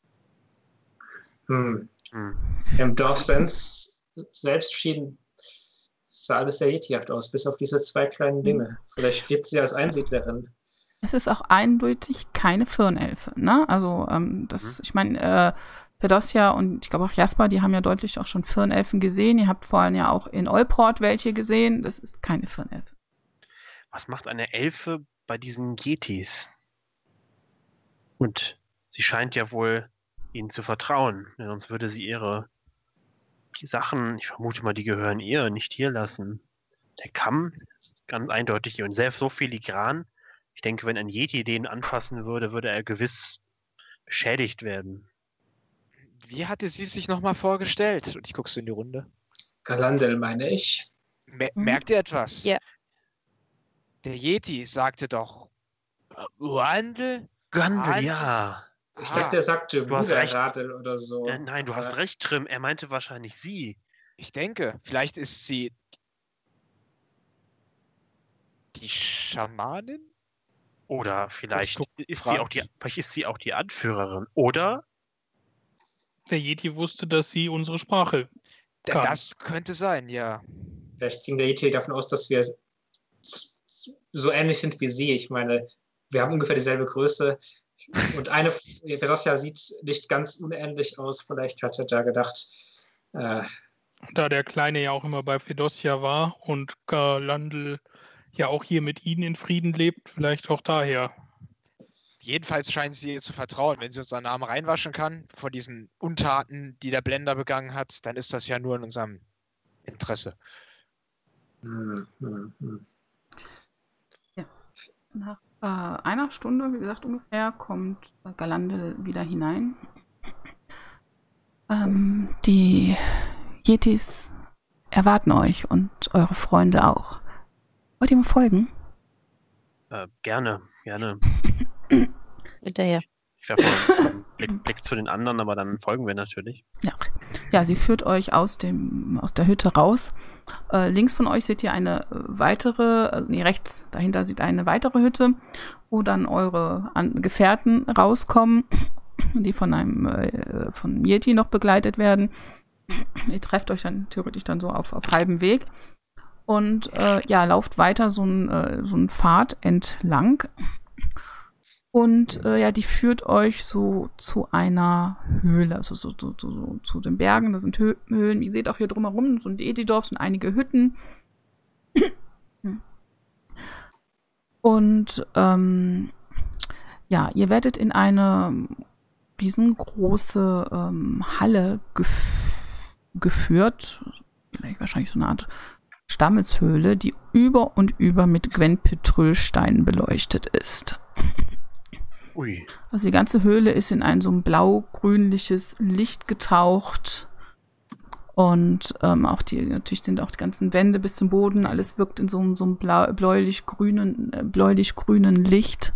Im Dorf selbst sah alles sehr yetihaft aus, bis auf diese zwei kleinen Dinge. Vielleicht lebt sie als Einsiedlerin. Es ist auch eindeutig keine Firnelfe, ne? Also, ich meine, Fedosia und ich glaube auch Jasper, die haben ja deutlich auch schon Firnelfen gesehen. Ihr habt vorhin ja auch in Olport welche gesehen. Das ist keine Firnelfe. Was macht eine Elfe bei diesen Yetis? Und sie scheint ja wohl ihnen zu vertrauen, denn sonst würde sie die Sachen, ich vermute mal, die gehören ihr, nicht hier lassen. Der Kamm ist ganz eindeutig und so filigran. Ich denke, wenn ein Yeti den anfassen würde, würde er gewiss beschädigt werden. Wie hatte sie sich nochmal vorgestellt? Und ich gucke so in die Runde. Galandel, meine ich. Merkt ihr etwas? Ja. Der Yeti sagte doch Uandel? Gandel, ja. Ich dachte, er sagte Bruderradel oder so. Nein, du hast recht, Trim. Er meinte wahrscheinlich sie. Ich denke, vielleicht ist sie die Schamanin? Oder vielleicht ist sie auch die Anführerin. Oder? Der Yeti wusste, dass sie unsere Sprache kann. Das könnte sein, ja. Vielleicht ging der Yeti davon aus, dass wir so ähnlich sind wie sie. Ich meine, wir haben ungefähr dieselbe Größe. Und eine Fedossia sieht nicht ganz unähnlich aus. Vielleicht hat er da gedacht. Da der Kleine ja auch immer bei Fedossia war und Galandel ja auch hier mit ihnen in Frieden lebt, vielleicht auch daher. Jedenfalls scheinen sie ihr zu vertrauen. Wenn sie unseren Namen reinwaschen kann, vor diesen Untaten, die der Blender begangen hat, dann ist das ja nur in unserem Interesse. Ja. Nach einer Stunde, wie gesagt, ungefähr, kommt Galandel wieder hinein. Die Yetis erwarten euch und eure Freunde auch. Wollt ihr mir folgen? Gerne. Hinterher. Ich werfe einen Blick zu den anderen, aber dann folgen wir natürlich. Ja, sie führt euch aus der Hütte raus. Links von euch seht ihr eine weitere, rechts dahinter seht ihr eine weitere Hütte, wo dann eure Gefährten rauskommen, die von einem Yeti noch begleitet werden. Ihr trefft euch dann theoretisch dann so auf halbem Weg und lauft weiter so einen Pfad entlang. Und die führt euch so zu einer Höhle, also so zu den Bergen. Da sind Höhlen. Ihr seht auch hier drumherum so ein Yeti-Dorf, sind einige Hütten. Und ihr werdet in eine riesengroße Halle geführt. Wahrscheinlich so eine Art Stammeshöhle, die über und über mit Gwenpetrylsteinen beleuchtet ist. Ui. Also die ganze Höhle ist in ein so ein blau-grünliches Licht getaucht. Und natürlich sind auch die ganzen Wände bis zum Boden. Alles wirkt in so einem bläulich-grünen Licht.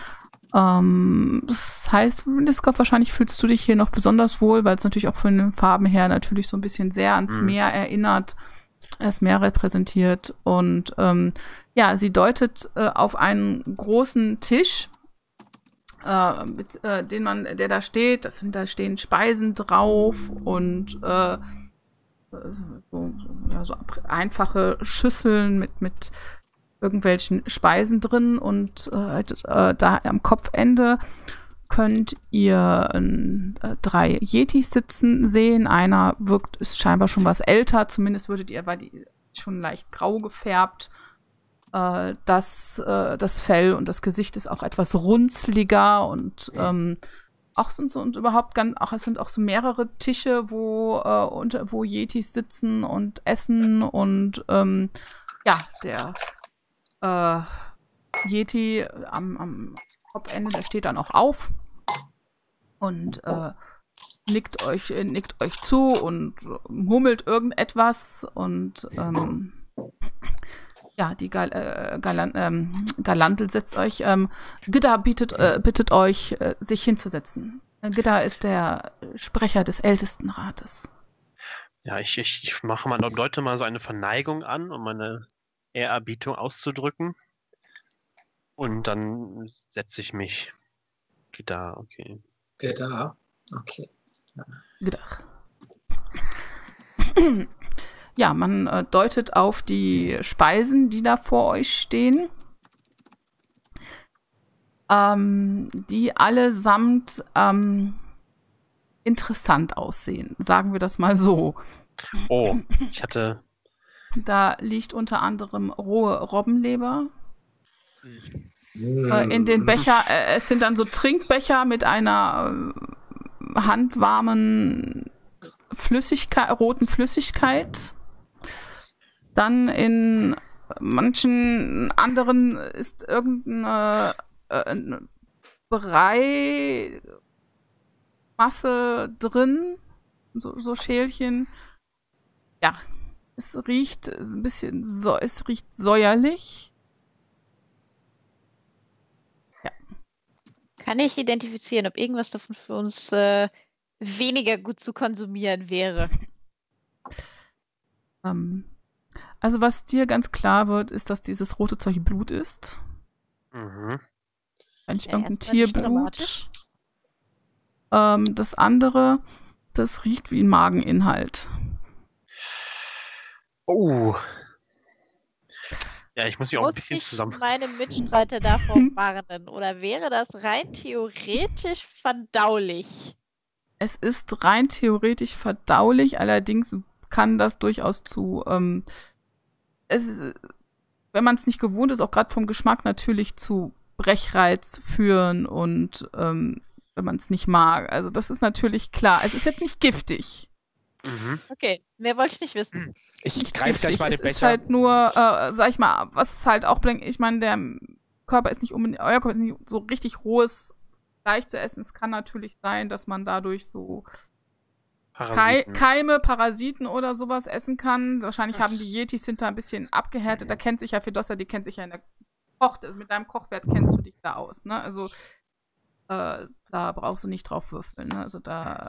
Das heißt, Liskov, wahrscheinlich fühlst du dich hier noch besonders wohl, weil es natürlich auch von den Farben her natürlich so ein bisschen sehr ans Meer erinnert. Das Meer repräsentiert. Und sie deutet auf einen großen Tisch, der da steht. Da stehen Speisen drauf und so einfache Schüsseln mit irgendwelchen Speisen drin und da am Kopfende könnt ihr 3 Yetis sitzen sehen. Einer ist scheinbar schon was älter, zumindest war die schon leicht grau gefärbt. Das Fell und das Gesicht ist auch etwas runzliger und es sind auch so mehrere Tische, wo Yetis sitzen und essen und der Yeti am Kopfende, der steht dann auch auf und nickt euch zu und hummelt irgendetwas und die Galandel setzt euch. Gidda bittet euch, sich hinzusetzen. Gidda ist der Sprecher des Ältestenrates. Ja, ich mache mal, deute mal so eine Verneigung an, um meine Ehrerbietung auszudrücken. Und dann setze ich mich. Gidda, okay. Gidda, okay. Gidda. Ja, man deutet auf die Speisen, die da vor euch stehen, die allesamt interessant aussehen, sagen wir das mal so. Oh, ich hatte... Da liegt unter anderem rohe Robbenleber. In den Becher, es sind dann so Trinkbecher mit einer handwarmen roten Flüssigkeit. Dann in manchen anderen ist irgendeine Breimasse drin, so Schälchen. Ja, es riecht ein bisschen es riecht säuerlich. Ja. Kann ich identifizieren, ob irgendwas davon für uns weniger gut zu konsumieren wäre? Also was dir ganz klar wird, ist, dass dieses rote Zeug Blut ist. Mhm. Eigentlich irgendein Tierblut. Das andere, das riecht wie ein Mageninhalt. Oh. Ja, ich muss mich auch ein bisschen zusammen... meine Mitstreiter davor warnen? Oder wäre das rein theoretisch verdaulich? Es ist rein theoretisch verdaulich, allerdings kann das durchaus zu, wenn man es nicht gewohnt ist, auch gerade vom Geschmack natürlich zu Brechreiz führen und wenn man es nicht mag. Also das ist natürlich klar. Es ist jetzt nicht giftig. Okay, mehr wollte ich nicht wissen. Ich greife gleich mal den Becher. Es ist halt nur, sag ich mal, was halt auch, ich meine, der Körper ist nicht unbedingt, euer Körper ist nicht so richtig rohes Fleisch zu essen. Es kann natürlich sein, dass man dadurch so Keime, Parasiten oder sowas essen kann. Wahrscheinlich haben die Yetis hinter ein bisschen abgehärtet. Da kennt sich ja Fedossa, die kennt sich ja in der also mit deinem Kochwert kennst du dich da aus, ne? Also da brauchst du nicht drauf würfeln, ne? Also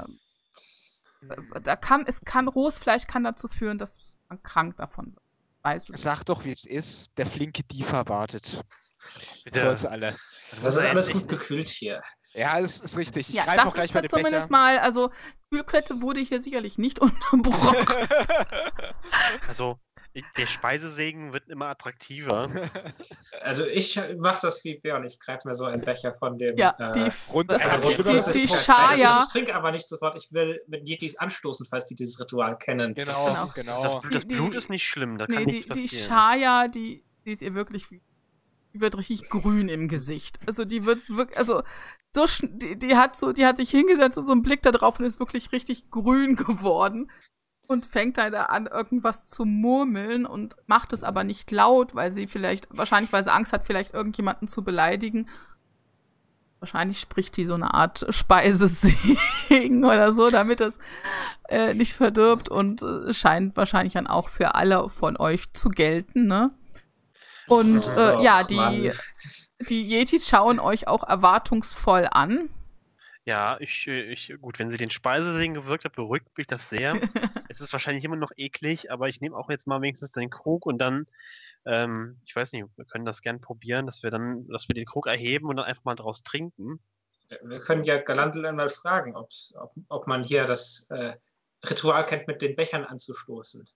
rohes Fleisch kann dazu führen, dass man krank davon wird. Weißt du. Sag doch, wie es ist. Der flinke Diefer wartet. Bitte. Für uns alle. Das ist alles gut gekühlt hier. Ja, das ist richtig. Ja, das ist da zumindest mal, also Kühlkette wurde hier sicherlich nicht unterbrochen. Also, der Speisesegen wird immer attraktiver. Also ich mache das wie Björn, ich greife mir so einen Becher von dem... Ja, die Shaya. Ich trinke aber nicht sofort, ich will mit Yetis anstoßen, falls die dieses Ritual kennen. Genau. Das Blut ist nicht schlimm, da kann nichts passieren. Die Shaya, die ist ihr wirklich... Die wird richtig grün im Gesicht. Also die wird wirklich, also die hat sich hingesetzt und so einen Blick da drauf und ist wirklich richtig grün geworden und fängt da an, irgendwas zu murmeln und macht es aber nicht laut, weil sie wahrscheinlich, weil sie Angst hat, vielleicht irgendjemanden zu beleidigen. Wahrscheinlich spricht die so eine Art Speisesegen oder so, damit das nicht verdirbt und scheint wahrscheinlich dann auch für alle von euch zu gelten, ne? Und die Yetis schauen euch auch erwartungsvoll an. Ja, gut, wenn sie den Speisesegen gewirkt hat, beruhigt mich das sehr. Es ist wahrscheinlich immer noch eklig, aber ich nehme auch jetzt mal wenigstens den Krug und dann, ich weiß nicht, wir können das gern probieren, dass wir den Krug erheben und dann einfach mal draus trinken. Wir können ja Galandel einmal fragen, ob man hier das Ritual kennt, mit den Bechern anzustoßen.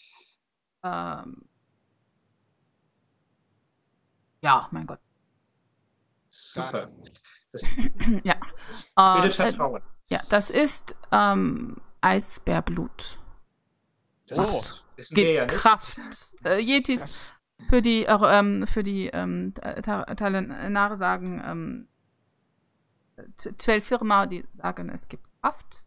Ja, mein Gott. Super. Das bildet Vertrauen. Ja, das ist Eisbärblut. Das wissen wir ja nicht. Kraft. Yetis für die Talenare sagen 12 Firma, die sagen, es gibt Kraft.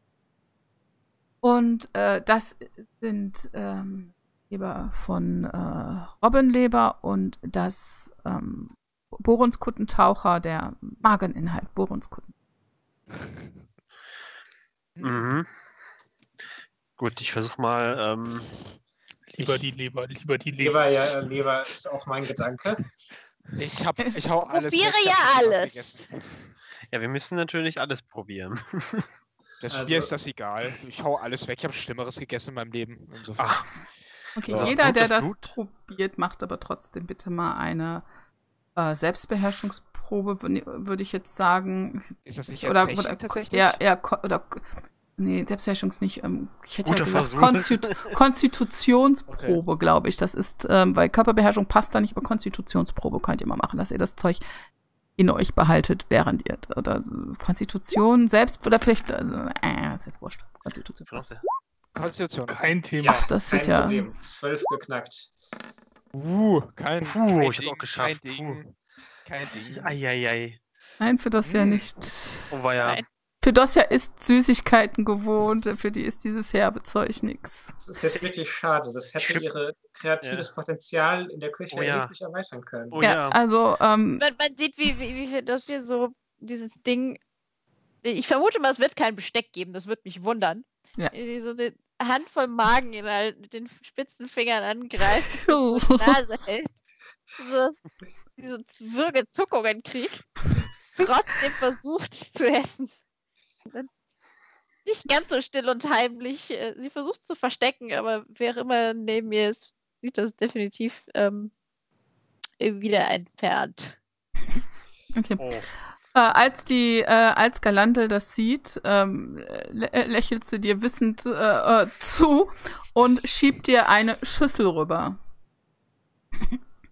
Und das sind Leber von Robbenleber und das Bohrenskuttentaucher, der Mageninhalt, Bohrenskutten. Mhm. Gut, ich versuche mal. Lieber die Leber. Leber ist auch mein Gedanke. Ich hau alles Probiere weg. Ja alles. Ja, wir müssen natürlich alles probieren. Mir ist das egal. Ich hau alles weg. Ich habe Schlimmeres gegessen in meinem Leben. Insofern. Okay, jeder, der das probiert, macht aber trotzdem bitte mal eine Selbstbeherrschungsprobe, würde ich jetzt sagen. Ist das nicht oder tatsächlich? Nee, Selbstbeherrschung nicht. Ich hätte ja gesagt Konstitutionsprobe, glaube ich. Das ist, weil Körperbeherrschung passt da nicht, aber Konstitutionsprobe könnt ihr mal machen, dass ihr das Zeug in euch behaltet, während ihr, oder Konstitution selbst, oder vielleicht, das ist wurscht. Konstitution. Kein Thema. Ach, das kein sieht ja... Problem. 12 geknackt. Kein ich hab's auch geschafft. Kein Ding. Eieiei. Nein, für das ja nicht. Oh, war ja. Für das ja ist Süßigkeiten gewohnt, für die ist dieses herbe Zeug nix. Das ist jetzt wirklich schade. Das hätte ihr kreatives Potenzial in der Küche erheblich erweitern können. Also, man sieht, wie das hier so, dieses Ding. Ich vermute mal, es wird kein Besteck geben, das würde mich wundern. Ja. So eine Handvoll Mageninhalt mit den spitzen Fingern angreift und die Nase hält. Diese Würgezuckungen kriegt. Trotzdem versucht zu essen. Nicht ganz so still und heimlich. Sie versucht es zu verstecken, aber wer immer neben ihr ist, sieht das definitiv wieder entfernt. Okay. Oh. Als Galandel das sieht, lächelt sie dir wissend zu und schiebt dir eine Schüssel rüber.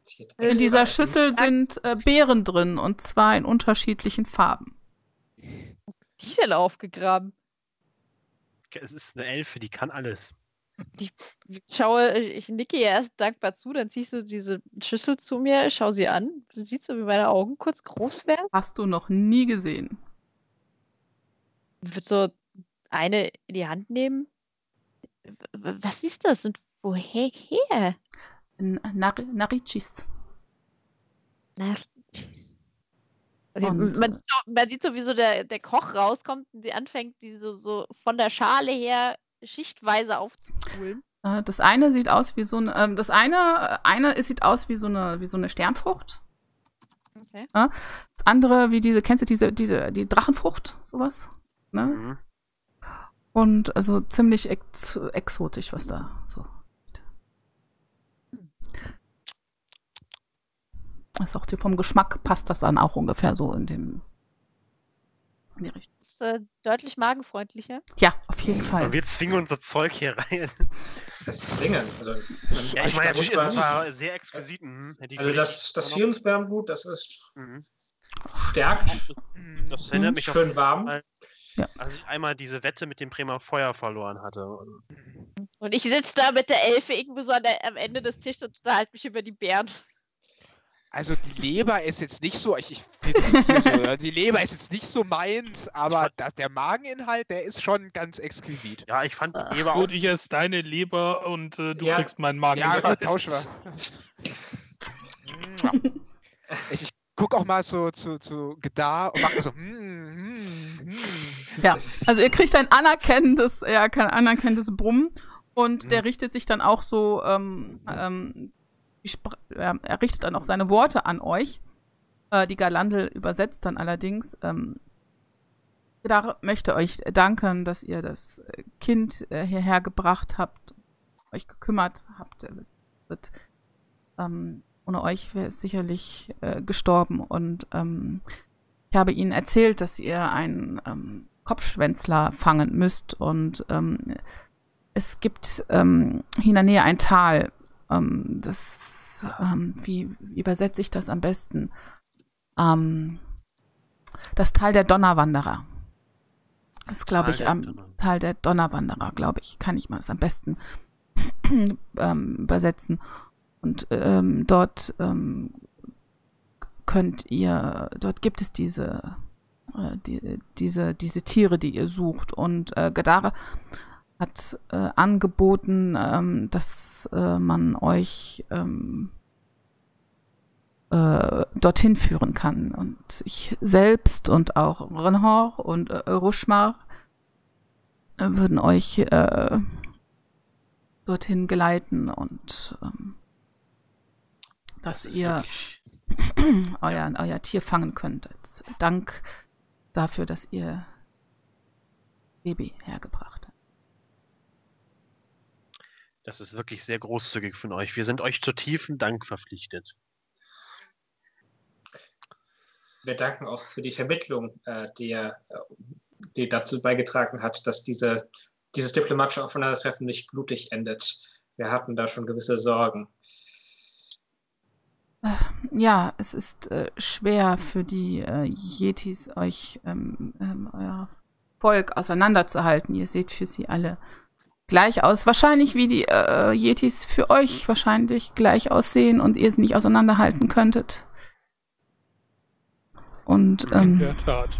In dieser Schüssel sind Beeren drin, und zwar in unterschiedlichen Farben. Die denn aufgegraben? Es ist eine Elfe, die kann alles. Ich nicke ihr erst dankbar zu, dann ziehst du diese Schüssel zu mir, schau sie an. Du siehst so, wie meine Augen kurz groß werden. Hast du noch nie gesehen. Ich würde so eine in die Hand nehmen. Was ist das und woher her? Naricis. Naricis. Man sieht so, wie so der Koch rauskommt und die anfängt, die so von der Schale her schichtweise aufzupulen. Das eine sieht aus wie so eine, sieht aus wie so eine Sternfrucht. Okay. Das andere wie kennst du die Drachenfrucht, sowas? Ne? Mhm. Und also ziemlich exotisch, was da so. Das ist auch vom Geschmack passt das dann auch ungefähr so in die Richtung. Das ist deutlich magenfreundlicher. Ja, auf jeden Fall. Und wir zwingen unser Zeug hier rein. Das heißt zwingen. Also, Ja, ich meine, natürlich, es war sehr exquisit. Also das Hirnsperrenblut, das ist stärkt. Das erinnert mich schön warm. Ja. Als ich einmal diese Wette mit dem Bremer Feuer verloren hatte. Und ich sitze da mit der Elfe irgendwo so am Ende des Tisches und unterhalte mich über die Bären. Also die Leber ist jetzt nicht so, ich finde das hier so, die Leber ist jetzt nicht so meins, aber der Mageninhalt, der ist schon ganz exquisit. Ja, ich fand die Leber auch. Gut, ich esse deine Leber und du kriegst meinen Magen. Ja, gut, tauschen wir. Ich guck auch mal so zu Gedar und mach so. Ja, also ihr kriegt kein anerkennendes Brummen, und der richtet sich dann auch so, er richtet dann auch seine Worte an euch. Die Galandel übersetzt dann allerdings. Gedar möchte euch danken, dass ihr das Kind hierher gebracht habt, euch gekümmert habt. Ohne euch wäre es sicherlich gestorben. Und ich habe ihnen erzählt, dass ihr einen Kopfschwänzler fangen müsst. Und es gibt hier in der Nähe ein Tal. Wie übersetze ich das am besten? Das Tal der Donnerwanderer. Das ist, glaube ich, am Tal der Donnerwanderer, glaube ich, kann ich mal es am besten übersetzen. Und dort gibt es diese Tiere, die ihr sucht. Und Gedar hat angeboten, dass man euch dorthin führen kann. Und ich selbst und auch Renhor und Rushmar würden euch dorthin geleiten und dass ihr euer Tier fangen könnt. Als Dank dafür, dass ihr Baby hergebracht habt. Das ist wirklich sehr großzügig von euch. Wir sind euch zu tiefen Dank verpflichtet. Wir danken auch für die Vermittlung, die dazu beigetragen hat, dass dieses diplomatische Aufeinandertreffen nicht blutig endet. Wir hatten da schon gewisse Sorgen. Ja, es ist schwer für die Yetis, euch euer Volk auseinanderzuhalten. Ihr seht für sie alle gleich aus. Wahrscheinlich wie die Yetis für euch wahrscheinlich gleich aussehen und ihr sie nicht auseinanderhalten könntet. Und in der Tat.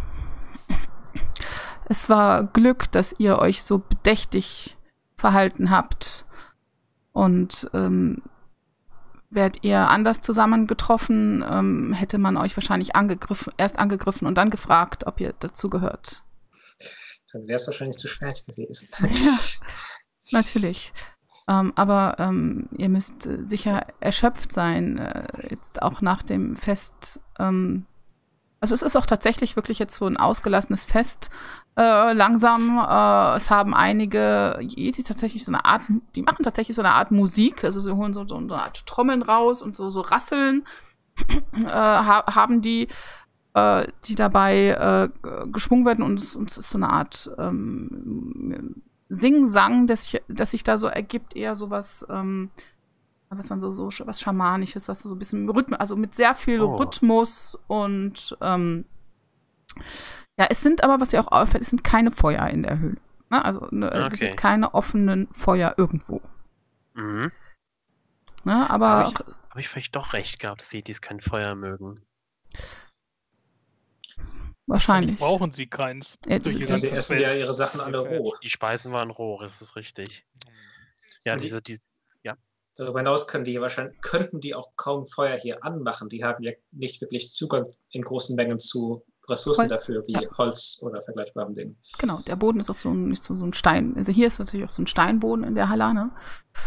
Es war Glück, dass ihr euch so bedächtig verhalten habt. Und wärt ihr anders zusammengetroffen, hätte man euch wahrscheinlich erst angegriffen und dann gefragt, ob ihr dazu gehört. Dann wäre es wahrscheinlich zu spät gewesen. Ja, natürlich. Aber ihr müsst sicher erschöpft sein, jetzt auch nach dem Fest. Also es ist auch tatsächlich wirklich jetzt so ein ausgelassenes Fest. Langsam, es haben einige Yetis tatsächlich die machen tatsächlich so eine Art Musik, also sie holen so eine Art Trommeln raus und so Rasseln haben die dabei geschwungen werden, und es ist so eine Art Sing-Sang, das sich da so ergibt, eher sowas was man so was Schamanisches, was so ein bisschen Rhythmus, also mit sehr viel Rhythmus und ja, es sind aber, was ja auch auffällt, es sind keine Feuer in der Höhle. Ne? Also es sind keine offenen Feuer irgendwo. Mhm. Ne? Aber habe ich vielleicht doch recht gehabt, dass Yetis kein Feuer mögen. Wahrscheinlich. Brauchen sie keins. Sie essen ja ihre Sachen alle roh. Die Speisen waren roh, das ist richtig. Ja, Darüber hinaus könnten die auch kaum Feuer hier anmachen. Die haben ja nicht wirklich Zugang in großen Mengen zu Ressourcen dafür, wie Holz oder vergleichbaren Dingen. Genau, der Boden ist auch so ein Stein. Also hier ist natürlich auch so ein Steinboden in der Halle, ne?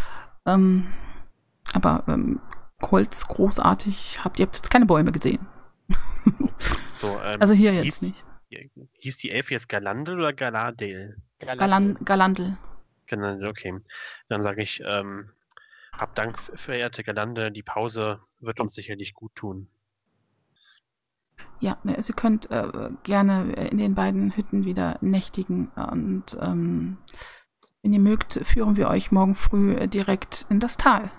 Aber Holz großartig, ihr habt jetzt keine Bäume gesehen. So, also hier jetzt nicht. Hieß die Elfe jetzt Galandel oder Galadel? Galandel. Galandel, okay. Dann sage ich, hab Dank, verehrte Galandel, die Pause wird uns sicherlich gut tun. Ja, also ihr könnt gerne in den beiden Hütten wieder nächtigen und wenn ihr mögt, führen wir euch morgen früh direkt in das Tal.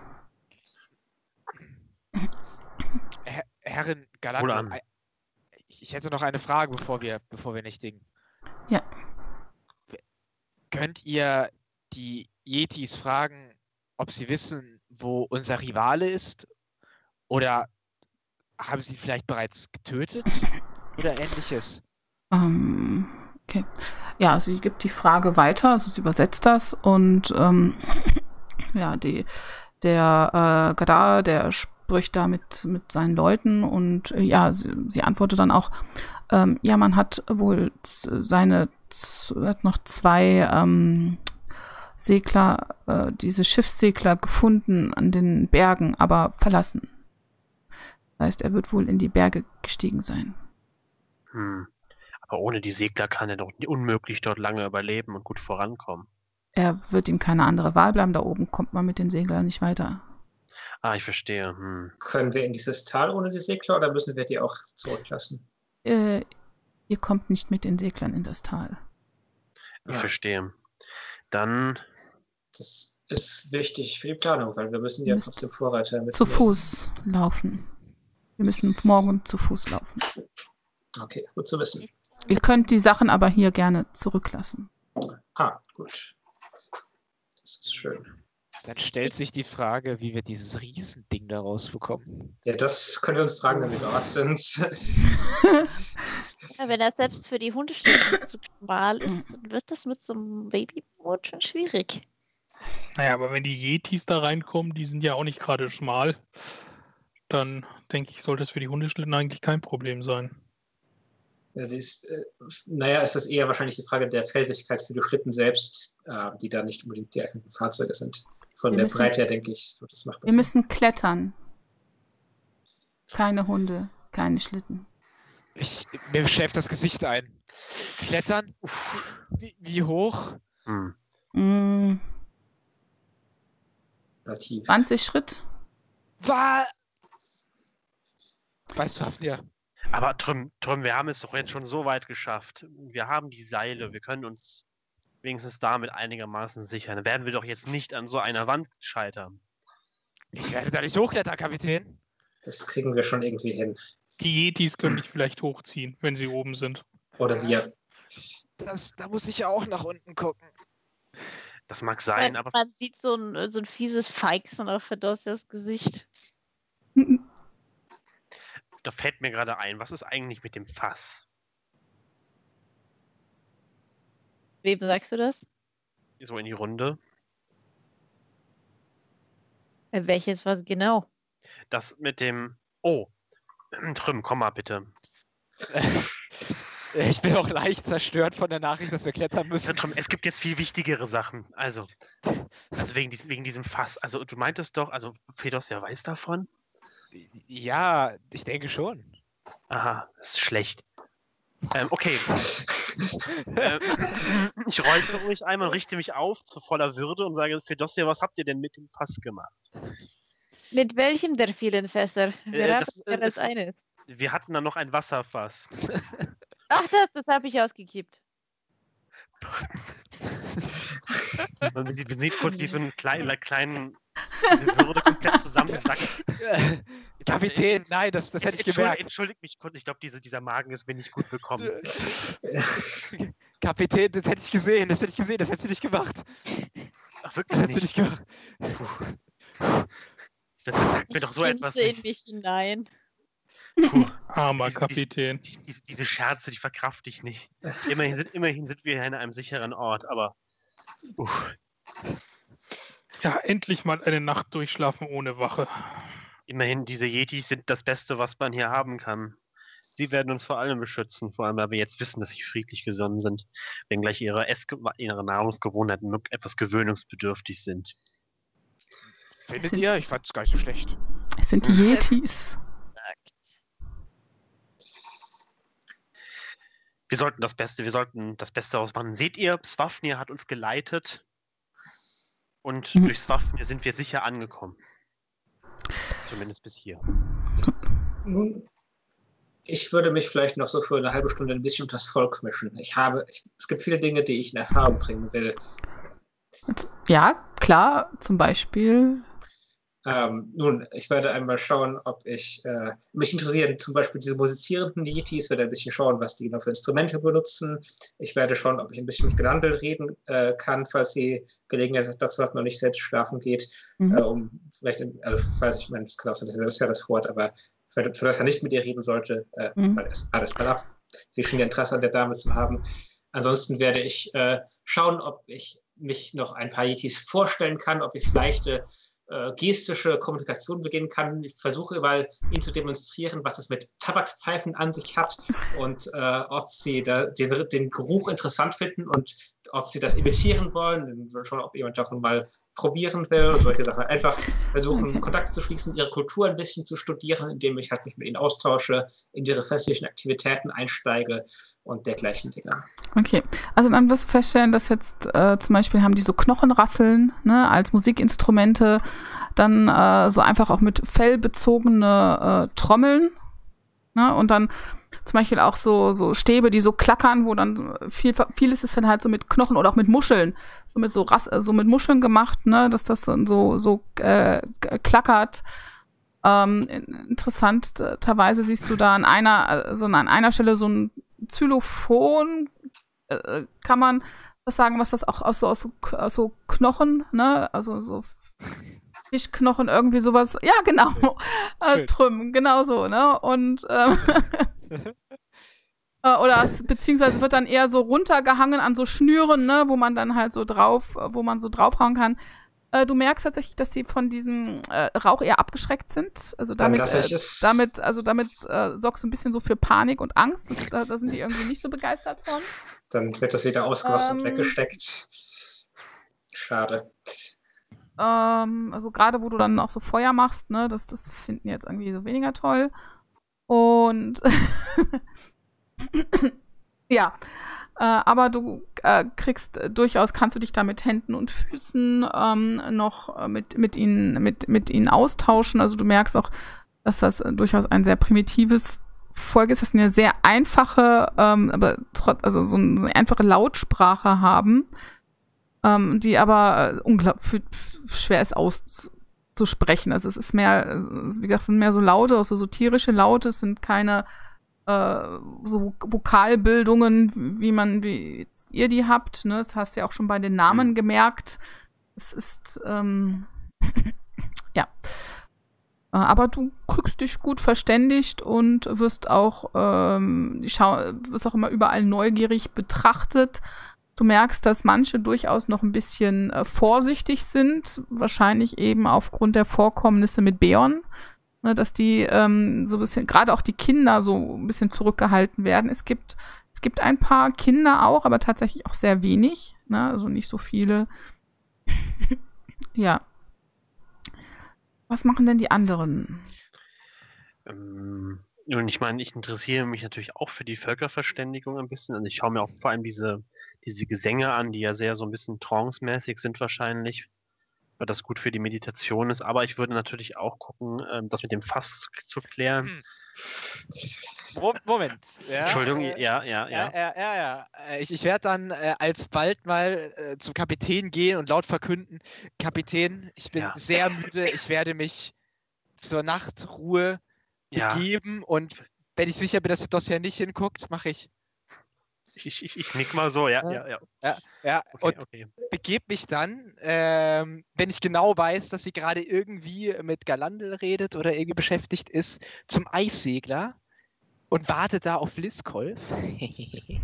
Herrin Galandel, ich hätte noch eine Frage, bevor wir nächtigen. Ja. Könnt ihr die Yetis fragen, ob sie wissen, wo unser Rivale ist? Oder haben sie vielleicht bereits getötet? Oder ähnliches? Okay. Ja, sie gibt die Frage weiter, also sie übersetzt das und ja, der Gadar, der spricht da mit seinen Leuten und ja, sie antwortet dann auch, ja, man hat wohl hat noch 2 Segler, diese Schiffssegler gefunden an den Bergen, aber verlassen. Das heißt, er wird wohl in die Berge gestiegen sein. Aber ohne die Segler kann er doch unmöglich dort lange überleben und gut vorankommen. Er wird ihm keine andere Wahl bleiben. Da oben kommt man mit den Seglern nicht weiter. Ah, ich verstehe. Können wir in dieses Tal ohne die Segler oder müssen wir die auch zurücklassen? Ihr kommt nicht mit den Seglern in das Tal. Ich verstehe. Dann... Das ist wichtig für die Planung, weil wir müssen ja trotzdem Vorreiter mitnehmen. Zu Fuß laufen. Wir müssen morgen zu Fuß laufen. Okay, gut zu wissen. Ihr könnt die Sachen aber hier gerne zurücklassen. Ah, gut. Das ist schön. Dann stellt sich die Frage, wie wir dieses Riesending da rausbekommen. Ja, das können wir uns tragen, wenn wir dort sind. Ja, wenn er selbst für die Hundeschlitten zu schmal ist, dann wird das mit so einem Babyboot schon schwierig. Naja, aber wenn die Yetis da reinkommen, die sind ja auch nicht gerade schmal, dann denke ich, sollte es für die Hundeschlitten eigentlich kein Problem sein. Ja, ist das eher wahrscheinlich die Frage der Felsigkeit für die Schlitten selbst, die da nicht unbedingt die eigenen Fahrzeuge sind. Von der Breite her denke ich, das macht man. Wir müssen klettern. Keine Hunde, keine Schlitten. Mir schläft das Gesicht ein. Klettern? Wie hoch? 20 Schritt. Weißt du, Hafnia? Aber Trüm, wir haben es doch jetzt schon so weit geschafft. Wir haben die Seile, wir können uns wenigstens damit einigermaßen sichern. Dann werden wir doch jetzt nicht an so einer Wand scheitern. Ich werde da nicht hochklettern, Kapitän. Das kriegen wir schon irgendwie hin. Die Yetis können dich vielleicht hochziehen, wenn sie oben sind. Oder wir. Da muss ich ja auch nach unten gucken. Das mag sein, aber... Man sieht so ein fieses Feixen auf Fedossias Gesicht. Da fällt mir gerade ein, was ist eigentlich mit dem Fass? Wem sagst du das? So in die Runde. Welches was genau? Das mit dem... Oh, Trüm, komm mal bitte. Ich bin auch leicht zerstört von der Nachricht, dass wir klettern müssen. Trüm, es gibt jetzt viel wichtigere Sachen. Also wegen diesem Fass. Also du meintest doch, also Fedossia weiß davon? Ja, ich denke schon. Aha, das ist schlecht. Okay. Ich räume ruhig einmal und richte mich auf zu voller Würde und sage, Fedossia, was habt ihr denn mit dem Fass gemacht? Mit welchem der vielen Fässer? Das eines. Wir hatten da noch ein Wasserfass. Ach, das habe ich ausgekippt. Man sieht kurz, wie so einen kleinen Diese Würde komplett zusammensackt. Kapitän, nein, das hätte ich gemerkt. Entschuldigt mich kurz, ich glaube, dieser Magen ist mir nicht gut bekommen. Kapitän, das hätte ich gesehen, das hättest du nicht gemacht. Ach, wirklich das hättest du nicht gemacht. Sag mir doch so etwas nicht. In mich hinein. Armer Kapitän. Diese Scherze, die verkrafte ich nicht. Immerhin sind wir in einem sicheren Ort, aber... Ja, endlich mal eine Nacht durchschlafen ohne Wache. Immerhin, diese Yetis sind das Beste, was man hier haben kann. Sie werden uns vor allem beschützen, vor allem, weil wir jetzt wissen, dass sie friedlich gesonnen sind, wenngleich ihre Nahrungsgewohnheiten etwas gewöhnungsbedürftig sind. Findet ihr? Ich fand es gar nicht so schlecht. Es sind die Yetis. Wir sollten das Beste daraus machen. Seht ihr, Swafnir hat uns geleitet und durch Swafnir sind wir sicher angekommen. Zumindest bis hier. Nun, ich würde mich vielleicht noch so für eine halbe Stunde ein bisschen unter das Volk mischen. Es gibt viele Dinge, die ich in Erfahrung bringen will. Ja, klar, zum Beispiel. Nun, ich werde einmal schauen, ob mich interessieren zum Beispiel diese musizierenden Yetis, ich werde ein bisschen schauen, was die genau für Instrumente benutzen. Ich werde schauen, ob ich ein bisschen mit Gelandel reden kann, falls die Gelegenheit dazu hat, noch nicht selbst schlafen geht. Es kann auch sein, dass er das ja das vorhat, aber für das er nicht mit ihr reden sollte, alles mal ab. Sie schien Interesse an der Dame zu haben. Ansonsten werde ich schauen, ob ich mich noch ein paar Yetis vorstellen kann, ob ich leichte gestische Kommunikation beginnen kann. Ich versuche überall, ihn zu demonstrieren, was es mit Tabakspfeifen an sich hat und ob sie den Geruch interessant finden und ob sie das imitieren wollen, schon ob jemand davon mal probieren will, solche Sachen. Einfach versuchen, Kontakt zu schließen, ihre Kultur ein bisschen zu studieren, indem ich halt mich mit ihnen austausche, in ihre festlichen Aktivitäten einsteige und dergleichen Dinge. Okay, also dann wirst du feststellen, dass jetzt zum Beispiel haben die so Knochenrasseln, ne, als Musikinstrumente, dann so einfach auch mit fellbezogene Trommeln, ne, und dann zum Beispiel auch so Stäbe, die so klackern, wo dann vieles ist dann halt so mit Knochen oder auch mit Muscheln, so mit Muscheln gemacht, ne, dass das dann so klackert. Interessanterweise siehst du da an einer Stelle so ein Xylophon, kann man das sagen, was das auch aus so Knochen, ne, also so Fischknochen, irgendwie sowas, ja genau, Trümmen, genau so, ne, und beziehungsweise wird dann eher so runtergehangen an so Schnüren, ne, wo man so draufhauen kann. Du merkst tatsächlich, dass sie von diesem Rauch eher abgeschreckt sind. Also damit sorgst du ein bisschen so für Panik und Angst. Da sind die irgendwie nicht so begeistert von. Dann wird das wieder ausgemacht und weggesteckt. Schade. Also gerade wo du dann auch so Feuer machst, ne, das finden die jetzt irgendwie so weniger toll. Und ja, aber du kannst du dich da mit Händen und Füßen noch mit ihnen austauschen. Also du merkst auch, dass das durchaus ein sehr primitives Volk ist, das eine sehr einfache, also so eine einfache Lautsprache haben, die aber unglaublich schwer ist auszusprechen. Also es ist mehr, wie gesagt, es sind mehr so Laute, auch so tierische Laute, es sind keine so Vokalbildungen, wie jetzt ihr die habt, ne? Das hast du ja auch schon bei den Namen gemerkt. Es ist, ja. Aber du kriegst dich gut verständigt und wirst auch immer überall neugierig betrachtet. Du merkst, dass manche durchaus noch ein bisschen vorsichtig sind, wahrscheinlich eben aufgrund der Vorkommnisse mit Beorn. Ne, dass die so ein bisschen, gerade auch die Kinder so ein bisschen zurückgehalten werden. Es gibt ein paar Kinder auch, aber tatsächlich auch sehr wenig, ne, also nicht so viele. Ja. Was machen denn die anderen? Und ich meine, ich interessiere mich natürlich auch für die Völkerverständigung ein bisschen. Also ich schaue mir auch vor allem diese Gesänge an, die ja sehr so ein bisschen trance-mäßig sind wahrscheinlich, weil das gut für die Meditation ist. Aber ich würde natürlich auch gucken, das mit dem Fass zu klären. Moment. Ja, Entschuldigung, ja. Ich werde dann alsbald mal zum Kapitän gehen und laut verkünden, Kapitän, ich bin sehr müde, ich werde mich zur Nachtruhe begeben und wenn ich sicher bin, dass das hier nicht hinguckt, mache ich. Ich nick mal so, ja. Okay. Begebe mich dann, wenn ich genau weiß, dass sie gerade irgendwie mit Galandel redet oder irgendwie beschäftigt ist, zum Eissegler und warte da auf Liskolf. Ich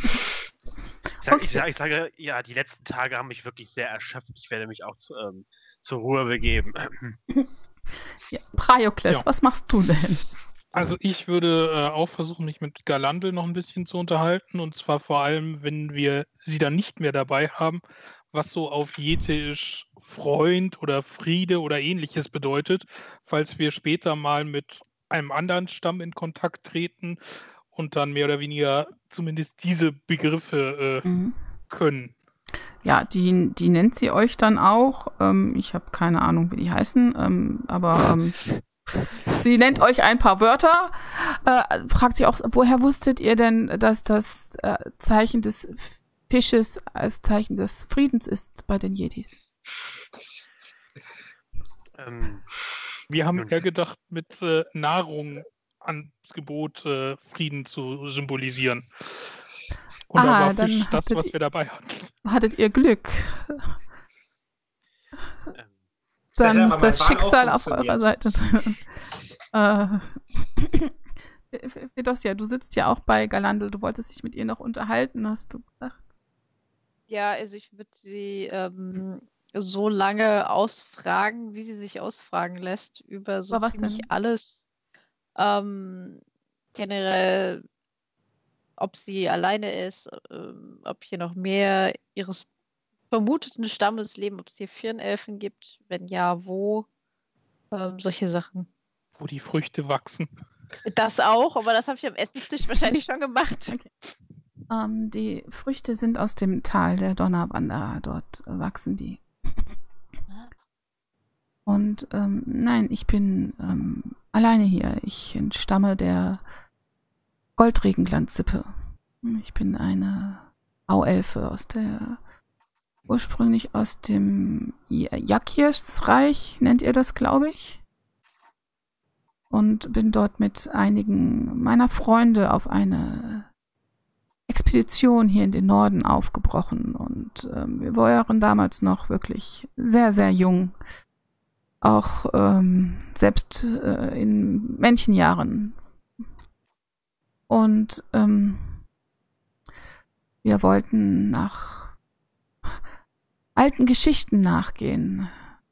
sage, ja, die letzten Tage haben mich wirklich sehr erschöpft. Ich werde mich auch zur Ruhe begeben. Ja, Praiokles, was machst du denn? Also ich würde auch versuchen, mich mit Galandel noch ein bisschen zu unterhalten. Und zwar vor allem, wenn wir sie dann nicht mehr dabei haben, was so auf Jetisch Freund oder Friede oder ähnliches bedeutet, falls wir später mal mit einem anderen Stamm in Kontakt treten und dann mehr oder weniger zumindest diese Begriffe können. Ja, die nennt sie euch dann auch. Ich habe keine Ahnung, wie die heißen, aber sie nennt euch ein paar Wörter. Fragt sie auch, woher wusstet ihr denn, dass das Zeichen des Fisches als Zeichen des Friedens ist bei den Yetis? Wir haben eher gedacht, mit Nahrung Angebot Frieden zu symbolisieren. Und da war Fisch das, was wir dabei hatten. Hattet ihr Glück? Dann ist das Schicksal auf eurer Seite. Fedosia, du sitzt ja auch bei Galandel. Du wolltest dich mit ihr noch unterhalten, hast du gesagt? Ja, also ich würde sie so lange ausfragen, wie sie sich ausfragen lässt, über so ziemlich alles. Generell, ob sie alleine ist, ob hier noch mehr ihres vermuteten Stammes leben, ob es hier Firnelfen gibt, wenn ja, wo. Solche Sachen. Wo die Früchte wachsen. Das auch, aber das habe ich am Essenstisch wahrscheinlich schon gemacht. Okay. Die Früchte sind aus dem Tal der Donnerwanderer. Dort wachsen die. Und nein, ich bin alleine hier. Ich entstamme der Goldregenglanz-Sippe. Ich bin eine Auelfe ursprünglich aus dem Yakirs-Reich, nennt ihr das, glaube ich. Und bin dort mit einigen meiner Freunde auf eine Expedition hier in den Norden aufgebrochen. Und wir waren damals noch wirklich sehr, sehr jung. Auch selbst in Männchenjahren. Und wir wollten nach alten Geschichten nachgehen.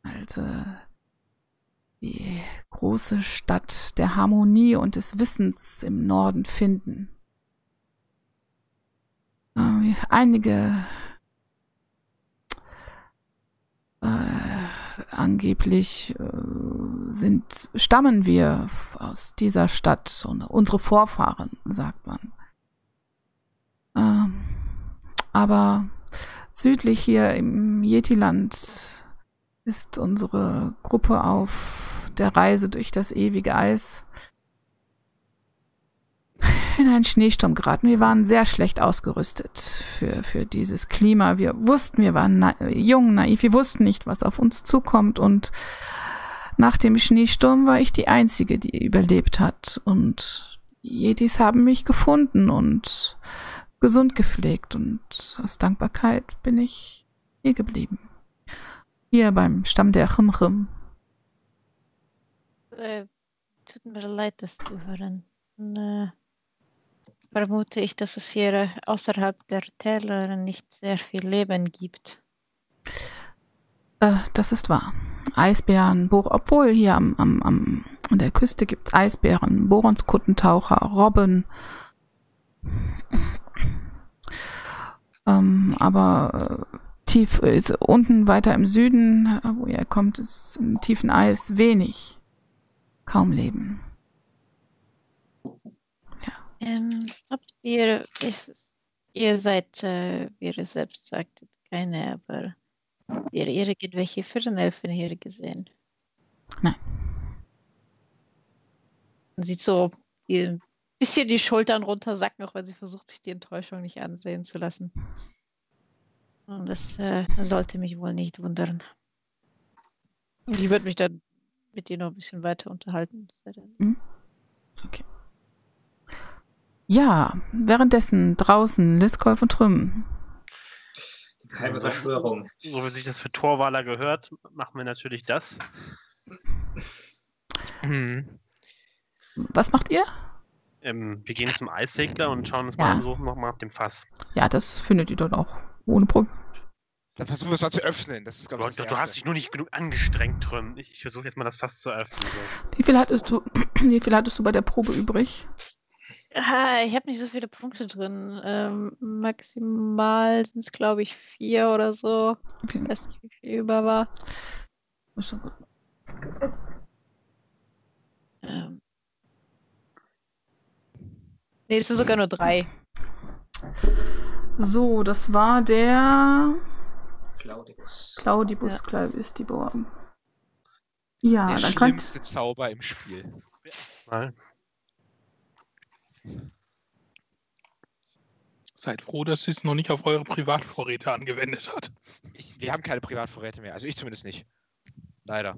Die große Stadt der Harmonie und des Wissens im Norden finden. Einige angeblich stammen wir aus dieser Stadt und unsere Vorfahren, sagt man. Aber südlich hier im Yetiland ist unsere Gruppe auf der Reise durch das ewige Eis in einen Schneesturm geraten. Wir waren sehr schlecht ausgerüstet für dieses Klima. Wir wussten, wir waren jung, naiv, wir wussten nicht, was auf uns zukommt. Und nach dem Schneesturm war ich die Einzige, die überlebt hat. Und die Yetis haben mich gefunden und gesund gepflegt. Und aus Dankbarkeit bin ich hier geblieben. Hier beim Stamm der Chimchim. Tut mir leid, das zu hören. Vermute ich, dass es hier außerhalb der Täler nicht sehr viel Leben gibt. Das ist wahr. Eisbären, obwohl hier an der Küste gibt es Eisbären, Boronskuttentaucher, Robben. Aber tief ist unten weiter im Süden, wo ihr kommt, ist im tiefen Eis wenig. Kaum Leben. Habt ihr seid, wie ihr selbst sagtet, keine, aber habt ihr irgendwelche Firnelfen hier gesehen? Nein. Sieht so bisschen die Schultern runtersacken, auch wenn sie versucht, sich die Enttäuschung nicht ansehen zu lassen. Und das sollte mich wohl nicht wundern. Ich würde mich dann mit ihr noch ein bisschen weiter unterhalten. Okay. Ja, währenddessen draußen Liskolf und Trüm. Die geheime Verschwörung. So wie sich das für Torwaler gehört, machen wir natürlich das. Was macht ihr? Wir gehen zum Eissegler und schauen uns mal suchen noch mal nach dem Fass. Ja, das findet ihr dann auch. Ohne Problem. Dann versuchen wir es mal zu öffnen. Das ist, glaube ich, du hast dich nur nicht genug angestrengt, Trüm. Ich versuche jetzt mal das Fass zu öffnen. So. Wie viel hattest du bei der Probe übrig? Ich habe nicht so viele Punkte drin. Maximal sind es, glaube ich, 4 oder so. Okay. Ich weiß nicht, wie viel über war. Ist schon gut. Nee, es sind sogar nur 3. So, das war der Claudibus Clavistibor. Ja, der dann schlimmste Zauber im Spiel. Mal. Seid froh, dass es noch nicht auf eure Privatvorräte angewendet hat. Wir haben keine Privatvorräte mehr. Also ich zumindest nicht. Leider.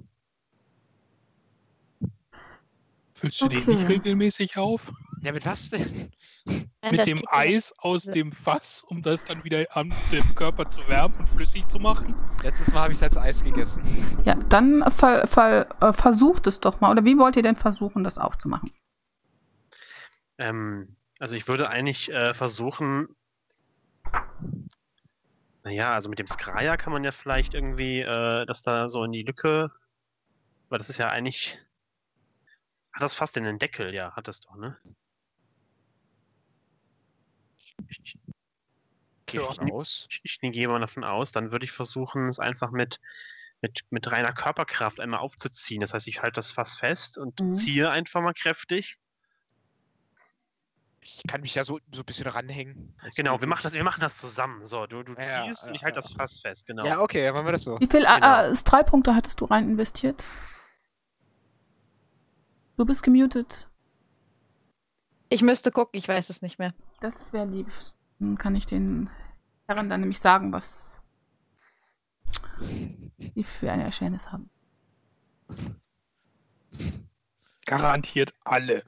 Füllst du den nicht regelmäßig auf? Ja, mit was denn? Mit dem Eis aus dem Fass, um das dann wieder an dem Körper zu wärmen und flüssig zu machen? Letztes Mal habe ich es als Eis gegessen. Ja, dann versucht es doch mal. Oder wie wollt ihr denn versuchen, das aufzumachen? Also ich würde eigentlich versuchen, naja, also mit dem Skraja kann man ja vielleicht irgendwie das da so in die Lücke, weil das ist ja eigentlich, hat das fast in den Deckel, ja, hat das doch, ne? Ich gehe mal davon aus, dann würde ich versuchen, es einfach mit reiner Körperkraft einmal aufzuziehen. Das heißt, ich halte das Fass fest und ziehe einfach mal kräftig. Ich kann mich ja so ein bisschen ranhängen. Genau, wir machen das zusammen. So, du ziehst und ich halte das Fass fest, genau. Ja, okay, dann machen wir das so. Wie viel Strahlpunkte hattest du rein investiert? Du bist gemutet. Ich müsste gucken, ich weiß es nicht mehr. Das wäre lieb. Dann kann ich den Herren dann nämlich sagen, was die für eine Erschwernis haben. Garantiert alle.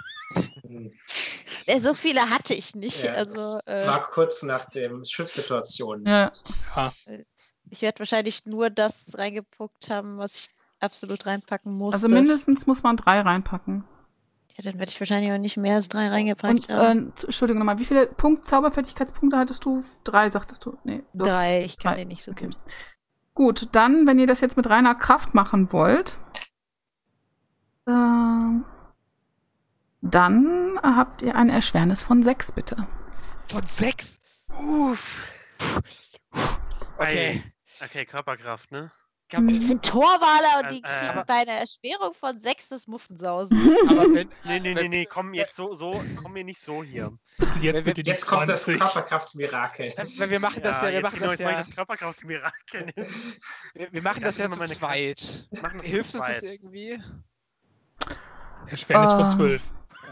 So viele hatte ich nicht. Ja, also, war kurz nach der Schiffssituation. Ja. Ich werde wahrscheinlich nur das reingepuckt haben, was ich absolut reinpacken musste. Also mindestens muss man 3 reinpacken. Ja, dann werde ich wahrscheinlich auch nicht mehr als 3 reingepackt haben. Entschuldigung nochmal, wie viele Zauberfertigkeitspunkte hattest du? 3, sagtest du? Nee, doch. 3, ich kann 3. den nicht so Okay. gut. Gut, dann, wenn ihr das jetzt mit reiner Kraft machen wollt, dann habt ihr eine Erschwernis von 6, bitte. Von 6? Okay. Okay, Körperkraft, ne? Die sind Torwaler und die kriegen bei einer Erschwerung von 6 das Muffensausen. Aber Nee, komm jetzt komm mir nicht so hier. Jetzt kommt das Körperkraftsmirakel. Wir machen das ja, das Körperkraftsmirakel. Wir machen das ja zu zweit. Hilft uns das irgendwie? Erschwernis von 12.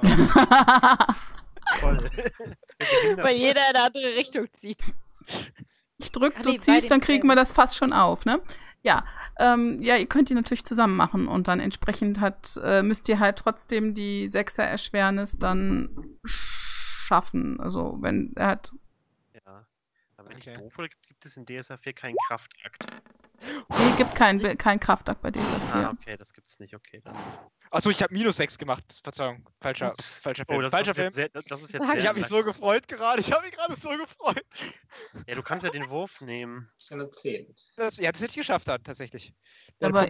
Voll. Weil jeder in eine andere Richtung zieht. Ich drück, du ziehst, dann kriegen wir das fast schon auf, ne? Ja, ihr könnt die natürlich zusammen machen und dann entsprechend müsst ihr halt trotzdem die 6er Erschwernis dann schaffen. Also wenn er hat. Ja, aber wenn ich doof oder gibt es in DSA 4 keinen Kraftakt? Nee, gibt keinen Kraftakt bei DSA 4. Ah, okay, das gibt's nicht, okay. Dann. Achso, ich habe -6 gemacht. Falscher Film. Oh, falscher Film. Das ist jetzt Ich habe mich so gefreut gerade. Ich habe mich gerade so gefreut. Ja, du kannst ja den Wurf nehmen. Das ist eine 10. Das hätte ich geschafft dann, tatsächlich. Aber,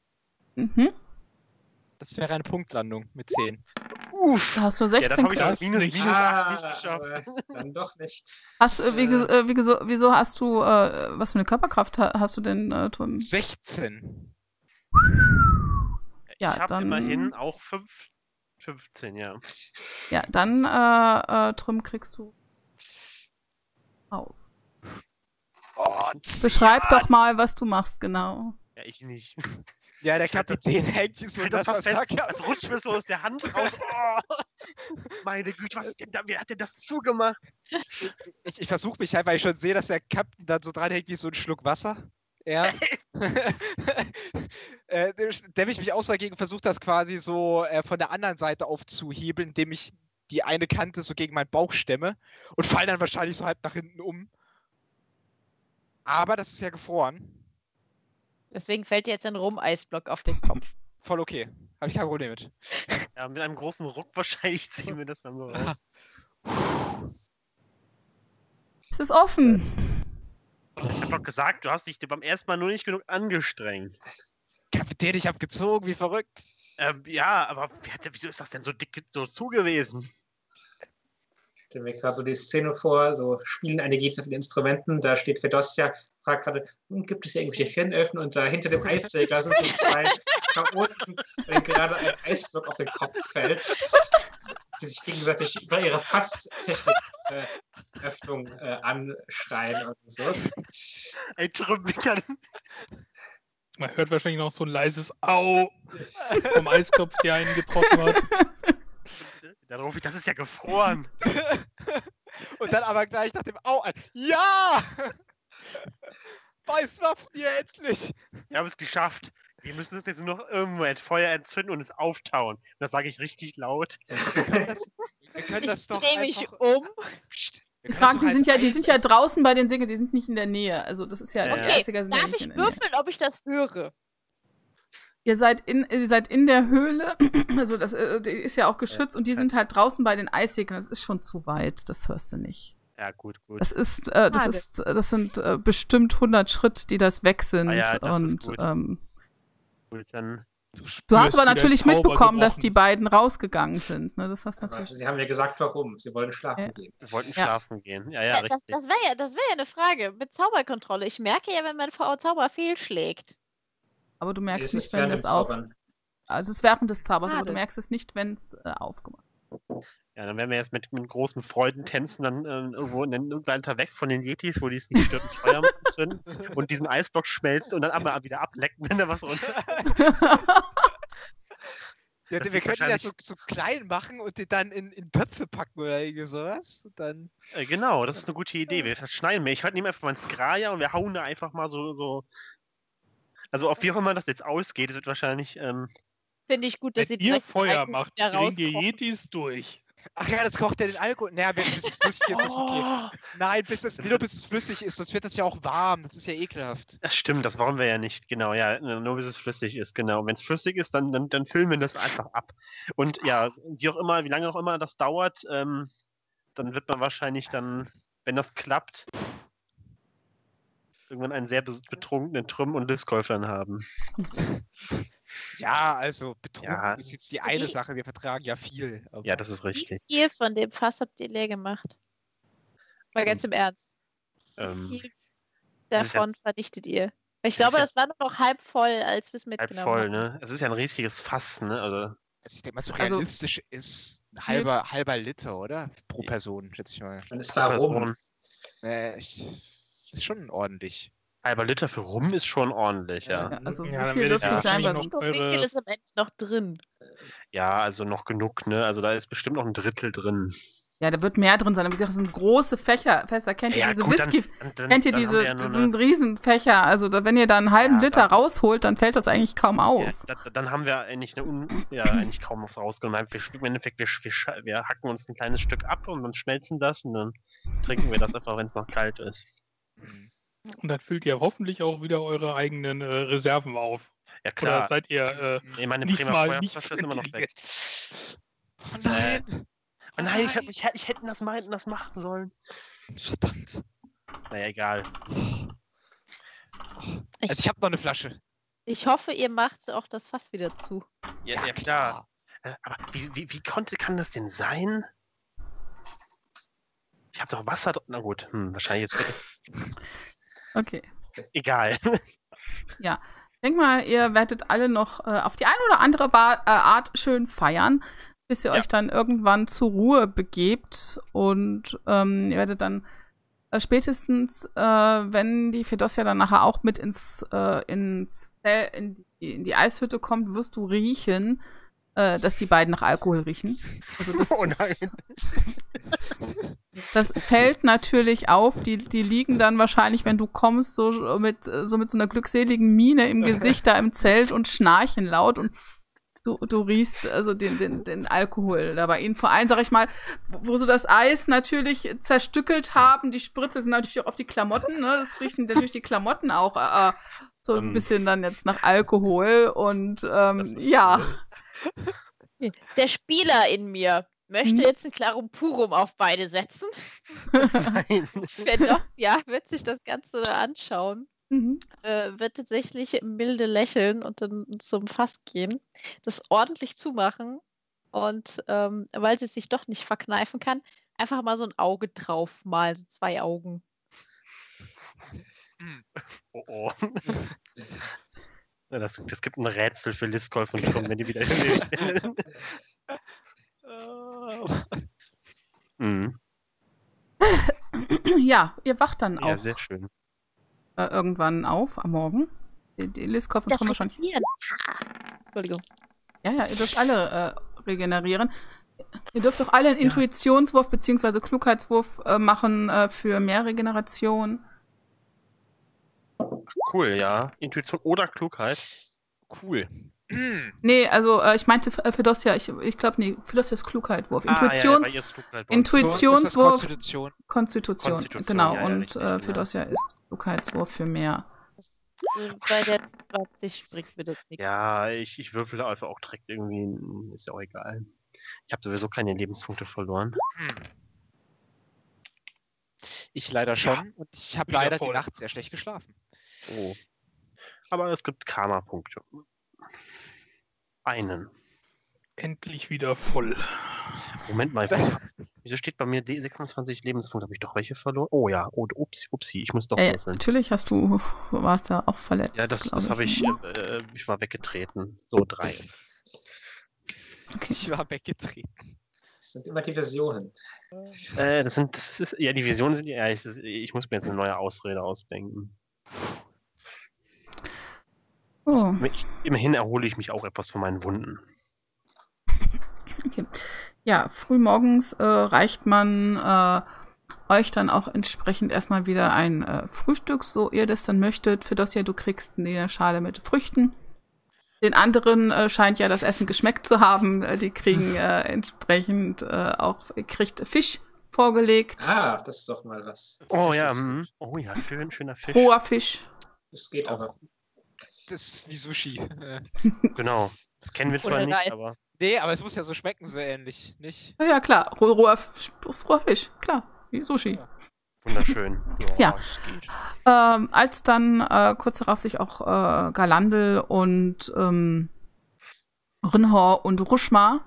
Das wäre eine Punktlandung mit 10. Da hast du 16 Kraft. Minus 8 nicht geschafft. Dann doch nicht. Wieso hast du, was für eine Körperkraft hast du denn, Tom? 16. Ja, ich habe dann immerhin auch 15, ja. Ja, dann, Trüm, kriegst du auf. Oh, Beschreib doch mal, was du machst, genau. Ja, ich nicht. Ja, der Kapitän hängt hier so das rutscht mir so aus der Hand raus. Oh, meine Güte, was ist denn da? Wer hat denn das zugemacht? Ich versuche mich halt, weil ich schon sehe, dass der Captain dann so dran hängt wie so ein Schluck Wasser. Ja. Dämme ich mich aus dagegen, versuche das quasi so von der anderen Seite aufzuhebeln, indem ich die eine Kante so gegen meinen Bauch stemme und fall dann wahrscheinlich so halb nach hinten um. Aber das ist ja gefroren. Deswegen fällt dir jetzt ein Rum-Eisblock auf den Kopf. Voll okay. Habe ich kein Problem mit. Ja, mit einem großen Ruck wahrscheinlich ziehen wir das dann so raus. Es ist offen. Ich hab doch gesagt, du hast dich beim ersten Mal nur nicht genug angestrengt. Kapitän, ich hab gezogen, wie verrückt. Ja, aber wieso ist das denn so dick so zu gewesen? Ich stelle mir gerade so die Szene vor, so spielen eine Geze von den Instrumenten, da steht Fedosja, fragt gerade, gibt es hier irgendwelche Fernöfen? Und da hinter dem Eiszähler sind so zwei Chaoten, denen gerade ein Eisblock auf den Kopf fällt, die sich gegenseitig über ihre Fasstechnik-Öffnung anschreien und so. Ey, Trümmer. Man hört wahrscheinlich noch so ein leises Au vom Eiskopf, der einen getroffen hat. Das ist ja gefroren. Und dann aber gleich nach dem Au ein Ja! Weißwaffen hier endlich! Wir haben es geschafft. Wir müssen es jetzt nur noch irgendwo ein Feuer entzünden und es auftauen. Und das sage ich richtig laut. Wir können das doch dreh mich um. Die Fragen, die sind ja draußen bei den Segeln, die sind nicht in der Nähe. Also das ist ja Okay, die Eissiger sind ja darf nicht ich in der Nähe. würfeln, ob ich das höre? Ihr seid in der Höhle, also das die ist ja auch geschützt und die sind halt draußen bei den Eissegeln. Das ist schon zu weit, das hörst du nicht. Ja, gut. Das sind bestimmt 100 Schritt, die das weg sind. Ja, das und ist gut. Gut, dann du hast aber natürlich mitbekommen, dass die beiden rausgegangen sind. Ne? Das hast natürlich. Sie haben ja gesagt, warum. Sie wollen schlafen gehen. Wir wollten schlafen gehen. Ja, richtig. Das wäre ja eine Frage mit Zauberkontrolle. Ich merke ja, wenn mein Zauber fehlschlägt. Aber du merkst nicht, wenn das auf. Also es ist während des Zaubers, aber du merkst es nicht, wenn es aufgemacht wird. Ja, dann werden wir jetzt mit großen Freudentänzen dann irgendwo weiter weg von den Yetis, wo die es nicht stört, Feuer zünden und diesen Eisblock schmelzen und dann aber wieder ablecken, wenn da was runter. Ja, wir können ja so klein machen und die dann in Töpfe packen oder irgendwie sowas. Und dann genau, das ist eine gute Idee. Wir verschneiden mehr. Ich nehme einfach mal ein Skraja und wir hauen da einfach mal so. Also auf wie auch immer das jetzt ausgeht, es wird wahrscheinlich. Finde ich gut, dass wenn ihr Feuer macht, gehen die Yetis durch. Ach ja, das kocht ja den Alkohol. Naja, bis es flüssig ist, ist okay. Nein, bis es flüssig ist, sonst wird das ja auch warm. Das ist ja ekelhaft. Das stimmt, das wollen wir ja nicht. Genau, ja, nur bis es flüssig ist, genau. Wenn es flüssig ist, dann füllen wir das einfach ab. Und ja, wie lange auch immer das dauert, dann wird man wahrscheinlich dann, wenn das klappt, irgendwann einen sehr betrunkenen Trüm- und Discgolf dann haben. Ja, also betrunken ist jetzt die eine Sache, wir vertragen ja viel. Ja, das ist richtig. Wie viel von dem Fass habt ihr leer gemacht? Mal ganz im Ernst. Wie viel davon vernichtet ihr? Ich glaube, das war nur noch halb voll, als wir es mitgenommen haben. Halb voll, ne? Es ist ja ein riesiges Fass, ne? Also ich denke mal, so realistisch ist ein halber Liter, oder? Pro Person, schätze ich mal. Dann ist da rum. Ist schon ordentlich. Halber Liter für Rum ist schon ordentlich, ja. Also so viel dürfte es sein. Wie viel ist am Ende noch drin? Ja, also noch genug, ne? Also da ist bestimmt noch ein Drittel drin. Ja, da wird mehr drin sein. Das sind große Fässer. Kennt ihr diese Whisky? Kennt ihr diesen Riesenfächer? Also wenn ihr da einen halben Liter rausholt, dann fällt das eigentlich kaum auf. Ja, dann haben wir eigentlich eigentlich kaum was rausgenommen. Im Endeffekt, wir hacken uns ein kleines Stück ab und dann schmelzen das und dann trinken wir das einfach, wenn es noch kalt ist. Und dann füllt ihr hoffentlich auch wieder eure eigenen Reserven auf. Ja, klar. Oder seid ihr meine diesmal nicht Feuerflasche ist immer noch weg. Oh nein! Oh nein, ich hätte das machen sollen. Verdammt. Naja, egal. Also ich habe noch eine Flasche. Ich hoffe, ihr macht auch das Fass wieder zu. Ja, klar. Aber wie kann das denn sein? Ich habe doch Wasser drin. Na gut, wahrscheinlich jetzt bitte. Okay. Egal. Ja. Denk mal, ihr werdet alle noch auf die eine oder andere Art schön feiern, bis ihr euch dann irgendwann zur Ruhe begebt und ihr werdet dann spätestens, wenn die Fedossia dann nachher auch mit in die Eishütte kommt, wirst du riechen, dass die beiden nach Alkohol riechen. Also das, Oh nein. das fällt natürlich auf. Die liegen dann wahrscheinlich, wenn du kommst, so mit so einer glückseligen Miene im Gesicht da im Zelt und schnarchen laut und du riechst also den Alkohol da bei ihnen. Vor allem, sag ich mal, wo sie das Eis natürlich zerstückelt haben, die Spritze sind natürlich auch auf die Klamotten, ne? Das riechen natürlich die Klamotten auch so ein bisschen dann jetzt nach Alkohol und ja. Der Spieler in mir möchte jetzt ein Clarum-Purum auf beide setzen. Nein. Fedossia wird sich das Ganze anschauen. Wird tatsächlich milde lächeln und dann zum Fass gehen, das ordentlich zumachen und weil sie es sich doch nicht verkneifen kann, einfach mal so ein Auge drauf malen, so 2 Augen. Oh. Ja, das gibt ein Rätsel für Liskolf und Tom, wenn die wieder Ja, ihr wacht dann Ja, auch sehr schön. Irgendwann auf am Morgen. Die Liskolf und Tom wahrscheinlich. Entschuldigung. Ja, ihr dürft alle regenerieren. Ihr dürft auch alle einen Intuitionswurf bzw. Klugheitswurf machen für mehr Regeneration. Cool, ja. Intuition oder Klugheit. Cool. Nee, also ich meinte Fedossia, ich glaube, nee, Fedossia ist Klugheitwurf. Bei ihr ist Klugheit. Intuitionswurf, Konstitution. Konstitution, genau. Ja, und richtig, genau. Fedossia ist Klugheitswurf für mehr. Bei der 20 springt mir das nicht. Ja, ich würfel einfach auch direkt irgendwie, ist ja auch egal. Ich habe sowieso keine Lebenspunkte verloren. Ich leider schon und ich habe Wieder leider voll. die Nacht sehr schlecht geschlafen. Oh. Aber es gibt Karma-Punkte. Einen. Endlich wieder voll. Moment mal. Wieso steht bei mir 26 Lebenspunkte? Habe ich doch welche verloren? Oh ja. Oh, upsi. Ich muss doch würfeln. Natürlich warst da auch verletzt. Ja, das habe ich. Ich war weggetreten. So 3. Okay. Ich war weggetreten. Das sind immer die Versionen. Die Visionen sind ja. Ich muss mir jetzt eine neue Ausrede ausdenken. Oh. Immerhin erhole ich mich auch etwas von meinen Wunden. Okay. Ja, frühmorgens reicht man euch dann auch entsprechend erstmal wieder ein Frühstück, so ihr das dann möchtet. Fedossia, du kriegst eine Schale mit Früchten. Den anderen scheint ja das Essen geschmeckt zu haben. Die kriegen entsprechend kriegt Fisch vorgelegt. Ah, das ist doch mal was. Oh Fisch ja, ist gut. oh ja, schöner Fisch. Hoher Fisch. Das geht aber. Das ist wie Sushi. Genau. Das kennen wir zwar Oder nicht, Reis. aber. Nee, aber es muss ja so schmecken, so ähnlich, nicht? Ja, klar. Roher Fisch. Klar. Wie Sushi. Ja. Wunderschön. Ja. Es geht. Als dann kurz darauf sich auch Galandel und Rinhor und Rushma,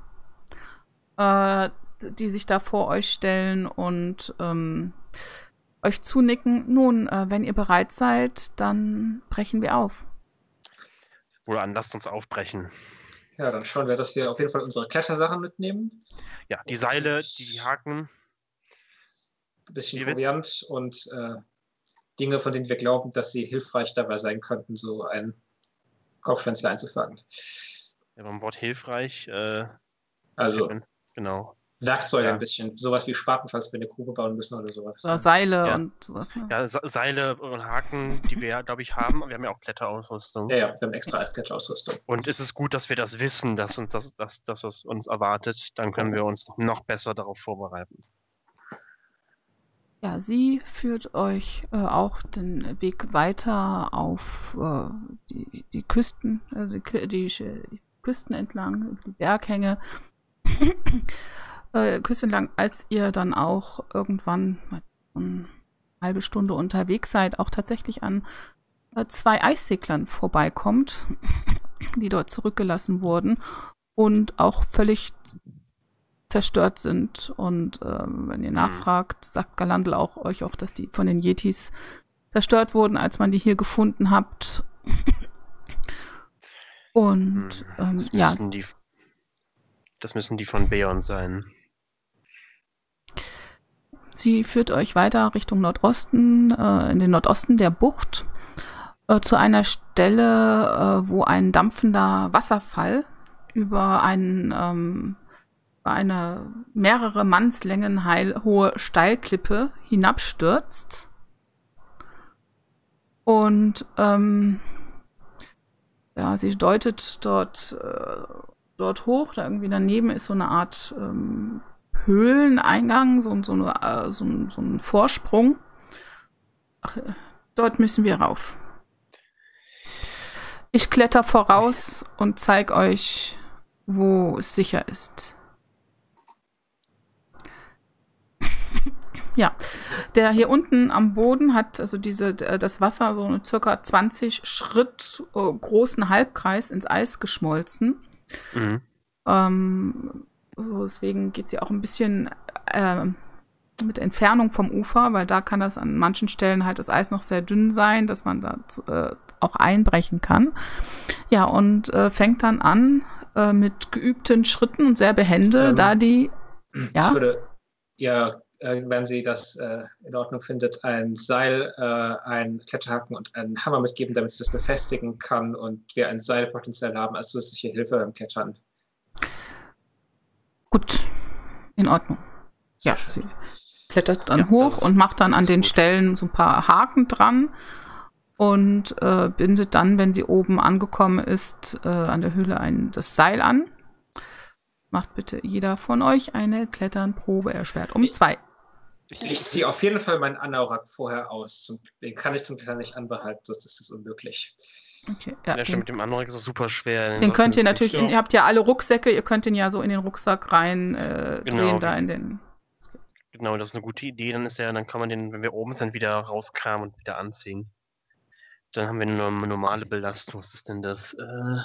die sich da vor euch stellen und euch zunicken. Nun, wenn ihr bereit seid, dann brechen wir auf. Wohlan, lasst uns aufbrechen. Ja, dann schauen wir, dass wir auf jeden Fall unsere Klettersachen mitnehmen. Ja, die Seile, die Haken. Ein bisschen Wie willst- Proviant und Dinge, von denen wir glauben, dass sie hilfreich dabei sein könnten, so ein Kopfschwänzler einzufangen. Ja, beim Wort hilfreich. Also Genau. Werkzeuge Ja. ein bisschen, sowas wie Spaten, falls wir eine Grube bauen müssen oder sowas. Oder Seile Ja. und sowas. Ne? Ja, Seile und Haken, die wir ja, glaube ich, haben. Wir haben ja auch Kletterausrüstung. Ja, wir haben extra als Kletterausrüstung. Und es ist gut, dass wir das wissen, dass es uns erwartet. Dann können wir uns noch besser darauf vorbereiten. Ja, sie führt euch auch den Weg weiter auf die Küsten, also die Küsten entlang, die Berghänge. Küste entlang, als ihr dann auch irgendwann eine halbe Stunde unterwegs seid, auch tatsächlich an 2 Eisseglern vorbeikommt, die dort zurückgelassen wurden und auch völlig zerstört sind. Und wenn ihr nachfragt, sagt Galandel euch auch, dass die von den Yetis zerstört wurden, als man die hier gefunden habt. Und Das müssen die von Beorn sein. Sie führt euch weiter Richtung Nordosten, in den Nordosten der Bucht, zu einer Stelle, wo ein dampfender Wasserfall über eine mehrere Mannslängen hohe Steilklippe hinabstürzt. Und ja, sie deutet dort hoch, da irgendwie daneben ist so eine Art Höhleneingang, so ein Vorsprung. Ach, dort müssen wir rauf. Ich kletter voraus und zeige euch, wo es sicher ist. Ja, der hier unten am Boden hat also das Wasser so einen circa 20 Schritt großen Halbkreis ins Eis geschmolzen. Mhm. So deswegen geht sie auch ein bisschen mit Entfernung vom Ufer, weil da kann das an manchen Stellen halt das Eis noch sehr dünn sein, dass man da auch einbrechen kann. Ja, und fängt dann an mit geübten Schritten und sehr behende, da die... Ja? Ich würde, wenn sie das in Ordnung findet, ein Seil, ein Kletterhaken und einen Hammer mitgeben, damit sie das befestigen kann und wir ein Seil potenziell haben als zusätzliche Hilfe beim Klettern. Gut, in Ordnung. Ja, sie klettert dann hoch und macht dann an den Stellen so ein paar Haken dran und bindet dann, wenn sie oben angekommen ist, an der Höhle das Seil an. Macht bitte jeder von euch eine Kletternprobe erschwert um 2. Ich ziehe auf jeden Fall meinen Anorak vorher aus. Den kann ich zum Klettern nicht anbehalten, das ist unmöglich. Okay, ja, stimmt, mit dem Anorak ist es super schwer. Den könnt ihr natürlich, ihr habt ja alle Rucksäcke, ihr könnt den ja so in den Rucksack rein drehen, da in den... Genau, das ist eine gute Idee, dann kann man den, wenn wir oben sind, wieder rauskramen und wieder anziehen. Dann haben wir eine normale Belastung. Was ist denn das?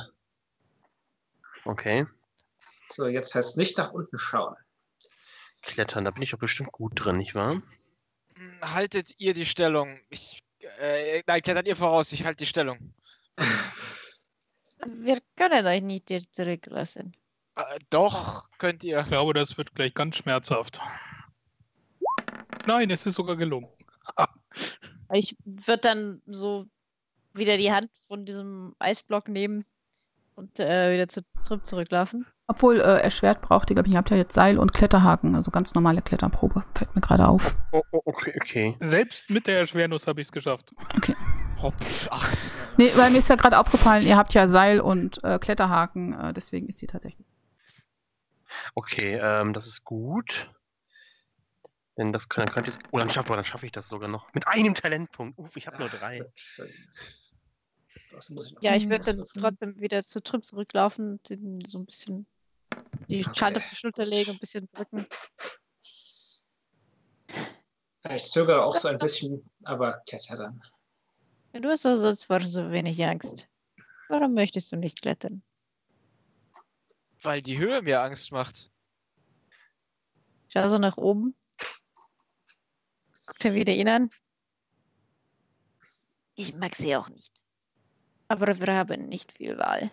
Okay. So, jetzt heißt es nicht nach unten schauen. Klettern, da bin ich doch bestimmt gut drin, nicht wahr? Haltet ihr die Stellung? Nein, klettert ihr voraus, ich halte die Stellung. Wir können euch nicht hier zurücklassen. Doch, könnt ihr. Ich glaube, das wird gleich ganz schmerzhaft. Nein, es ist sogar gelungen. Ich würde dann so wieder die Hand von diesem Eisblock nehmen und wieder zu Trip zurücklaufen. Obwohl, erschwert braucht ihr, glaube ich, ihr habt ja jetzt Seil und Kletterhaken, also ganz normale Kletterprobe. Fällt mir gerade auf. Oh, okay. Selbst mit der Erschwernuss habe ich es geschafft. Okay. Nee, weil mir ist ja gerade aufgefallen, ihr habt ja Seil und Kletterhaken, deswegen ist die tatsächlich. Okay, das ist gut. Denn das könnte jetzt... Oh, dann schaffe ich das sogar noch. Mit einem Talentpunkt. Ich habe nur 3. Ja, ich würde dann trotzdem wieder zu Trip zurücklaufen und den so ein bisschen die Hand auf die Schulter legen und ein bisschen drücken. Ich zögere auch so ein bisschen, aber kletter dann. Ja, du hast doch sonst vor so wenig Angst. Warum möchtest du nicht klettern? Weil die Höhe mir Angst macht. Schau so nach oben. Guck dir wieder ihn an. Ich mag sie auch nicht. Aber wir haben nicht viel Wahl.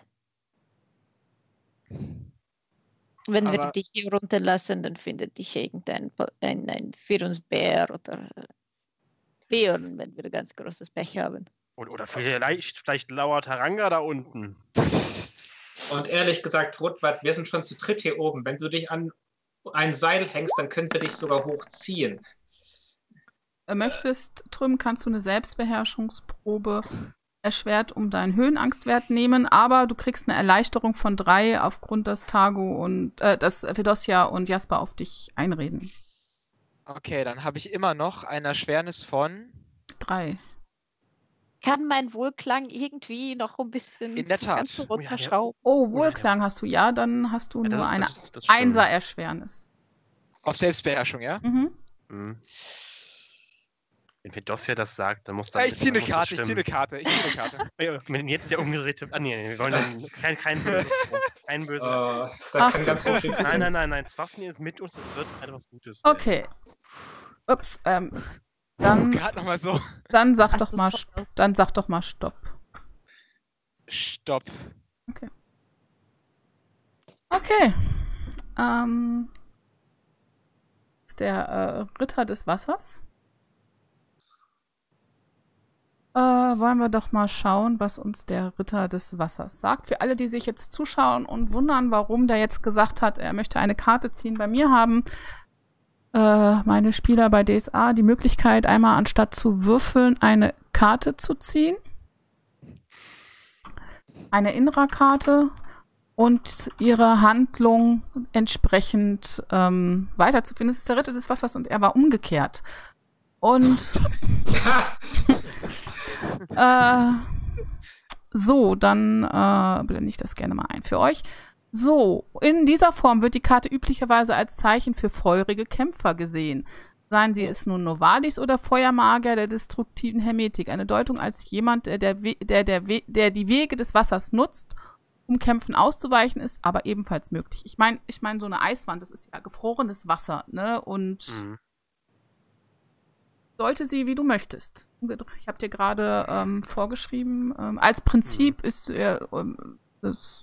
Wenn wir dich hier runterlassen, dann findet dich irgendein Firungsbär oder Bären, wenn wir ganz großes Pech haben. Oder vielleicht lauert Haranga da unten. Und ehrlich gesagt, Rotbart, wir sind schon zu dritt hier oben. Wenn du dich an ein Seil hängst, dann können wir dich sogar hochziehen. Möchtest, Trüm, kannst du eine Selbstbeherrschungsprobe erschwert um deinen Höhenangstwert nehmen, aber du kriegst eine Erleichterung von 3 aufgrund, dass Targo und dass Fedossia und Jasper auf dich einreden. Okay, dann habe ich immer noch eine Erschwernis von 3. Kann mein Wohlklang irgendwie noch ein bisschen in der Tat runterschrauben? Oh, Wohlklang hast du, ja, dann hast du nur eine 1er-Erschwernis. Auf Selbstbeherrschung, ja? Mhm. Wenn Fedossia das sagt, dann muss das. Ich ziehe eine Karte. Wenn jetzt der umgedrehte. Nee, wir wollen dann kein böses. Kein böses. Da kann ganz Nein. Swafnir ist mit uns, das wird etwas Gutes. Okay. Ups, dann. Gerade nochmal so. Dann sag doch mal Stopp. Stopp. Okay. ist der Ritter des Wassers. Wollen wir doch mal schauen, was uns der Ritter des Wassers sagt. Für alle, die sich jetzt zuschauen und wundern, warum der jetzt gesagt hat, er möchte eine Karte ziehen, bei mir haben meine Spieler bei DSA die Möglichkeit, einmal anstatt zu würfeln, eine Karte zu ziehen. Eine Inra-Karte und ihre Handlung entsprechend weiterzufinden. Das ist der Ritter des Wassers und er war umgekehrt. Und so, dann blende ich das gerne mal ein für euch. So, in dieser Form wird die Karte üblicherweise als Zeichen für feurige Kämpfer gesehen. Seien sie es nun Novalis oder Feuermagier der destruktiven Hermetik. Eine Deutung als jemand, der die Wege des Wassers nutzt, um Kämpfen auszuweichen, ist aber ebenfalls möglich. Ich meine, so eine Eiswand, das ist ja gefrorenes Wasser, ne? Und sollte sie, wie du möchtest. Ich habe dir gerade vorgeschrieben, als Prinzip ist das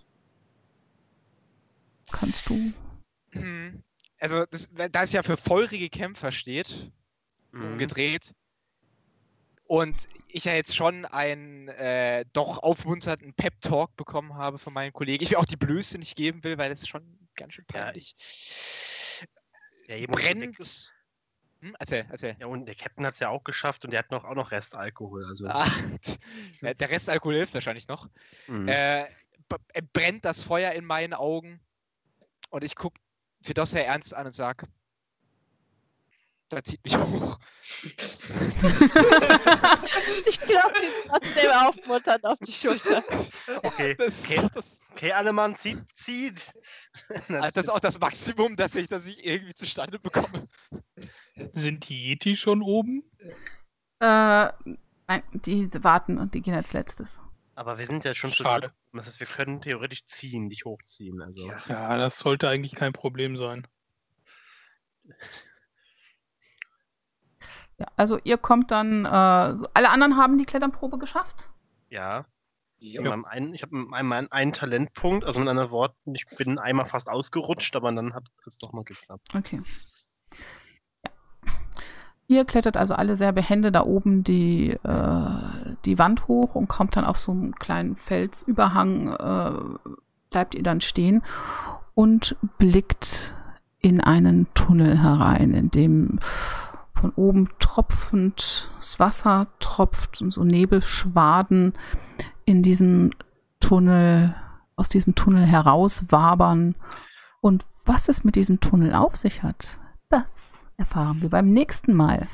kannst du. Also, da es ja für feurige Kämpfer steht, umgedreht, und ich ja jetzt schon einen doch aufmunternden Pep-Talk bekommen habe von meinen Kollegen, ich mir auch die Blöße nicht geben will, weil das ist schon ganz schön peinlich. Ja, brennt. Erzähl. Ja, und der Captain hat es ja auch geschafft und der hat auch noch Restalkohol. Also. Der Restalkohol hilft wahrscheinlich noch. Brennt das Feuer in meinen Augen und ich gucke Fedossa ernst an und sage, da zieht mich hoch. Ich glaube, die ist trotzdem aufmunternd auf die Schulter. Okay, Annemann, zieht. Das ist auch das Maximum, dass ich irgendwie zustande bekomme. Sind die Yeti schon oben? Nein, die warten und die gehen als letztes. Aber wir sind ja schon zu dritt. Das heißt, wir können theoretisch dich hochziehen. Also. Ja, das sollte eigentlich kein Problem sein. Ja, also ihr kommt dann, alle anderen haben die Kletternprobe geschafft? Ja. Ich habe einmal einen Talentpunkt, also mit anderen Worten, ich bin einmal fast ausgerutscht, aber dann hat es doch mal geklappt. Okay. Ja. Ihr klettert also alle sehr behende da oben die Wand hoch und kommt dann auf so einen kleinen Felsüberhang, bleibt ihr dann stehen und blickt in einen Tunnel herein, in dem von oben tropfend das Wasser tropft und so Nebelschwaden in diesem Tunnel, aus diesem Tunnel herauswabern. Und was es mit diesem Tunnel auf sich hat, das erfahren wir beim nächsten Mal.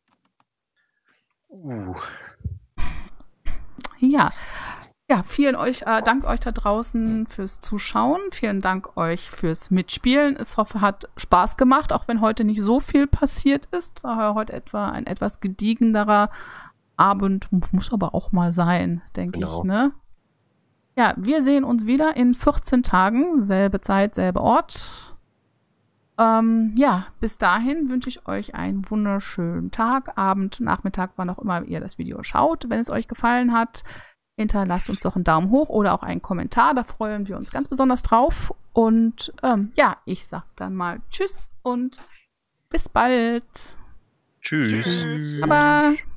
Ja, vielen Dank euch da draußen fürs Zuschauen. Vielen Dank euch fürs Mitspielen. Ich hoffe, hat Spaß gemacht, auch wenn heute nicht so viel passiert ist. War heute ein etwas gediegenerer Abend. Muss aber auch mal sein, denke ich. Ne? Ja, wir sehen uns wieder in 14 Tagen. Selbe Zeit, selber Ort. Bis dahin wünsche ich euch einen wunderschönen Tag, Abend, Nachmittag, wann auch immer ihr das Video schaut. Wenn es euch gefallen hat, hinterlasst uns doch einen Daumen hoch oder auch einen Kommentar. Da freuen wir uns ganz besonders drauf. Und ich sag dann mal Tschüss und bis bald. Tschüss. Baba.